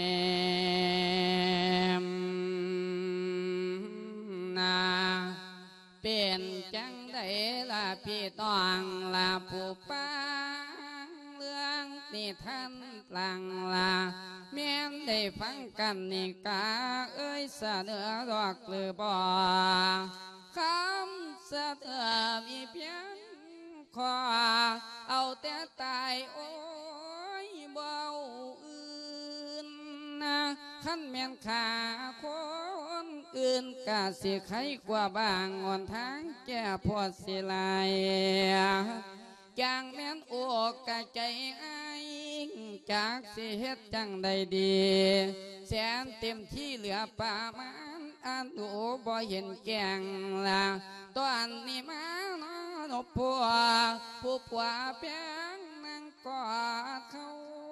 นาเป็นจังได้ละพี่ต้องละผู้ปังเรื่องนี่ท่านลังละแม้นได้ฟังกันนี่กาเอ้ยเสนอดอกหรือบ่คำเสนอมีเพียงขอเอาแต่ตายโอ้ยเบาอื่นนะขั้นแม่นขาคนอื่นกะสิไขกว่าบางอ่อนทางแก่พอสิลายจางแม่นโอกกะใจไอจากสิเฮ็ดจังใดดีแสนเต็มที่เหลือป่ามันอันโอบ่เห็นแกงละตอนนี้มานบผัวผู้ผัวเพียงนั่งกอดเขา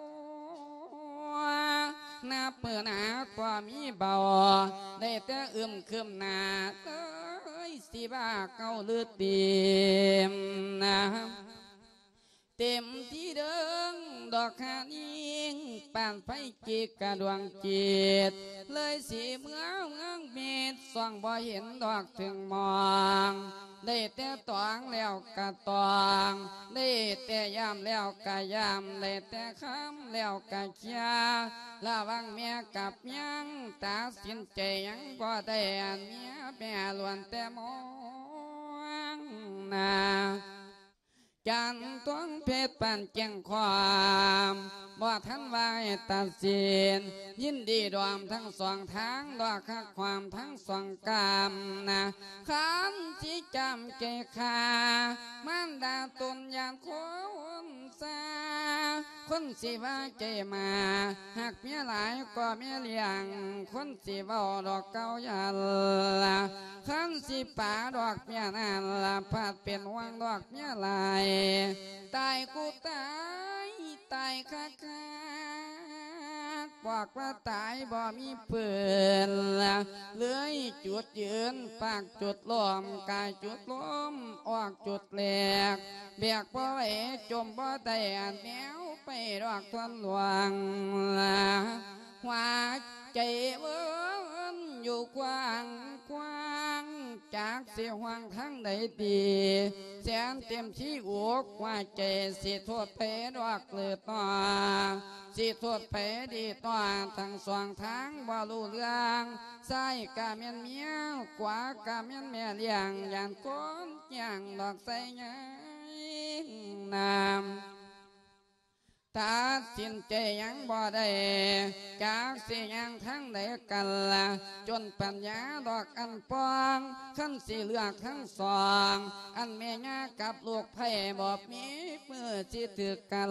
นับเมื่อหนาความมีเบาได้แต่อึมคืมหนาเอ้ยสิบ้าเก่าลือเต็มนะเต็มที่เดิงดอกหานิงป่านไฟจีกระดวงจิตเลยสีเมืองเมืองเม็ดส่องบ่เห็นดอกถึงมองได้แต่ตองแล้วกะตองได้แต่ยามแล้วกะยามได้แต่คำแล้วกะเชียระวังเมียกับยังตาสินใจยังบ่ได้อันเมียแม่ล้วนแต่มองนาจันทวงเพชรปันเจียงความบ่ทันวายตัดสินยินดีดวมทั้งสองทางดอกคักความทั้งสองกรรมนะขันที่จำเกขามันดาตุนยานคนสาคนสิว่าใจมาหากเมียหลายก็เมียเลี้ยงคนสิเว้าดอกเก้ายันละขันสิป่าดอกเมียนั่นละพาดเป็นวังดอกเมียหลายตายกูตายตายคักคักบอกว่าตายบ่มีเปืนละเลื่อยจุดยืนปากจุดล้มกายจุดล้มออกจุดแหลกเบียกบ่ไหวจมบ่ได้แนวไปดอกทวนหลวงละหัวใจเวินอยู่กว้างกว้างจากเสียหวังทั้งใดดีแสนเต็มที่อกว่าใจสิโทษเพดอกเลือต่อสิโทษเพดีต่อทั้งสองทางบ่รู้เรื่องใส่กะเมียนเมียวขวากะเมียนแม่เลี้ยงอย่างก้นอย่างดอกใส่ไงน้ำตัดสินใจยังบ่ได้จากสิยังทั้งใดกันละจนปัญญาดอกอันปองขั้นสิเลือกทั้งสองอันแม่ยากับลูกไผ่บอกมีเมื่อสิถือกัน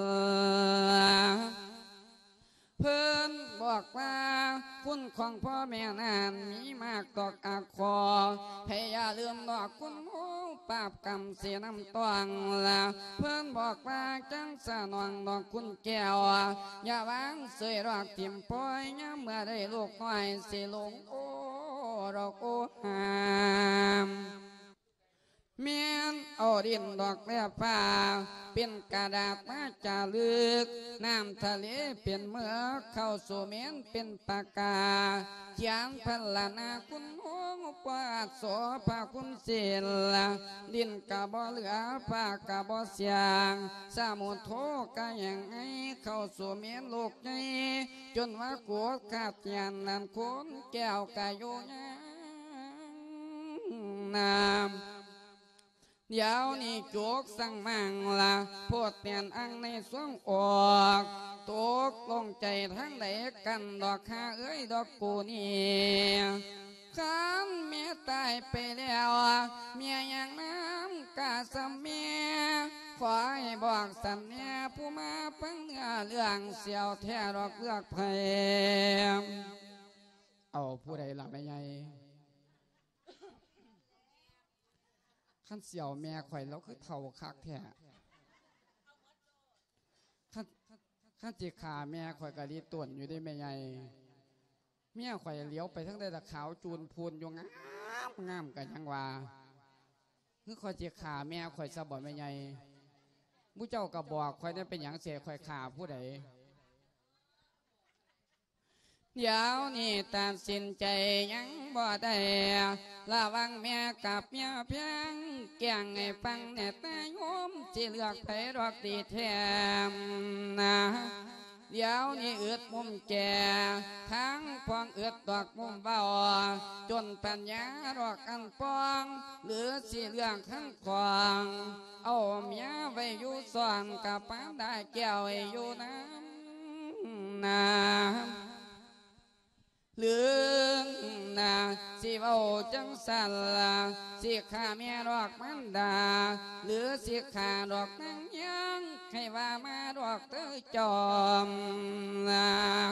เพิ่นบอกว่าคุณของพ่อแม่นั้นมีมากดอกอาคอให้อย่าลืมดอกคุณโอ้ปราบกรรมเสียน้ำตวงละเพิ่นบอกว่าจังสนองดอกคุณแก้วอย่าวางเสยดอกทิมปล่อยย้ำเมื่อได้ลูกน้อยสิลงโอ้ดอกโอ้หามเมียนเอาดินดอกเลี้ยป่าเป็นกระดาษมาจารึกน้ำทะเลเป็นเมือกเข้าสู่เมียนเป็นปากกาเขียนพันละนาคุณหงปาดโสภาคุณเสียลดินกะบ่เหลือปากกะบ่เสียงสามุนโทกะยังไงเข้าสู่เมียนโลกใหญ่จนว่าโกดขาดยันนั่นคนแก้วกะโยยังน้ำเดี๋ยวนี้โจกสั่งมังละโพดเปลี่ยนอังในสวงออกตกลงใจทั้งใดกันดอกข้าเอ้ยดอกกูนี่ข้ามเมียตายไปแล้วเมียยังน้ำกาสเมียขอให้บอกสัญญาผู้มาพังเนื้อเรื่องเสียวแท้ดอกเลือกเพมเอาผู้ใดละไม่ใหญ่ขั้นเสี่ยวแม่ข่อยแล้วคือเท่าคักแท้ขั้นขั้นจีขาแม่ข่อยกะดีต่วนอยู่ได้แม่ใหญ่เมียข่อยเลี้ยวไปทั้งได้ตะขาวจูนพูนอยู่งามงามกันยังว่าคือข่อยจีขาแม่ข่อยสะบ่แม่ใหญ่ผู้เจ้าก็บอกข่อยได้เป็นอย่างเสียข่อยขาผู้ใดเดี๋ยวนี้ตัดสินใจยังบ่ได้ระวังแม่กับเมียเพียงแก่งให้ฟังแน่แต่โยมสิเลือกไปดอกดีแทมนะเดี๋ยวนี้อึดมุมแก่ทั้งพองอึดดอกมุมเบาจนปัญญาดอกอันปองหรือสิเลือกทั้งควางเอาเมียไว้อยู่ส่วนกับป้าได้แก้วไว้อยู่น้ำน้ำเรื่องนาสิเว้าจังสันละสิขาเมียดอกมันดาหรือสิขาดอกนางยังให้ว่ามาดอกเต้ยจอมนะ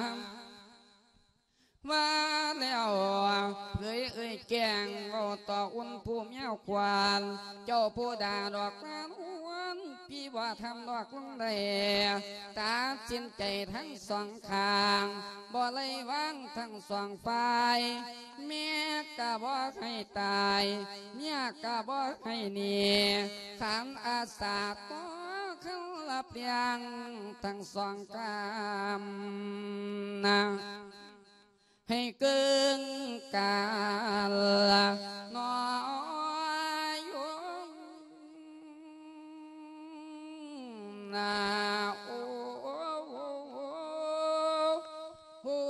ว่าแล้วเอ้ยเอ้ยแกงเอาต่ออุ่นผู้เมียวควานเจ้าผู้ด่าดอกนานอ้วนพี่ว่าทำดอกลงได้ตัดสินใจทั้งสองข้างบ่เลยวางทั้งสองฝ่ายเมียกะบ่ให้ตายเมียกะบ่ให้หนีขันอาสาต่อเขาลับยังทั้งสองกามนะให้เกินกาลน้อยนาโอ้โอ้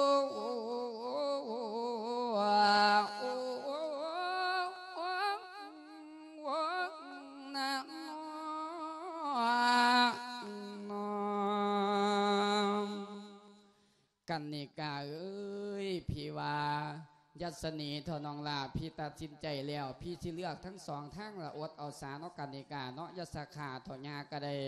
กันนิกาเอ้ยพี่ว่ายัศนีทนองลาพี่ตัดสินใจแล้วพี่ที่เลือกทั้งสองทั้งละอดเอาสาเนาะกันนิกาเนาะยัสขาทอยาก็ได้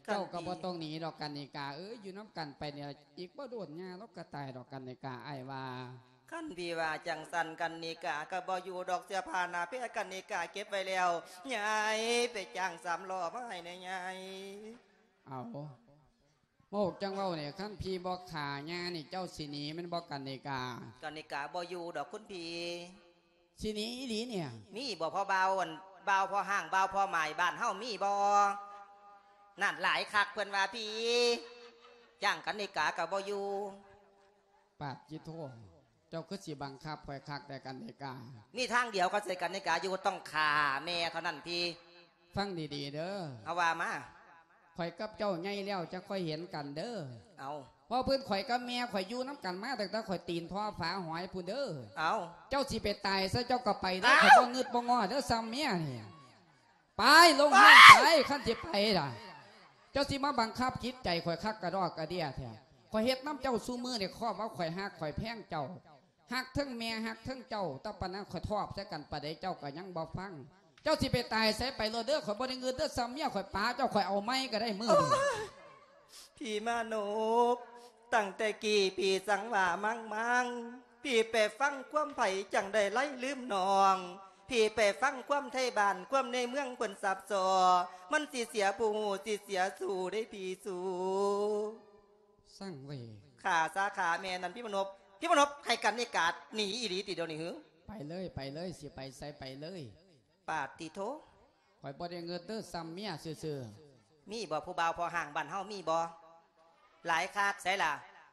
เจ้าก็บ่ต้องหนีดอกกันนิกาเอ้ยอยู่น้ำกันไปเนี่ยอีกบ่โดนหญ้าแล้วก็ตายดอกกันนิกาไอ้ว่าขั้นพี่ว่าจังสันกันนิกาก็บ่อยู่ดอกเสื้อผ้าหน้าเพื่อกันนิกาเก็บไว้แล้วยายไปจ้างสามล้อมาให้ในยายเอาโมกจังเว้าเนี่ยขั้นพี่บ่ขาหญ้านี่เจ้าสิหนีมันบ่กันนิกากันนิกาบ่อยู่ดอกคุณพี่สิหนีอีหลีเนี่ยมีบ่พอเบาอันเบาพอห่างเบาพอหมายบ้านเฮามีบ่นั่นหลายคักเพื่อนว่าพี่จ้างกันนิกากับบ่อยู่ปาดจิโทเจ้าคือสิบังคับคอยคักแต่กันนิกามีทางเดียวก็ใส่กันนิกาอยู่ต้องขาแม่เท่านั้นพี่ฟังดีๆเด้อเอาว่ามาข่อยกับเจ้าไงแล้วจะค่อยเห็นกันเด้อเอาเพราะเพื่อนข่อยกับแม่ข่อยอยู่น้ำกันมาแต่ถ้าข่อยตีนท่อฝาหอยพูนเด้อเอาเจ้าสิไปตายซะเจ้าก็ไปเด้อข่อยบ่งึดบ่งอเด้อซ้ำเมียนี่ไปลงห้องไปขั้นสิไปล่ะเจ้าสิมาบังคับคิดใจข่อยคักกระดอกกระเดียแท้ข่อยเฮ็ดน้ำเจ้าสู้มือเนี่ยข้อว่าข่อยหักข่อยแพงเจ้าหักทั้งแม่หักทั้งเจ้าตะปะนั้นข่อยทอบใส่กันปะเดี๋ยวเจ้าก็ยังบ่ฟังเจ้าสิไปตายใส่ไปโลเด้อข่อยบ่ได้เงินเด้อซ้ำเมียข่อยป้าเจ้าข่อยเอาไม้ก็ได้มือพี่มาโนบตั้งแต่กี่ปีสังว่ามั่งมั่งพี่ไปฟังความไผ่จังได้ไล่ลืมนองพี่ไปฟังความไทยบ้านความในเมืองเปิ่นสับสอมันสิเสียปูสิเสียสู่ได้พี่สู่สร้างเวขาสาขาแม่นั่นพี่มนบพี่มนบให้กันในกาดหนีอีหลีติเดียวนี่หือไปเลยไปเลยสิไปใส่ไปเลยปาดติโถข่อยบ่ได้เงินเด้อซ้ำเมียซื่อๆมีบ่ผู้บ่าวพอห่างบ้านเฮามีบ่หลายคักใส่ล่ะ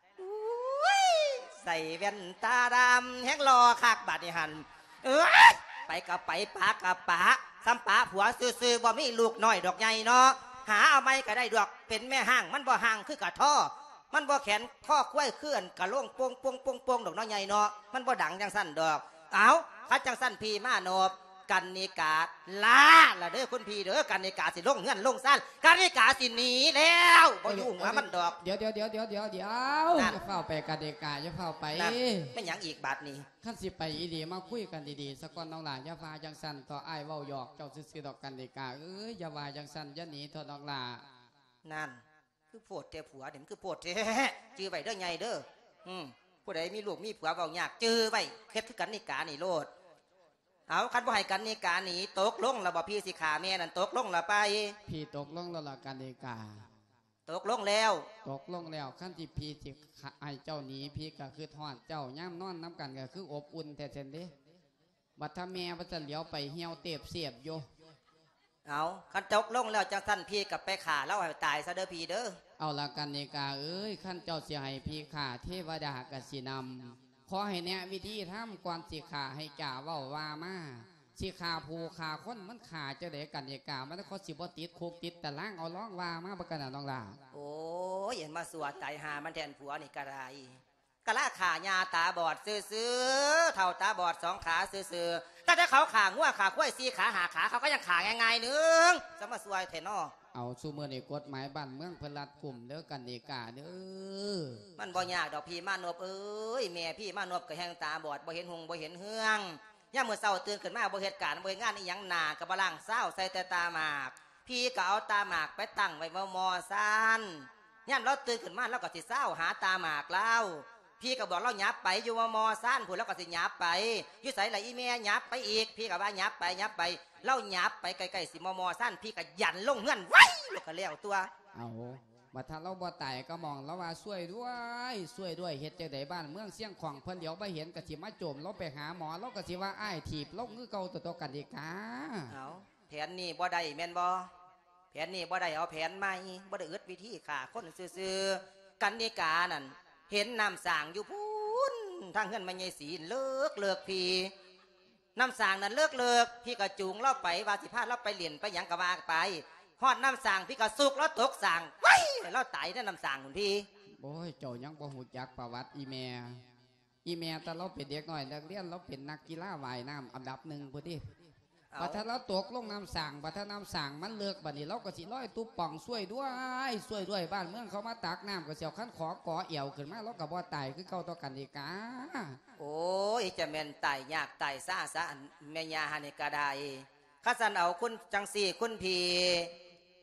ใส่แว่นตาดำแห้งรอคักบาดนี่หันเอ้ยไปกับไปปากับปาซ้ำปาผัวซื่อๆบ่มีลูกน้อยดอกใหญ่เนาะหาเอาไม่ก็ได้ดอกเป็นแม่ห่างมันบ่ห่างคือกะท่อมันบ่แขนข้อคุ้ยเคลื่อนกะล่วงปงปงปงปงดอกน้อยใหญ่เนาะมันบ่ดังจังสั้นดอกเอาคัดจังสั้นพี่มาโนบกันนิกาลาละเด้อคุณพี่เด้อกันนิกาสิลงเงื่อนลงสั้นกันนิกาสิหนีแล้วบ่อยู่หัวมันดอกเดี๋ยวเดี๋ยวเดี๋ยวเดี๋ยวเดี๋ยวเดี๋ยวจะเฝ้าไปกันนิกาจะเฝ้าไปไม่ยังอีกบาทนี้ขั้นสิไปอีดีมาคุยกันดีๆสกอนน้องหลานอย่าฟาจังสันต่อไอ้เว้าหยอกเจ้าซื้อดอกกันนิกาเอ้ยอย่าว่าจังสันอย่าหนีทอดน้องหลานั่นคือโพดเจ้าผัวเดี๋ยวคือโพดเจ้จื้อไว้เด้อไงเด้ออืมผู้ใดมีลูกมีผัวเว้ายากจื้อไว้เคล็ดคือกันนิกานี่โลดเอาคันบ่ให้กันนิกาหนีตกลงแล้วบ่พี่สิขาแม่นั่นตกลงแล้วไปพี่ตกลงแล้วล่ะกันนิกาตกลงแล้วตกลงแล้วขั้นที่พี่สิไอเจ้าหนีพี่ก็คือทอดเจ้าย่ำนอนน้ำกันก็คืออบอุ่นแต่เช่นเด้บัดถ้าแม่บัดจะเหลียวไปเหี่ยวเตียบเสียบโยเอาคันตกลงแล้วจังสั้นพี่กับไปขาแล้วให้ตายซะเด้อพี่เด้อเอาละกันนิกาเอ้ยขั้นเจ้าเสียให้พี่ขาเทวดากสินำขอให้แนะวิธีทำก่อนสิขาให้จ่าว่าว่ามาสิขาผูขาค้นมันขาจะเด็กกันนิกามันเขาสิบติดคุกติดแต่ล่างเอาล่องว่ามาประกันน้องลาโอ้ยเห็นมาสวดใจหามันแทนผัวนี่กระไรกะลาขายาตาบอดซื้อๆเท่าตาบอดสองขาซื้อๆแต่ถ้าเขาขางัวขาคุ้ยซีขาหาขาเขาก็ยังขาง่ายๆนึงสมาสวยเทนอเอาสู้เมื่อในกฎหมายบ้านเมืองพลัดกลุ่มเด้อกันนิกาเด้อมันบ่ยากดอกพี่มานบเอ้ยแม่พี่มานบก็แห้งตาบอดบ่เห็นหงบ่เห็นเฮืองย่าเมื่อเศร้าตื่นขึ้นมาบ่เหตุการณ์บ่งานอีหยังหนากับบลังเศร้าใส่แต่ตาหมากพี่ก็เอาตาหมากไปตั้งไว้มอมอซันย่ามเราตื่นขึ้นมาเราก็สิเศร้าหาตาหมากเล่าพี่ก็บอกเราหยับไปอยู่มอมอซันผู้แล้วก็สิหยับไปอยู่ใส่ไหลอีเมียหยับไปอีกพี่ก็ว่าหยับไปหยับไปเล่าหยับไปไกลๆสิมอมอซันพี่ก็ยันลงเงื่อนไว้แล้วก็เลี้ยวตัวเอาบัดถ้าเราบ่ตายก็มองแล้วว่าช่วยด้วยช่วยด้วยเฮ็ดจังไดบ้านเมืองเสี่ยงของเพิ่นเดี๋ยวไปเห็นกะสิมาโจมเราไปหาหมอเรากะสิว่าอ้ายถีบลงคือเก่าตัวตัวกันดีกาเอาแผนนี้บ่ได้แม่นบ่แผนนี้บ่ได้เอาแผนใหม่บ่ได้อึดวิธีฆ่าคนซื่อๆกันนิกานั่นเห็นน้ำสางอยู่พูนทางเฮือนแม่ใหญ่ศรีเลิกเลิกพี่น้ำสางนั้นเลิกเลิกพี่ก็จูงเราไปว่าสิพาเราไปเรียนไปหยังก็ว่าไปฮอดน้ำสางพี่ก็สุกแล้วตกสางไว้แล้วตายในน้ำสางคุณพี่โอ้ยเจ้ายังบ่หูจักประวัติอีเมียอีเมียแต่เราเป็นเด็กน้อยนักเรียนเราเป็นนักกีฬาว่ายน้ำอันดับหนึ่งพอดีพอถ้าเราตกลงน้ำสางพอถ้าน้ำสางมันเลิกบัดนี้เราก็สิร้อยตุ๊บป่องช่วยด้วยช่วยด้วยบ้านเมืองเขามาตักน้ำก็เสียวขั้นขอก่อเอี่ยวขึ้นมาเราก็บ่ตายคือเก่าต่อกันดีกาโอ้ยจะแม่นตายยากตายซ่าซะแม่ยาฮานิกาได้ข้าสันเอาคุณจังสี่คุณพี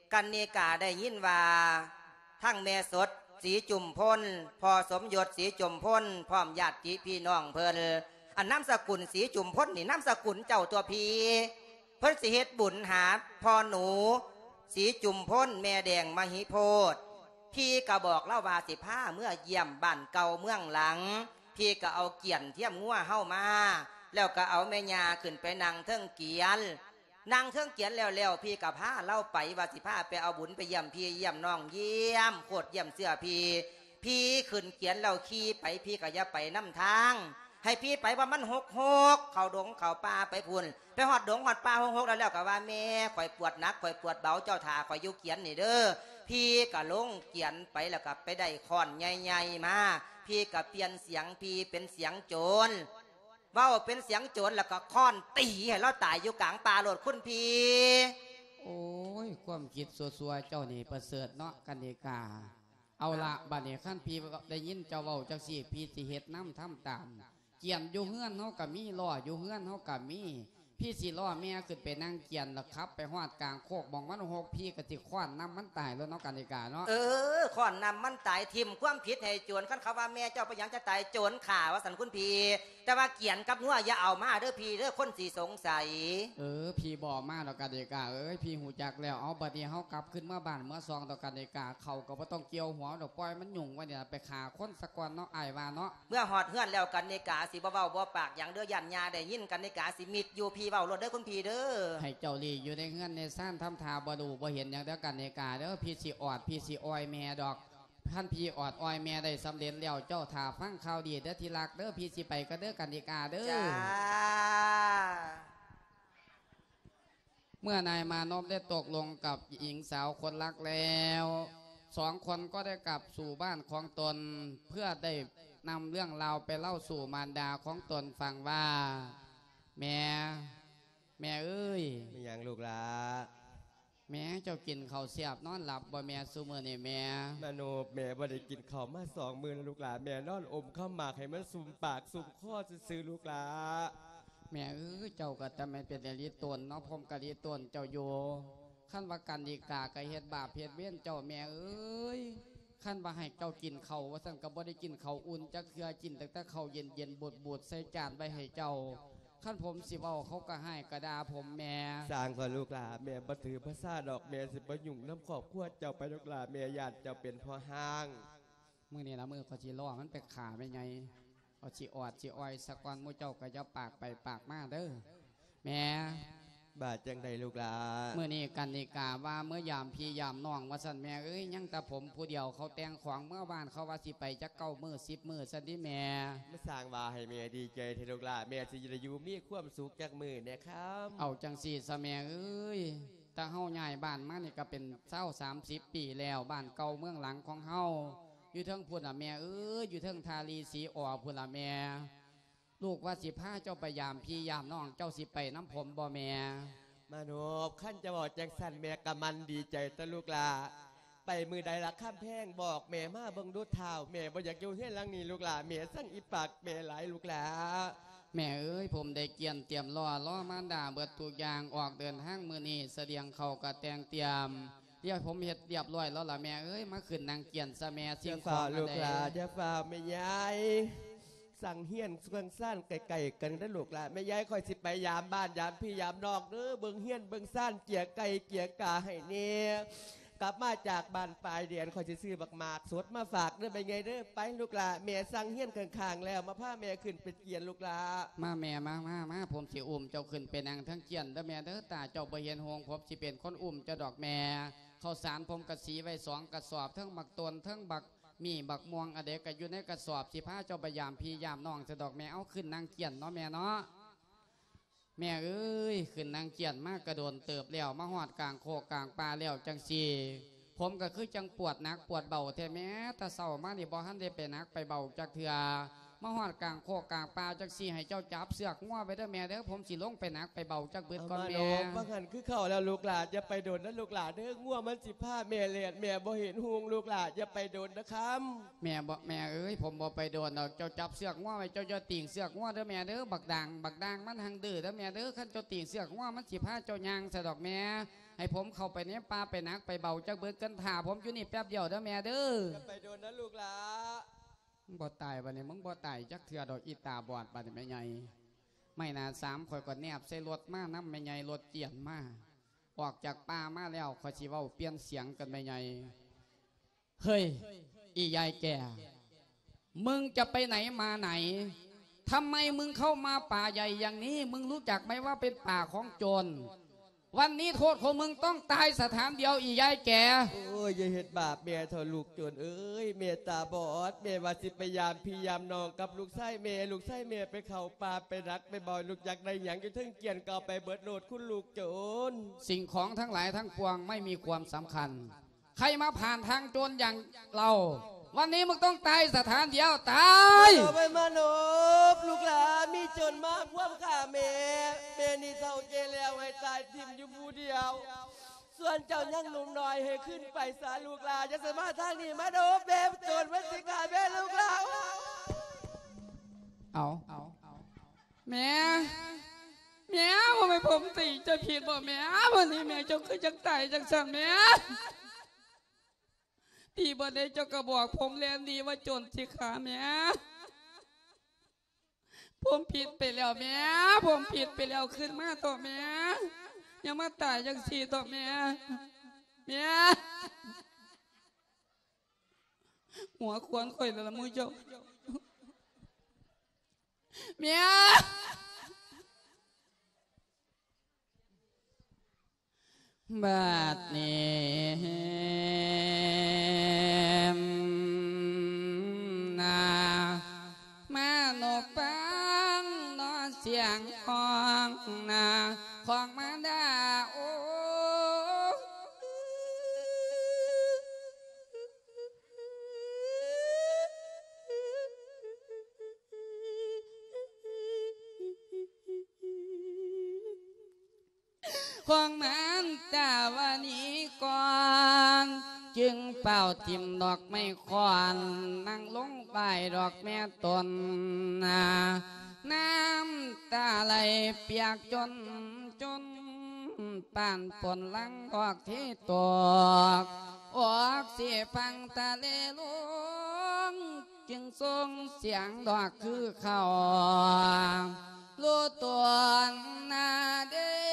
กันนิกาได้ยินว่าทั้งแม่สดสีจุมพลพอสมยศสีจุมพลพร้อมญาติพี่น้องเพิ่นอันน้ำสกุลสีจุมพลนี่น้ำสกุลเจ้าตัวพีเพิ่นสิเฮ็ดบุญหาพ่อหนูสีจุมพลแม่แดงมหิโพธพี่ก็บอกเล่าว่าสิผ้าเมื่อเยี่ยมบ้านเก่าเมืองหลังพี่ก็เอาเกียนเทียมงัวเฮ้ามาแล้วก็เอาแม่ยาขึ้นไปนั่งเทิงเกียนนั่งเทิงเกียนแล้วๆพี่กับผ้าเล่าไปว่าสิผ้าไปเอาบุญไปเยี่ยมพี่เยี่ยมน้องเยี่ยมโคตรเยี่ยมเสื้อพี่พี่ขึ้นเกียนเราขี่ไปพี่ก็อย่าไปน้ำทางให้พี่ไปว่ามันหกหกเขาดงเขาป่าไปพุ่นไปหอดดงหอดป่าหกหกแล้วแล้วก็ว่าแม่ข่อยปวดนักข่อยปวดเบาเจ้าถาข่อยยุเกียนนี่เด้อพี่ก็ลงเกียนไปแล้วก็ไปได้ค้อนใหญ่ๆมาพี่ก็เปลี่ยนเสียงพี่เป็นเสียงโจรเว้าเป็นเสียงโจรแล้วก็ค้อนตีให้เราตายอยู่กลางป่าโลดคุณพี่โอ้ยความคิดสัวๆเจ้านี่ประเสริฐเนาะกันนิกาเอาละบัดนี้ขั้นพี่ได้ยินเจ้าเว้าจังสี่พี่สิเฮ็ดน้ำทำตามเกียนอยู่เฮือนเฮากับมีล้ออยู่เฮือนเฮากับมีพี่สิล้อแม่ขึ้นไปนั่งเกียนแล้วครับไปหอดกลางโคกมองมันหกพี่ก็สิคว้านน้ำมันตายแล้วเนาะกันนิกาเนาะเออขอนนำมันตายทิมความผิดให้โจรขั้นเขาว่าแม่เจ้าไปยังจะตายโจรข่าว่าสันคุณพี่แต่ว่าเกียนกับงัวอย่าเอามาเด้อพี่เด้อคนสีสงสัยเออพี่บอกมาต่อกันนิกาเอ้ยพี่หูจักแล้วเอาบัดนี้เฮากลับขึ้นเมื่อบ้านเมื่อซองต่อกันนิกาเขาก็บ่ต้องเกี่ยวหัวดอกปล่อยมันยุ่งไว้เนี่ยไปขาคนสะกอนเนาะอ้ายว่าเนาะเมื่อหอดเฮือนแล้วกันนิกาสิบ่เว้าบ่ปากอย่างเด้อยันยาได้ยินกันนิกาสิมิดอยู่พี่เว้ารถเด้อคุณพี่เด้อให้เจ้าลีอยู่ในเฮือนในซ่านทำทาบ่ดูบ่เห็นอย่างเดียวกันนิกาเด้อพี่สิออดพี่สิออยแม่ดอกท่านพี่ออดออยแม่ได้สำเร็จแล้วเจ้าถาฟังข่าวดีเด้อที่รักเด้อพี่สิไปก็เด้อกันนิกาเด้อจ้าเมื่อนายมานพได้ตกลงกับหญิงสาวคนรักแล้วสองคนก็ได้กลับสู่บ้านของตนเพื่อได้นำเรื่องราวไปเล่าสู่มารดาของตนฟังว่าแม่แม่เอ้ยไม่ยังลูกหลาแม่เจ้ากินข้าวเสียบนอนหลับบ่แม่ซูมือนี่แม่นาโนแม่บ่ได้กินข้าวมาสองมื้อลูกหลาแม่นอนอมข้าวหมากให้มันซุ่มปากซุ่มคอซื้อลูกหลาแม่เอ้ยเจ้าก็จะไม่เป็นลีตนเนาะผมกะลีตนเจ้าโยขั้นว่ากันดีกากะเฮ็ดบาปเฮ็ดเบี้ยนเจ้าแม่เอ้ยขั้นว่าให้เจ้ากินข้าวว่าสั่งก็บ่ได้กินข้าวอุ่นจักเคือกินแต่แต่ข้าวเย็นเย็นบดบดใส่จานไปให้เจ้าขั้นผมสิเว้าเขาก็ให้กระดาผมแม่สร้างก่อนลูกหลาแม่บ่ถือภาษาดอกแม่สิบ่ยุ่งน้ำขอบขวดเจ้าไปลูกหลาแม่ญาติเจ้าเป็นพ่อห้างมือนี่ละมือเขาสิล้อมันไปขาไม่ไงเขาสิออดสิอ้อยสะกอนมูเจ้าก็จะปากไปปากมาเด้อแม่บาดจังใดลูกหลาเมื่อนี้กันนิกาว่าเมื่อยามพี่ยามน้องว่าสันแม่เอ้ยยังแต่ผมผู้เดียวเขาแต่งขวางเมื่อบ้านเขาว่าสิไปจะเก้ามือสิบมือสันที่แม่ไม่สร้างว่าให้แม่ดีใจเทลูกหลาแม่สิจะอยู่มีความสุขจากมือเนี่ยครับเอาจังสีสแม่เอ้ยแต่เฮาใหญ่บ้านมานี่ก็เป็นเศร้าสามสิบปีแล้วบ้านเก่าเมืองหลังของเฮาอยู่เทิงพุ่นละแม่เอ้ยอยู่เทิงทาลีสีอ่อพุ่นละแม่ลูกว่าสิพาเจ้าไปยามพี่ยามน้องเจ้าสิไปน้ำผมบ่แม่มานพขั้นจะบอกจังสันแม่กำมันดีใจตะลูกลาไปมือใดละข้ามแพงบอกแม่มาเบิ่งดูเท้าแม่บ่อยากอยู่เฮียนหลังนี้ลูกลาแม่สั่งอีปากแม่หลายลูกลาแม่เอ้ยผมได้เกียนเตรียมล้อล้อมารดาเบิดทุกอย่างออกเดินห้างมือนี้เสดียงเข่ากระแตงเตรียมเดี๋ยวผมเฮ็ดเรียบร้อยแล้วล่ะแม่เอ้ยมาขึ้นนางเกียนซะแม่สิ่งของลูกลาจะฝ่าไม่ย้ายสั่งเฮียนเครื่องสั้นไก่ๆกันได้ลูกละไม่ย้ายคอยสิไปยามบ้านยามพี่ยามนอกเด้อเบิ่งเฮียนเบิ่งสั้นเกี่ยไก่เกี่ยกาให้เนี่ยกลับมาจากบ้านปลายเดือนคอยจะซื้อบักหมากสดมาฝากเด้อไปไงเด้อไปลูกละแม่สั่งเฮียนข้างๆแล้วมาพาแม่ขึ้นเป็นเกียนลูกละมาแม่มามามาผมสิอุ้มเจ้าขึ้นเป็นนางทั้งเกียนเด้อแม่เด้อตาเจ้าบ่เห็นห่วงผมสิเป็นคนอุ้มเจ้าดอกแม่ข้าวสารผมกระสีไว้สองกระสอบทั้งบักตนทั้งบักมีบักม่วงอเด็กก็อยู่ในกระสอบสิพาเจ้าไปยามพี่ยามน้องจะดอกแม่เอาขึ้นนางเกียนเนาะแม่เนาะแม่เอ้ยขึ้นนางเกียนมากกระโดนเติบแล้วมาหอดกลางโคกกลางปลาแล้วจังสีผมก็คือจังปวดนักปวดเบาแต่แม่แต่เศร้ามานี่บ่ทันได้ไปนักไปเบาจากเถื่อมาหอดกลางโคกกลางปลาจังสีให้เจ้าจับเสือกง้อไปเด้อแม่เด้อผมสิลงไปนักไปเบาจากเบิดก่อนแม่บางหันคือเข้าแล้วลูกหลานจะไปโดนนั่นลูกหลานเด้อง้อมันสิผ้าแม่เลียดแม่บ่เห็นห่วงลูกหลานจะไปโดนนะครับแม่บ่แม่เอ้ยผมบ่ไปโดนดอกเจ้าจับเสือกง้อไว้เจ้าจะติ่งเสือกง้อเด้อแม่เด้อบักด่างบักด่างมันหังดื้อเด้อแม่เด้อขั้นเจ้าติ่งเสือกง้อมันสิผ้าเจ้ายางสะดอกแม่ให้ผมเข้าไปในป่าไปนักไปเบาจักเบิดกันถ่าผมอยู่นี่แป๊บเดียวเด้อแม่เด้อไปโดนนะลูกหลามึงบ่ตายบัดนี้มึงบ่ตายจักเถื่อดอกอีตาบอดบัดนี้แม่ใหญ่ไม่นานสามข่อยก็แนบใส่รถมาน้ำแม่ใหญ่รถเจียนมาออกจากป่ามาแล้วข่อยสิเว้าเปลี่ยนเสียงกันแม่ใหญ่เฮ้ยอียายแก่มึงจะไปไหนมาไหนทำไมมึงเข้ามาป่าใหญ่อย่างนี้มึงรู้จักไหมว่าเป็นป่าของโจรวันนี้โทษของมึงต้องตายสถานเดียวอียายแก่โอ้ยอย่าเห็ดบาปเมียเถอะลูกโจรเอ้ยเมียตาบอดเมียว่าสิพยายามพยายามนองกับลูกไส้เมียลูกไส้เมียไปเข่าป่าไปรักไปบ่อยลูกอยากได้หยังอยู่ทึ่งเกียนก็ไปเบิดโหลดคุณลูกโจรสิ่งของทั้งหลายทั้งปวงไม่มีความสำคัญใครมาผ่านทางโจรอย่างเราวันนี้มึงต้องตายสถานเดียวตายไปมานบลูกหลามีโจรมากพวกข้าเมเมนี่เศร้าเกแล้วให้ตายทิมอยู่ผู้เดียวส่วนเจ้ายังหนุ่มหน่อยให้ขึ้นไปสาลูกหลาจะสามารถทางนี้มาโดบเบบโจรวัสิกาเบลูกหลาเอาเอาแม่แม่ว่าไม่ผมตีจะผิดบ่แม่วันนี้แม่เจ้าคือจังตายจังสั่งแม่ที่บันไดเจ้าก็บอกผมแลนดีว่าจนสิขาแม่ผมผิดไปแล้วแม่ผมผิดไปแล้วขึ้นมาต่อแม่ยังมาตายจังสีต่อแม่แม่หัวควรข่อยละมือเจ้าแม่บาดนี้นามาโนปังนอเสียงของนาของมาดาโอของนั้นจ่าวันนี้ก่อนจึงเป่าทิมดอกไม่ควันนั่งลงไปดอกแม่ตนนาน้ำตาไหลเปียกจนจนป่านปนลังออกที่ตัวออกเสียฟังตาเลลงจึงส่งเสียงดอกคือเขารู้ตัวนาเด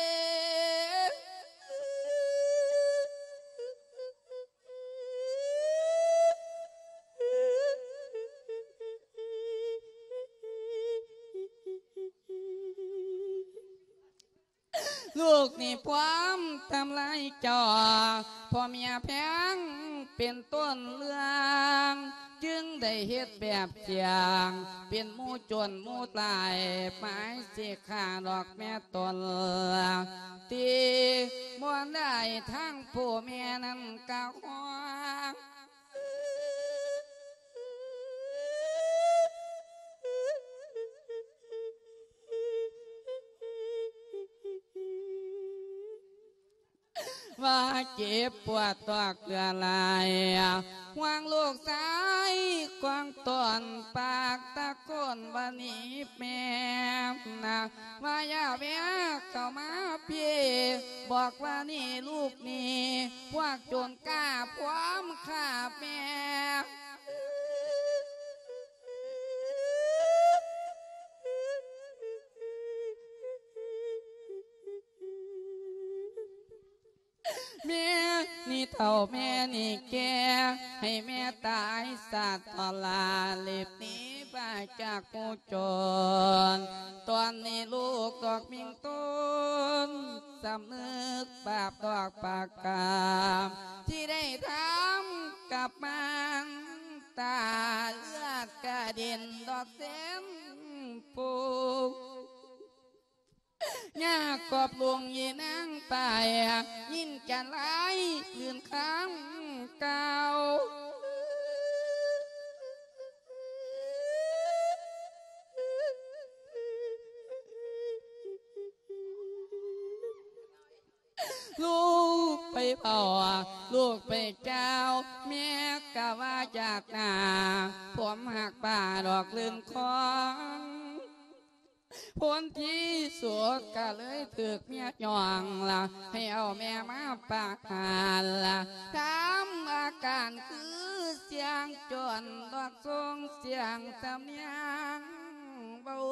ลูกนี่พร้อมทำลายจอพ่อเมียแพงเป็นต้นเรื่องจึงได้เฮ็ดแบบเสียงเป็นมูจนมูตายหมายสิขาดอกแม่ตนตีมวนได้ทั้งผู้เมียนั้นกะฮวงว่าเจ็บปวดตัวเกลือลายห่วงลูกสายกวางตอนปากตะโกนวันนี้แม่นะว่าอย่าแวะเข้ามาพี่บอกว่านี่ลูกนี่พวกโจรกล้าพร้อมฆ่าแม่แม่นี่เท่าแม่นี่แก่ให้แม่ตายสัตว์ทลาเล็บนี้ไปจากผู้จนตอนนี้ลูกดอกมิงต้นสำนึกบาปดอกปากกามที่ได้ทำกับมันตาเลือดกระเด็นดอกเส้นปูยากกอบลวงยีนั่งไปยินจะไล่ลืมคำเก่าลูกไปเผาลูกไปเจ้าแม่กะว่าจากหน้าผมหักป่าดอกลืมคองผลที่สุดก็เลยถึกเมียหย่องละให้เอาแม่มาปากหานละทำอาการคือเสียงจนดอกทรงเสียงสำเนียงเบา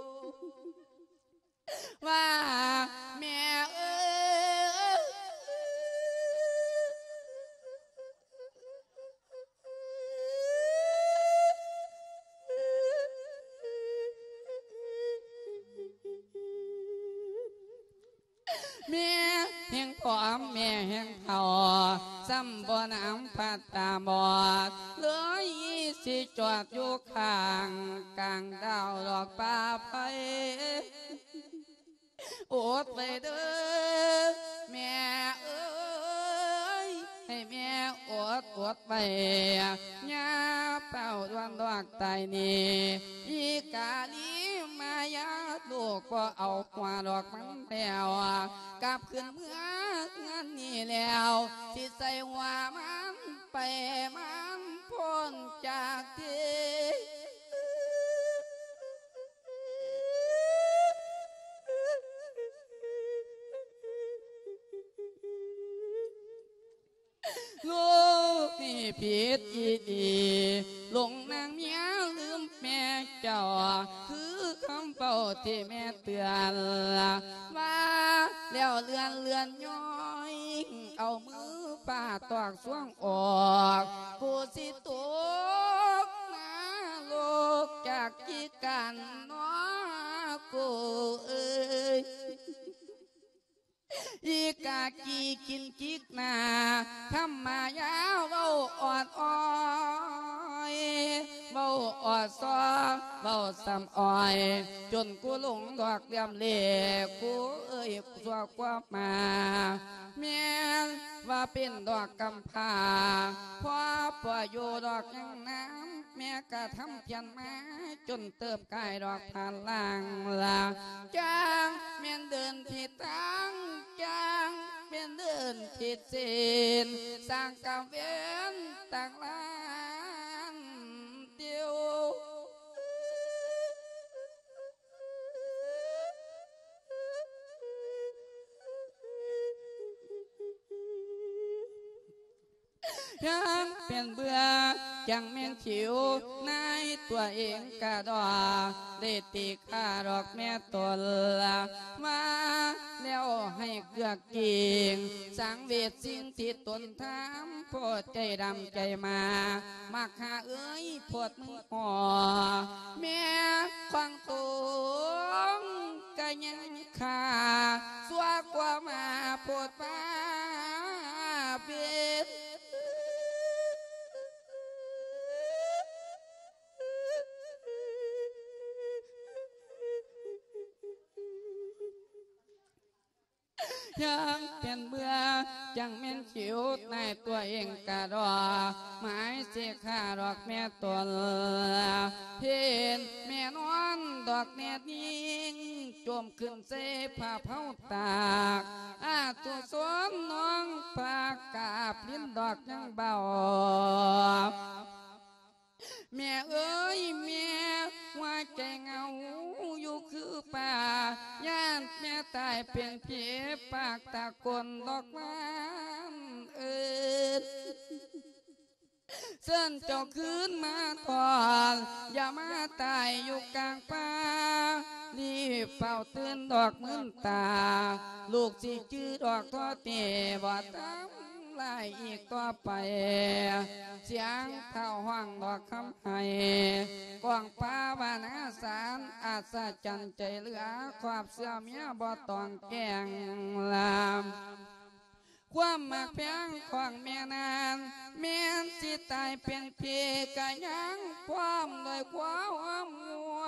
ว่าแม่เอ้ยแม่แห่งผอมแม่แห่งเฒ่าซ้ำบ่อน้ำพัดตาบอดเลยสิจอดอยู่ข้างกลางดาวดอกป่าไฟอดไปเด้อแม่เอ้ยให้แม่อดอดไปยาเป่าดวงดอกตายนี่อีกาลีมายาลูกก็เอาหัวดอกมันแล้วกลับขึ้นเมื่องานนี้แล้วสิใส่หัวมันไปมันพ้นจากที่ลูกนี่ผิดอีดีหลงนางเมียลืมแม่เจ้าคือคำเป่าที่แม่เตือนว่าแล้วเลือนเลือนย้อยเอามือป่าตอกช่วงออกกูสิตกนาโลกจากจีกันน้อกูเอ้ยอีกากีกินจิกนาทำมายาวเบาออดอ้อยเบาออดซอเบาซ้ำอ้อยจนกูหลงดอกเลี่ยมเล่กูเอ้ยสัวกว่ามาแม่ว่าเป็นดอกกำพาพอป่วยอยู่ดอกยังน้ำแม่ก็ทำเพียนมาจนเติบกายดอกผ่านล่างลาจางแม่นเดินที่ตั้งจางเป็นเดินทิศสินสร้างกำเวนต่างล้านเดียวยังเป็นเบื่อจังแม่นฉิวนายตัวเองกะดอได้ตีข้าดอกแม่ตนละมาแล้วให้เกือกกิ่งสังเวชสิ่งที่ตนทำโพดใจดำใจมามักหาเอ้ยโพดมึงห่อแม่ควังตุงกะยังขาสัวกว่ามาโพดป้าเป็นยังเป็นเบื่อจังแม่นฉิวในตัวเองกะดอหมายเสียข้าดอกแม่ตนเห็นแม่นอนดอกแนดยิงจมขึ้นเสผ้าเผาตากอาตุสนน้องปากกาบลิ้นดอกยังเบาแม่เอ้ยแม่ว่าใจเงาอยู่คือป่าย่านแม่ตายเป็นเพียปากตะกนดอกไม้เอิดเส้นเจ้าคืนมาทอนอย่ามาตายอยู่กลางป่ารีบเฝ้าตื่นดอกมืนตาลูกสิจื้อดอกทอเตบ่ตามไล่อีกต่อไปเสียงเท่าห้องดอกคำให้กวางป้าวานาสารอาศจันใจเหลือความเสื่อมเมียบ่ต้องแกงลามความมักเพียงของแม่นานแม่นสิตายเป็นเพียกะยังความโดยความมัว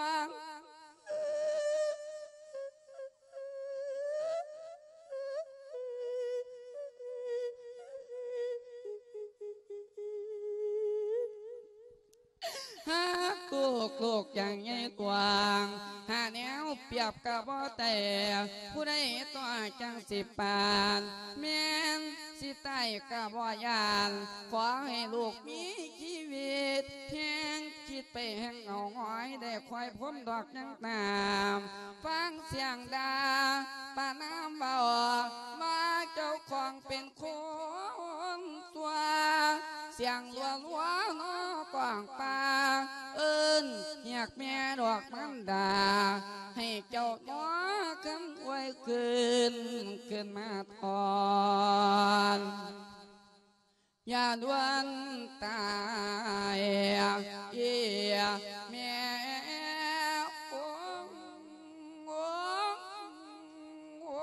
หาลูกลูกอย่างใหญ่กว้างหาแนวเปรียบกับบ่แต่ผู้ใดต่อจังสิปานแม่นสิตายกับบ่ยานขอให้ลูกมีชีวิตแห่งจิตดไปแห่งเอาหอยได้ควายพ้มดอกยังตามฟังเสียงดาป้าน้ำเบามาเจ้าของเป็นคนตัวเสียงลัวลัวนอกว่างป่าเอิ้นอยากแม่ดอกมันดาให้เจ้าน้อขึ้นไว้ขึ้นขึ้นมาทอนอย่าด่วนตายเอียแม่โอ้โอ้โอ้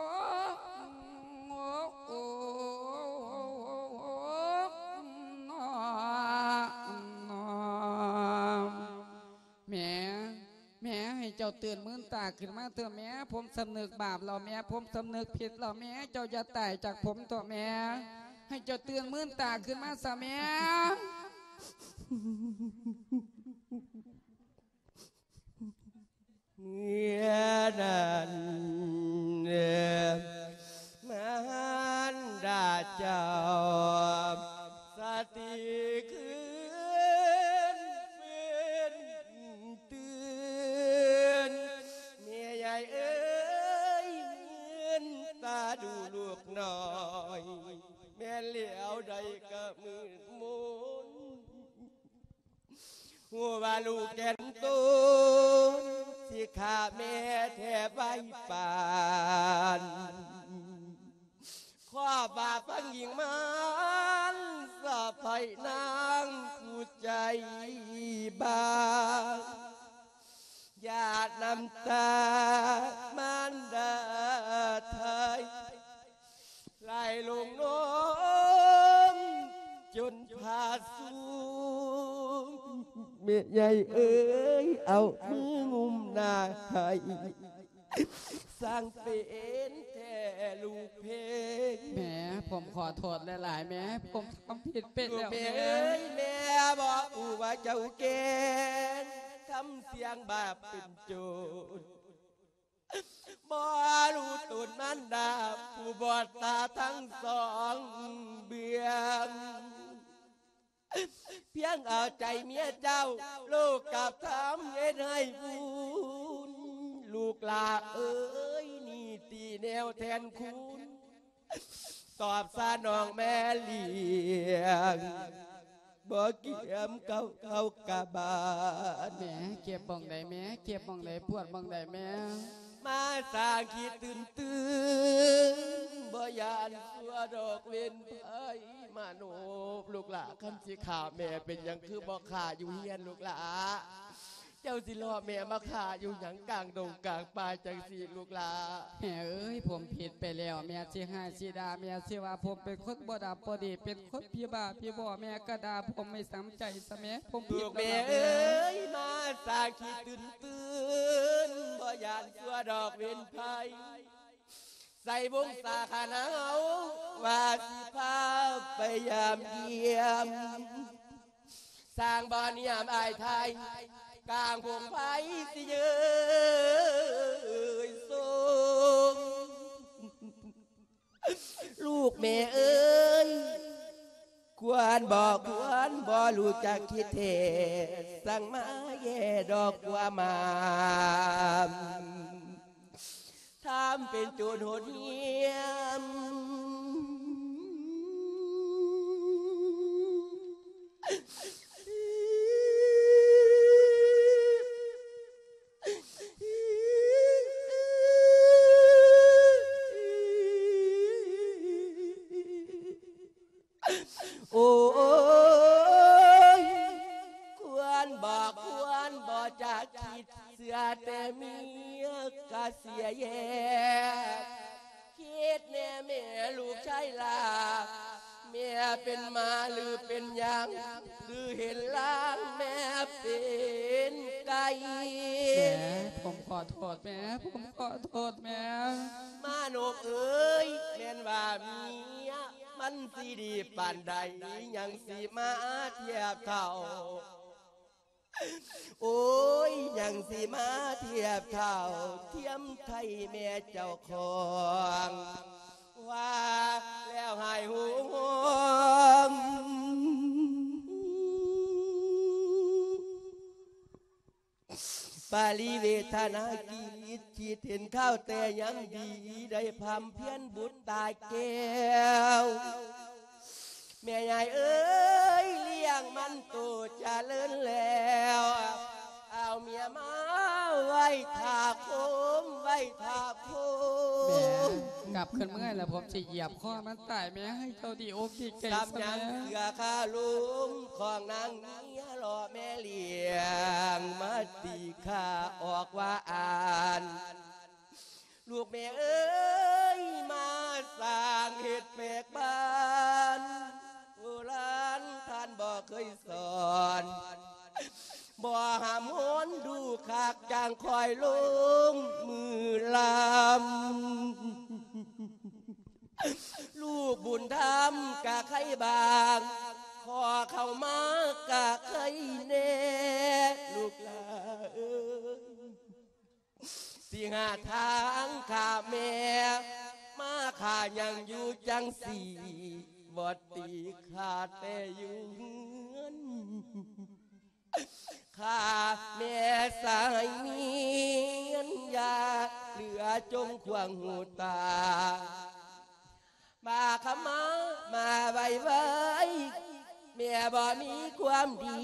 โอ้นอแม่แม่ให้เจ้าตื่นมื่นตาขึ้นมาเถอะแม่ผมสำนึกบาปเราแม่ผมสำนึกผิดเราแม่เจ้าจะตายจากผมตัวแม่ให้เจ้าตื่นมื่นตาขึ้นมาสะแม่เมียนั่นมันดาเจ้าสติคืนเป็นตื่นเมียใหญ่เอ้ยเงินตาดูลูกหน่อยแม่เหลียวใดก็มืดมุนหัวว่าลูกแก่นตูนสิขาแม่แทบใบปานข้อบาปังหญิงมันสะไพนางผู้ใจบางญาติน้ำตามันดาไทยไหลลงน้องจนพาสูงเมียใหญ่เอ้ยเอามืองุมหน้าให้สร้างเป็นแท่ลูกเพลงแม่ผมขอโทษหลายๆแม่ผมทำผิดเป็นแล้วแม่แม่แม่บอกอูว่าเจ้าเก่งทำเสียงบาปเป็นโจรบ่รู้ตุนมันดาผู้บอดตาทั้งสองเบียงเพียงเอาใจเมียเจ้าลูกกับทำเย็นให้บุญลูกลาเอ้ยนี่ตีแนวแทนคุณตอบสานองแม่เลี้ยงบ่เกี่ยมเก่าเก่ากะบาดแม่เก็บบ้องใดแม่เก็บบ้องใดปวดบ้องใดแม่มาสร้างคิดตื่นตื่นบ่ยานสัวดอกเว้นไผมาโนบลูกหลาคันสิขาแม่เป็นยังคือบ่ขาอยู่เฮียนลูกหลาเจ้าสิรอแม่มาขาอยู่หยังกลางดงกลางป่าจังสิลูกหลาแม่เอ้ยผมผิดไปแล้วแม่สิให้สิดาแม่สิว่าผมเป็นคนบ่ดาบ่ดีเป็นคนพี่บ้าพี่บ่แม่ก็ด่าผมไม่สำใจซะแม่ผมผิดลูกแม่เอ้ยมาสร้างคิดตื่นตื่นบ่ยานสัวดอกเว้นไผใส่วงสาขาหนาวว่าสิพาไปยามเยี่ยมสร้างบ้านยามอายไทยกลางพงไผ่สิเย้ยสูงลูกแม่เอ้ยควรบอกควรบ่รู้จักคิดเทสั่งมาแย่ดอกว่ามาทำเป็นโจรโหดเหี้ยมโอ้ยควรบอกควรบอกจากคิดเสือแต่เมียก็เสียแย่คิดแน่แม่ลูกชายลาแม่เป็นมาหรือเป็นยังหรือเห็นล้างแม่เป็นไก่แม่ผมขอโทษแม่ผมขอโทษแม่มาโนกเอ้ยแม่นว่าเมียมันสีดีปานใดยังสีมาเทียบเท่าโอ้ยยังสีมาเทียบเท่าเทียมไทยแม่เจ้าของว่าแล้วหายห่วงปาลีเวทนากีดขีดเห็นข้าวแต่ยังดีได้พำเพี้ยนบุตรตาแก้วแม่ใหญ่เอ้ยเลี้ยงมันโตจะเลินแล้วเอาเมียมาไว้ทาโคมไว้ทาโคมกลับขึ้นเมื่อแล้วผมจะเหยียบข้อมันตายแม่ให้เจ้าดีอกดีใจกำยังเสือข้าลุมของนางเมียรอแม่เลี้ยงมาตีข้าออกว่าอ่านลูกแม่เอ้ยมาสร้างเหตุแปลกบ้านโบราณท่านบอกเคยสอนบ่หามโหนดูขากจางคอยลงมือลำลูกบุญธรรมกะไข่บางขอเข้ามากะไข่เน่ลูกลาเอ้ยสี่หาทางข้าแม่มาข้ายังอยู่จังสี่บอดตีขาดแต่อยู่เฮือนข้าแม่สายเมียนยาเหลือจงควงหูตามาขมามาไว้ไว้แม่บ่มีความดี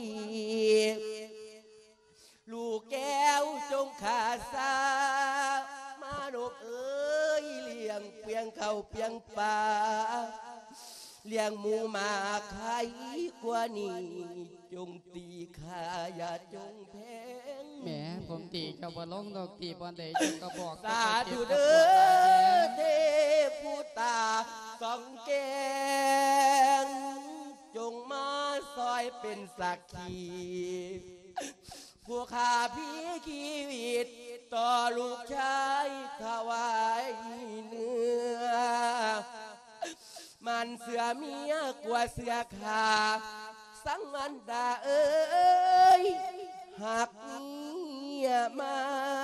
ลูกแก้วจงขาซามาดกเอ้ยเลี้ยงเปียงเข้าเปียงป่าเลี้ยงหมูมาไข่กว่านี้จงตีขาอย่าจงแพงแหมผมตีกับบ่ลงดอกตีบอลเดยก็บอกสาธุเด้อเทพุตาสองแกงจงมาซอยเป็นสักขีผู้ข้าพี่ชีวิตต่อลูกชายถวายเนื้อมันเสือเมียกว่าเสือขาสังมันดาเอ้ยหักเมียไม่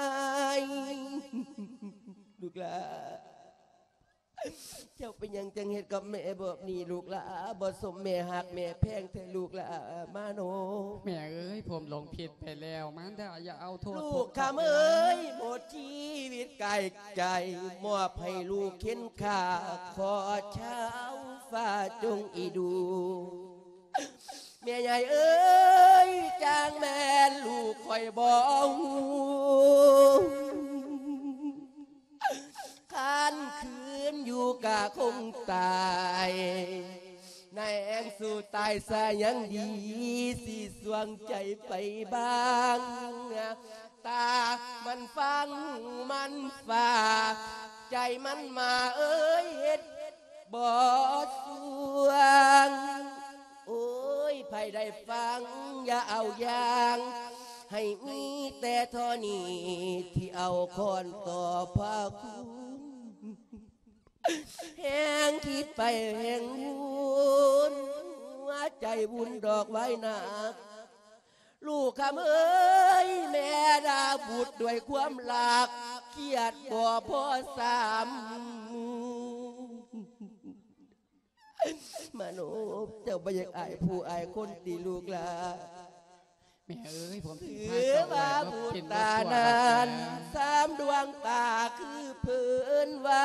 ลูกหลาเจ้าเป็นยังจังเหตุกับแม่แบบนี้ลูกหลาบ่สมแม่หักแม่แพงแท้ลูกหลามาโนแม่เอ้ยผมหลงผิดไปแล้วมันแต่อย่าเอาโทษลูกข้าเอ้ยหมดชีวิตไก่ใจมอบให้ลูกเข็นขาขอเช้าฟ้าจงอีดูแม่ใหญ่เอ้ยจางแม่ลูกคอยบอกคันคืนอยู่กะคงตายในแองสู่ตายซะยังดีสิสวงใจไปบ้างตามันฟังมันฝ่าใจมันมาเอ้ยเฮ็ดบ่สวงโอ้ยไผได้ฟังอย่าเอาอย่างให้มีแต่เท่านี้ที่เอาคอนต่อพระคุณแห่งคิดไปแห่งบุญหัวใจบุญดอกไว้หนักลูกคำเอ้ยแม่ดาบุตรด้วยความหลักเกียรติบ่พอสามมโนเจ้าบ่อยากอายผู้อายคนตีลูกลาแม่เอ้ยผมถือว่าบุตรตานั้นสามดวงตาคือเพื่อนว่า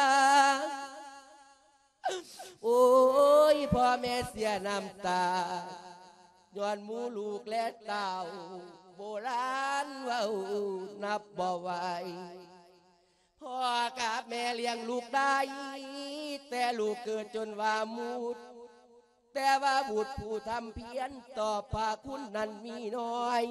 โอ้ยพ่อแม่เสียน้ำตาย้อนมูลูกและเต่าโบราณว่านับบ่ไหวพ่อกับแม่เลี้ยงลูกได้แต่ลูกเกิดจนว่ามุดแต่ว่าบุตรผู้ทำเพี้ยนต่อพาคุณนั้นมีน้อย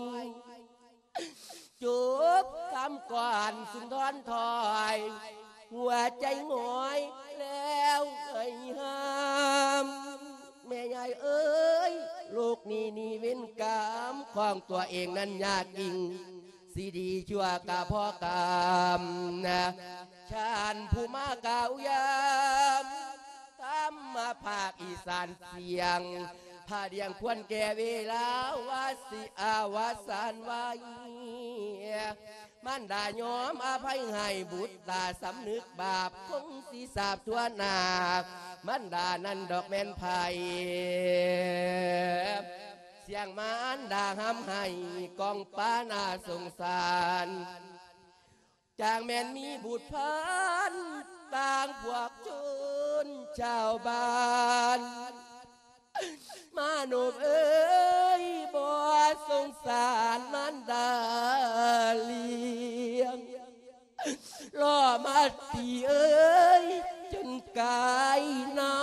จุบคำก่อนสุนทรถอยหัวใจหงอยแล้วไอ้ห้ามแม่ใหญ่เอ้ยลูกนี่นี่เว้นกรรมของตัวเองนั้นยากยิ่งสีดีชั่วกะพ่อกรรมนะชาญผู้มากาวยามทำมาภาคอีสานเสียงพาเดียงควรแก่เวลาวาสิอาวาสานไว้มันด่ายอมอภัยให้บุตรตาสำนึกบาปคงสีสาบทั่วนามันด่านั่นดอกแม่นไผ่เสีสียงมารดาห้ำให้กองป้านาสงสารจางแม่นมีบุตรพันต่างพวกชนชาวบ้านมาหนุ่มเอ้ยบ่สงสารมันดาเลี้ยงล่อมาตีเอ้ยจนกายเน่า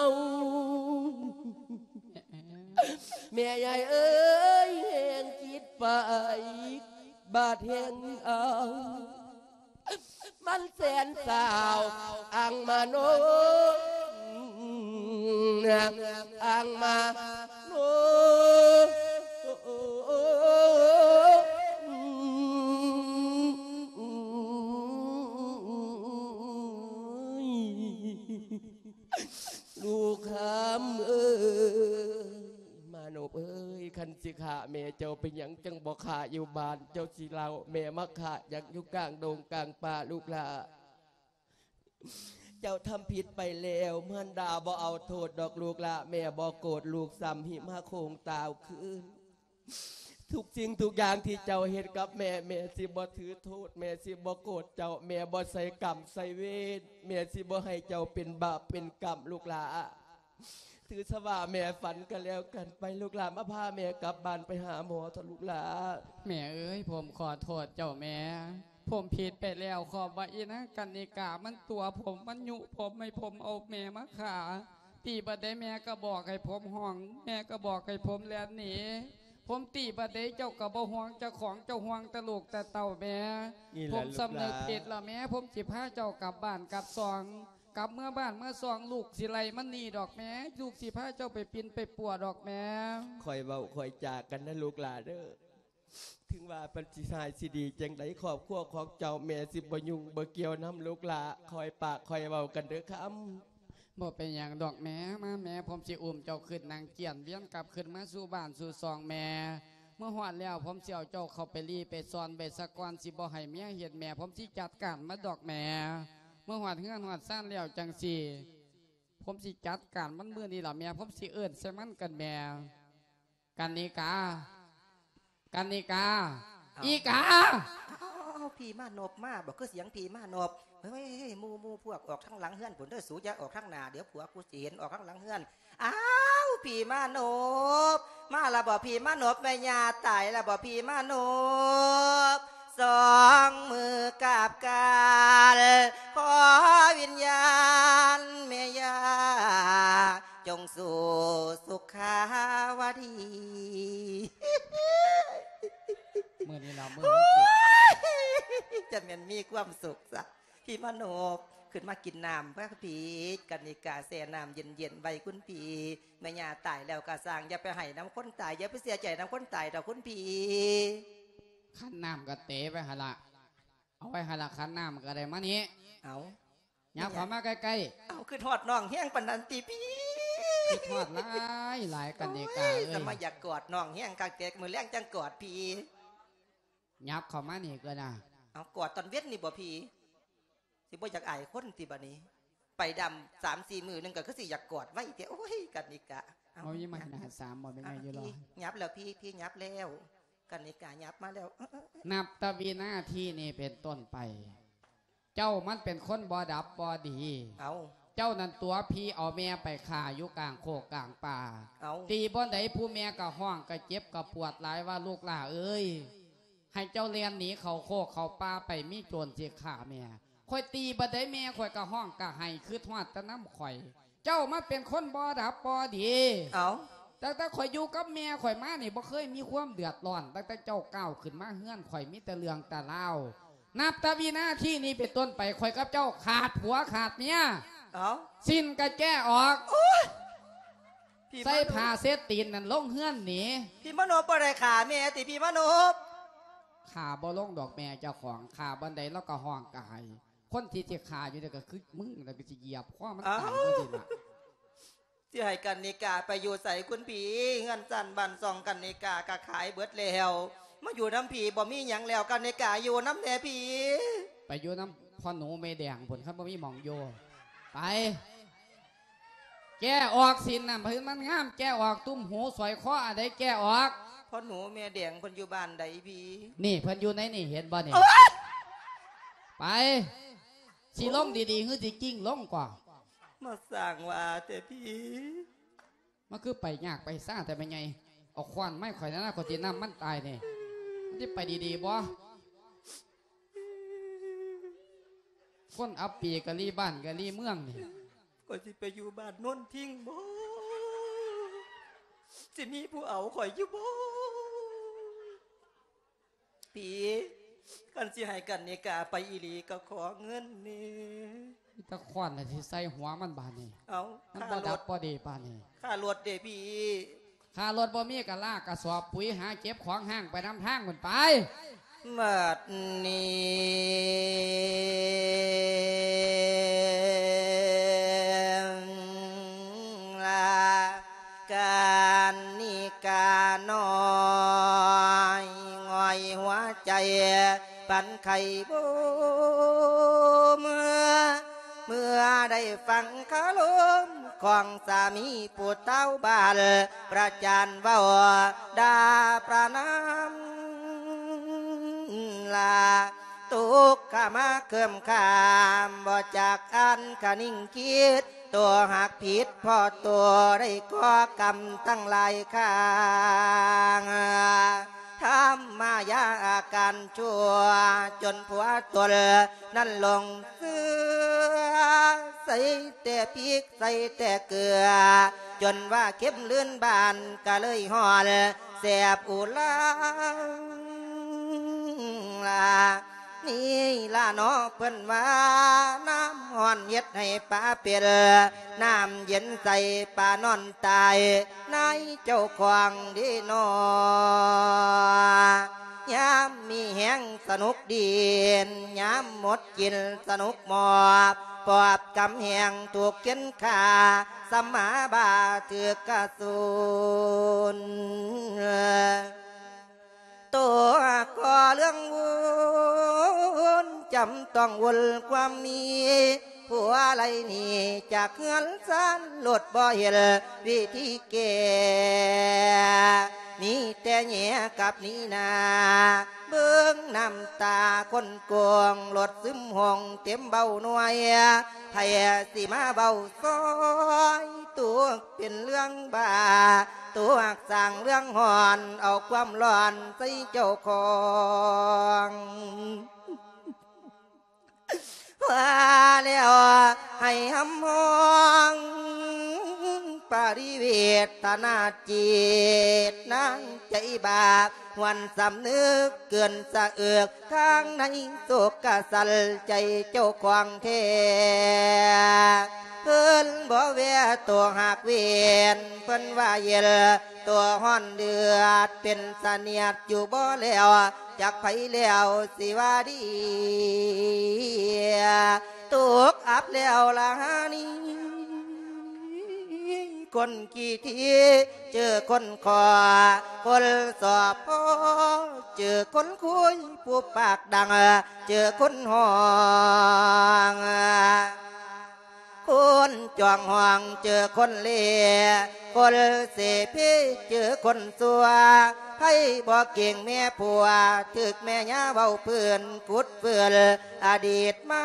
แม่ใหญ่เอ้ยแห่งคิดไปบาดแห่งเอามันแสนสาวอังมาโนอังมาโนลูกคำเอ้ยมาโนบเอ้ยคันสิขาแม่เจ้าเป็นหยังจังบ่ขาอยู่บ้านเจ้าสิเล่าแม่มาขาอยากอยู่กลางดงกลางป่าลูกหลาเจ้าทำผิดไปแล้วเมื่อนดาบ่เอาโทษดอกลูกละแม่บ่โกรธลูกซ้ำหิมาโคงตาวคืนทุกสิ่งทุกอย่างที่เจ้าเห็นกับแม่แม่สิบ่ถือโทษแม่สิบ่โกรธเจ้าแม่บ่ใส่กรรมใส่เวรแม่สิบ่ให้เจ้าเป็นบาปเป็นกรรมลูกหลาถือสว่าแม่ฝันกันแล้วกันไปลูกหลามาพาแม่กลับบ้านไปหาหมอเถอะลูกหลาแม่เอ้ยผมขอโทษเจ้าแม่ผมผิดไปแล้วขอบว่าอีนะกันนิกามันตัวผมมันยุผมไม่ผมเอาแม่มาขาตีบัดได้แม่ก็บอกให้ผมห้องแม่ก็บอกให้ผมแลนหนีผมตีบัดได้เจ้ากับบ่ห่วงเจ้าของเจ้าห่วงตะลูกแต่เต่าแม่ผมสำนึกผิดละแม่ผมจิพาเจ้ากลับบ้านกลับซองกลับเมื่อบ้านเมื่อซองลูกสิไลมันนี่ดอกแม่ลูกสิพาเจ้าไปปินไปปัวดอกแม่คอยเบาคอยจากกันนะลูกหลานเด้อถึงว่าปัญจิชายสิดีจังไดขอบขั้วของเจ้าแม่สิบยุงบ่เกี่ยวน้ำลูกหลาคอยปากคอยเบากันเด้อคำบ่เป็นอย่างดอกแม่มาแม่ผมสิอุ้มเจ้าขึ้นนางเจียนเวียนกลับขึ้นมาสู่บ้านสู่ซองแม่เมื่อหอดแล้วผมเสี่ยวเจ้าเข้าไปรีไปซอนไปสะกอนสิบ่ให้เมียเห็นแม่ผมสิจัดการมาดอกแม่เมื่อหอดเฮือนหอดซ่านแล้วจังสิผมสิจัดการมันมือนี่ล่ะแม่ผมสิเอิ้นใส่มันกันแม่กันนิกากันนิกาอีกาผีมานบมาบอกคือเสียงผีมานบเฮ้ยมูมูพวกออกข้างหลังเฮือนผลเด้อสูจะออกข้างหน้าเดี๋ยวผัวกูสิเห็นออกข้างหลังเฮือนอ้าวผีมานบมาละบ่ผีมานบแม่ยาตายละบ่ผีมานบสองมือกับกาลขอวิญญาณแม่ยาจงสู่สุขาวดีเมื่อนี้เราเมื่อจะมันมีความสุขสักพี่มโนบขึ้นมากินน้ำพระผีกันนิกาแซ่น้ำเย็นๆใบคุณผีแม่ยาตายแล้วกะสร้างอย่าไปให้น้ำคนตายอย่าไปเสียใจน้ำคนตายต่อคุณผีขั้นน้ำก็เตะไปหะละเอาไว้หะละขั้นน้ำก็ได้มานี้เอาอย่าขอมาใกล้ๆเอาคือทอดน้องแห้งปันนันตีพี่คือทอดหลายหลายกันนิกาเลยจะมาอยากกอดน้องแห้งกางเกงมือแรงจังกอดพี่ยับเข้ามานี่ก็นะเอากอดตอนเวทนี่บ่พี่สิบ่อยากอายคนตีบานี้ไปดำสามสี่มือหนึ่งก็คือสิอยากกอดไว้เดี๋ยวโอ้ยกันนิกะเอายี่มาหนาสามบ่เป็นไงอยู่หรอยับแล้วพี่พี่ยับแล้วกันนิกะยับมาแล้วนับตะวีหน้าที่นี่เป็นต้นไปเจ้ามันเป็นคนบ่ดับบ่ดีเอาเจ้านั่นตัวพี่เอาแม่ไปฆ่าอยู่กลางโคกกลางป่าเอาตีบ่ได้ผู้แม่ก็ห้องก็เจ็บก็ปวดหลายว่าลูกหล่าเอ้ยให้เจ้าเลียนหนีเขาโคกเขาป่าไปมีโจรเสียขาแม่ข่อยตีบ่ได้แม่ข่อยก็ห้องก็ให้คือทอดตะน้ำข่อยเจ้ามาเป็นคนบ่ดับบ่ดีเอาตั้งแต่ข่อยอยู่กับแม่ข่อยมานี่บ่เคยมีความเดือดร้อนตั้งแต่เจ้าก้าวขึ้นมาเฮือนข่อยมีแต่เรื่องแต่เล่านับแต่วินาทีนี้เป็นต้นไปข่อยกับเจ้าขาดผัวขาดเมียเอาสิ้นกระแก้ออกใส่ผ้าเส้นตีนนั่นลงเฮือนหนีพี่มโนบ่ได้ขาแม่ติพี่มโนขาบ่ลงดอกแม่เจ้าของขาบันไดแล้วก็ห้องกายคนที่จะขาอยู่เนี่ยก็คือมึงแล้วก็จะเหยียบข้อมันตายไม่ดีละที่ให้กันนิกาไปอยู่ใส่คุณผีเงินจันบันซองกันนิกากะขายเบิดแล้วมาอยู่น้ำผีบ่มีหยังแล้วกันนิกาอยู่น้ำแหนผีไปอยู่น้ำพ่อหนูไม่แดงผลครับบ่มีหมองโยไปแกออกสินน่ะพื้นมันงามแกออกตุ้มหูสอยข้ออะไรแกออกพ่อหนูแม่แดงเพิ่นอยู่บ้านใดพี่นี่เพิ่นอยู่ในนี่เห็นบ่นี่ไปสิลงดีๆคือสิกิ้งลงกว่ามาสั่งว่าแต่พี่มันคือไปยากไปซ่าแต่เป็นไงเอาควันไม่ข่อยนะนะคนที่น้ำมันตายนี่มันที่ไปดีๆบ่คนอับปีกะลีบ้านกะลีเมืองนี่ก็สิไปอยู่บ้านโน้นทิ้งบ่สิมีผู้เอาข่อยอยู่บ่พี่กันสิให้กันนี่กาไปอีหลีก็ขอเงินนี่มีตะควันที่ใส่หัวมันบานนี่เอามันค่าบ่รดัถบบ่ดีปานนี่ค่ารถเด้พี่ค่ารถบ่มีกะลากกระสอบปุ๋ยหาเก็บของห้างไปน้ำทางคนไปเมื่อนี้ลาการนิกาน้อยงอยหัวใจปันไข่บูเมื่อเมื่อได้ฟังคาลมของสามีผู้เต้าบาลประจานว่าดาประนามลาตุกขามาเคิมขามบ่จากอันขนิ่งคิดตัวหักผิดพอตัวได้ก่อกรรมตั้งหลายข้างทำมายาอาการชั่วจนผัวตนนั่นลงเสือใส่แต่พริกใส่แต่เกลือจนว่าเข็มเลื่อนบานก็เลยหอนแสบอุลาลานี่ล่ะน้อเพิ่นว่าน้ำห่อนเย็ดให้ปลาเปลน้ำเย็นใส่ปลานอนตายนายเจ้าควางดีนอยามมีแหงสนุกดีนยามหมดกินสนุกหมอบปอบกำแหงถูกเข็นขาสมาบาถือกระสุนตัวก่อเรื่องวุ่นจำต้องวุ่นความนี้ผัวอะไรนี่จากเงินสันหลดบ่เห็นวิธีแก่มีแต่แง่กับนี่นาเบื้องน้ำตาคนกวงหลดซึมห้องเต็มเบาหน่วยไทยสิมาเบาซอยตัวเป็นเรื่องบ้าตัวสั่งเรื่องหอนเอาความร้อนใส่เจ้าของว่าแล้วให้หำห้องปริเวทนาจิตนั่งใจบาปวันสำนึกเกินสะเอือกทางในโศกสัลใจเจ้าควงเทเพิ่นบ่แวตัวหักเวียนเพิ่นว่าเย็นตัวห้อนเดือดเป็นเสนียดอยู่บ่แล้วจากไผแล้วสิว่าดีตกอับแล้วล่ะนี่คนกี่ทีเจอคนขอคนสอบพอเจอคนคุยผู้ปากดังเจอคนห้องคนจองห่วงเจอคนเล่คนเสพเจอคนสัวให้บอกเก่งแม่ผัวถึกแม่ย่าเบาเพื่อนกุดเพื่อนอดีตมา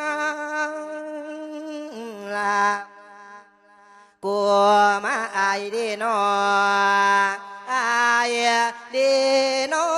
ลากลัวมาอายดีนออายดีนอ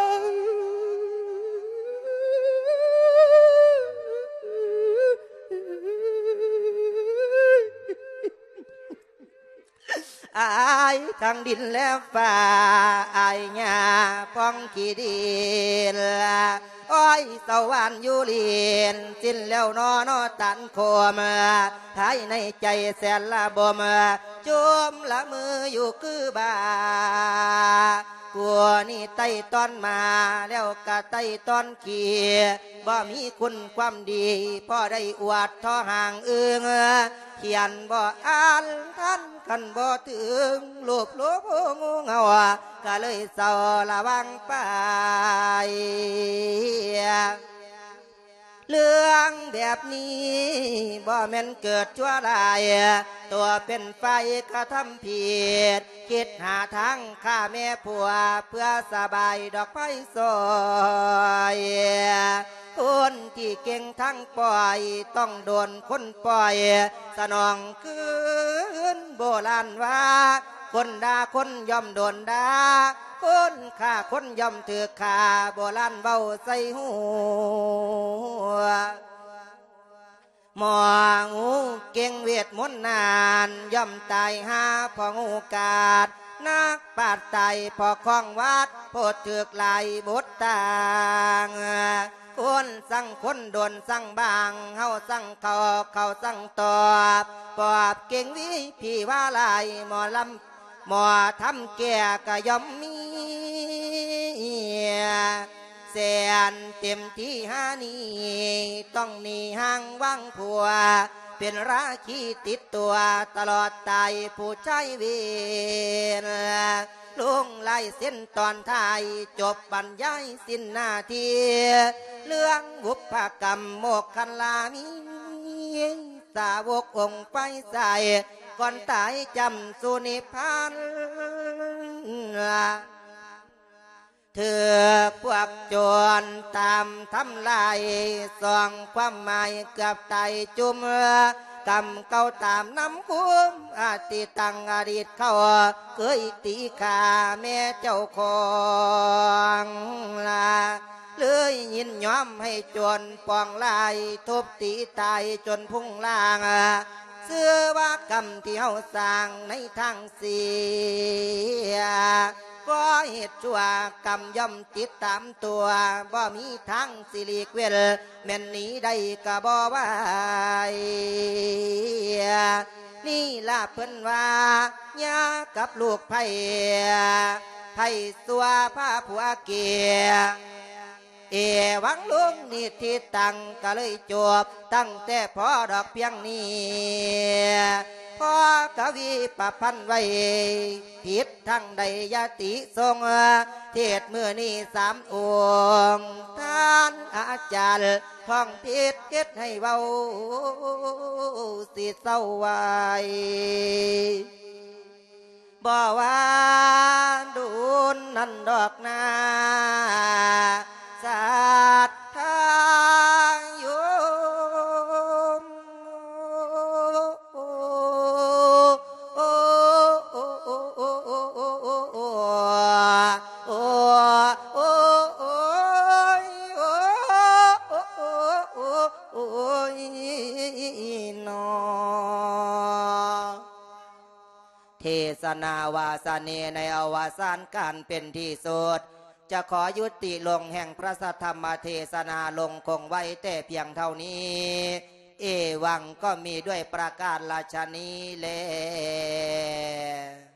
อายทั้งดินและฟ้าอายหญ้าพองขี้ดินอ้อยสวรรค์อยู่เลียนสิ้นแล้วนอนอตันโคมท้ายในใจแสนละบ่มจุมละมืออยู่คือบากลัวนี่ไต่ตอนมาแล้วกะไต่ตอนขี่บ่มีคุณความดีพ่อได้อวดท่อห่างเอื้องเขียนบ่อ่านท่านกันบ่ถึงลูบลูบงูเงาก็เลยเศร้าละวังไปเรื่องแบบนี้บ่แม่นเกิดชั่วร้ายตัวเป็นไฟกระทำผิดคิดหาทางฆ่าแม่ผัวเพื่อสบายดอกไฟซอยคนที่เก่งทั้งปล่อยต้องโดนคนปล่อยสนองคืนโบราณว่าคนด่าคนย่อมโดนด่าคนฆ่าคนย่อมถือฆ่าโบราณเบาใส่หัวหมองูเก่งเวทมนต์นานย่อมตายหาพองูกาดนักปาดไตพอคล้องวัดโพดถือกลายบทต่างคนสั่งคนโดนสั่งบางเฮาสั่งเขาเขาสั่งตอบปอบเก่งวิพี่ว่าลายหมอลำหมอทำแก่ก็ย่อมมีแสนเต็มที่หานี้ต้องหนีห่างวังผัวเป็นราคีติดตัวตลอดตายผู้ใจเวรลุงไล่เส้นตอนท้ายจบบรรยายสิ้นหน้าทีเรื่องบุพกรรมโมกขันลามีสาวกองค์ไปใส่ก่อนตายจำสุนิพานเถือกพวกโจรตามทำลายส่องความหมายเกือบไตจุ่มกำเก่าตามน้ำคุ้มอาติตังอดีตเขาเคยตีขาแม่เจ้าของลาเลยยินยอมให้จวนปองลายทุบตีตายจนพุ่งล่างเสื้อว่ากรรมที่เฮาสร้างในทางเสียก็เหตุชั่วกรรมย่อมติดตามตัวบ่มีทางสิริเวลแม่นหนีได้ก็บ่ไหวนี่ล่ะเพิ่นว่าญากับลูกไผ่ไผ่สัวผ้าผัวเกียเอวังลุงนี่ที่ตั้งก็เลยจบตั้งแต่พอดอกเพียงนี้พอกวีประพันธ์ไว้ผิดทั้งใดยติทรงเทศมือนี้สามองค์ท่านอาจารย์ท่องผิดเฮ็ดให้เบาสิเศร้าไว้บ่ว่าดูนนั่นดอกนาสัตทายุมเทศนาวาสเนในอวสานการเป็นที่สุดจะขอยุติลงแห่งพระสัทธรรมเทศนาลงคงไว้แต่เพียงเท่านี้เอวังก็มีด้วยประการราชนีแล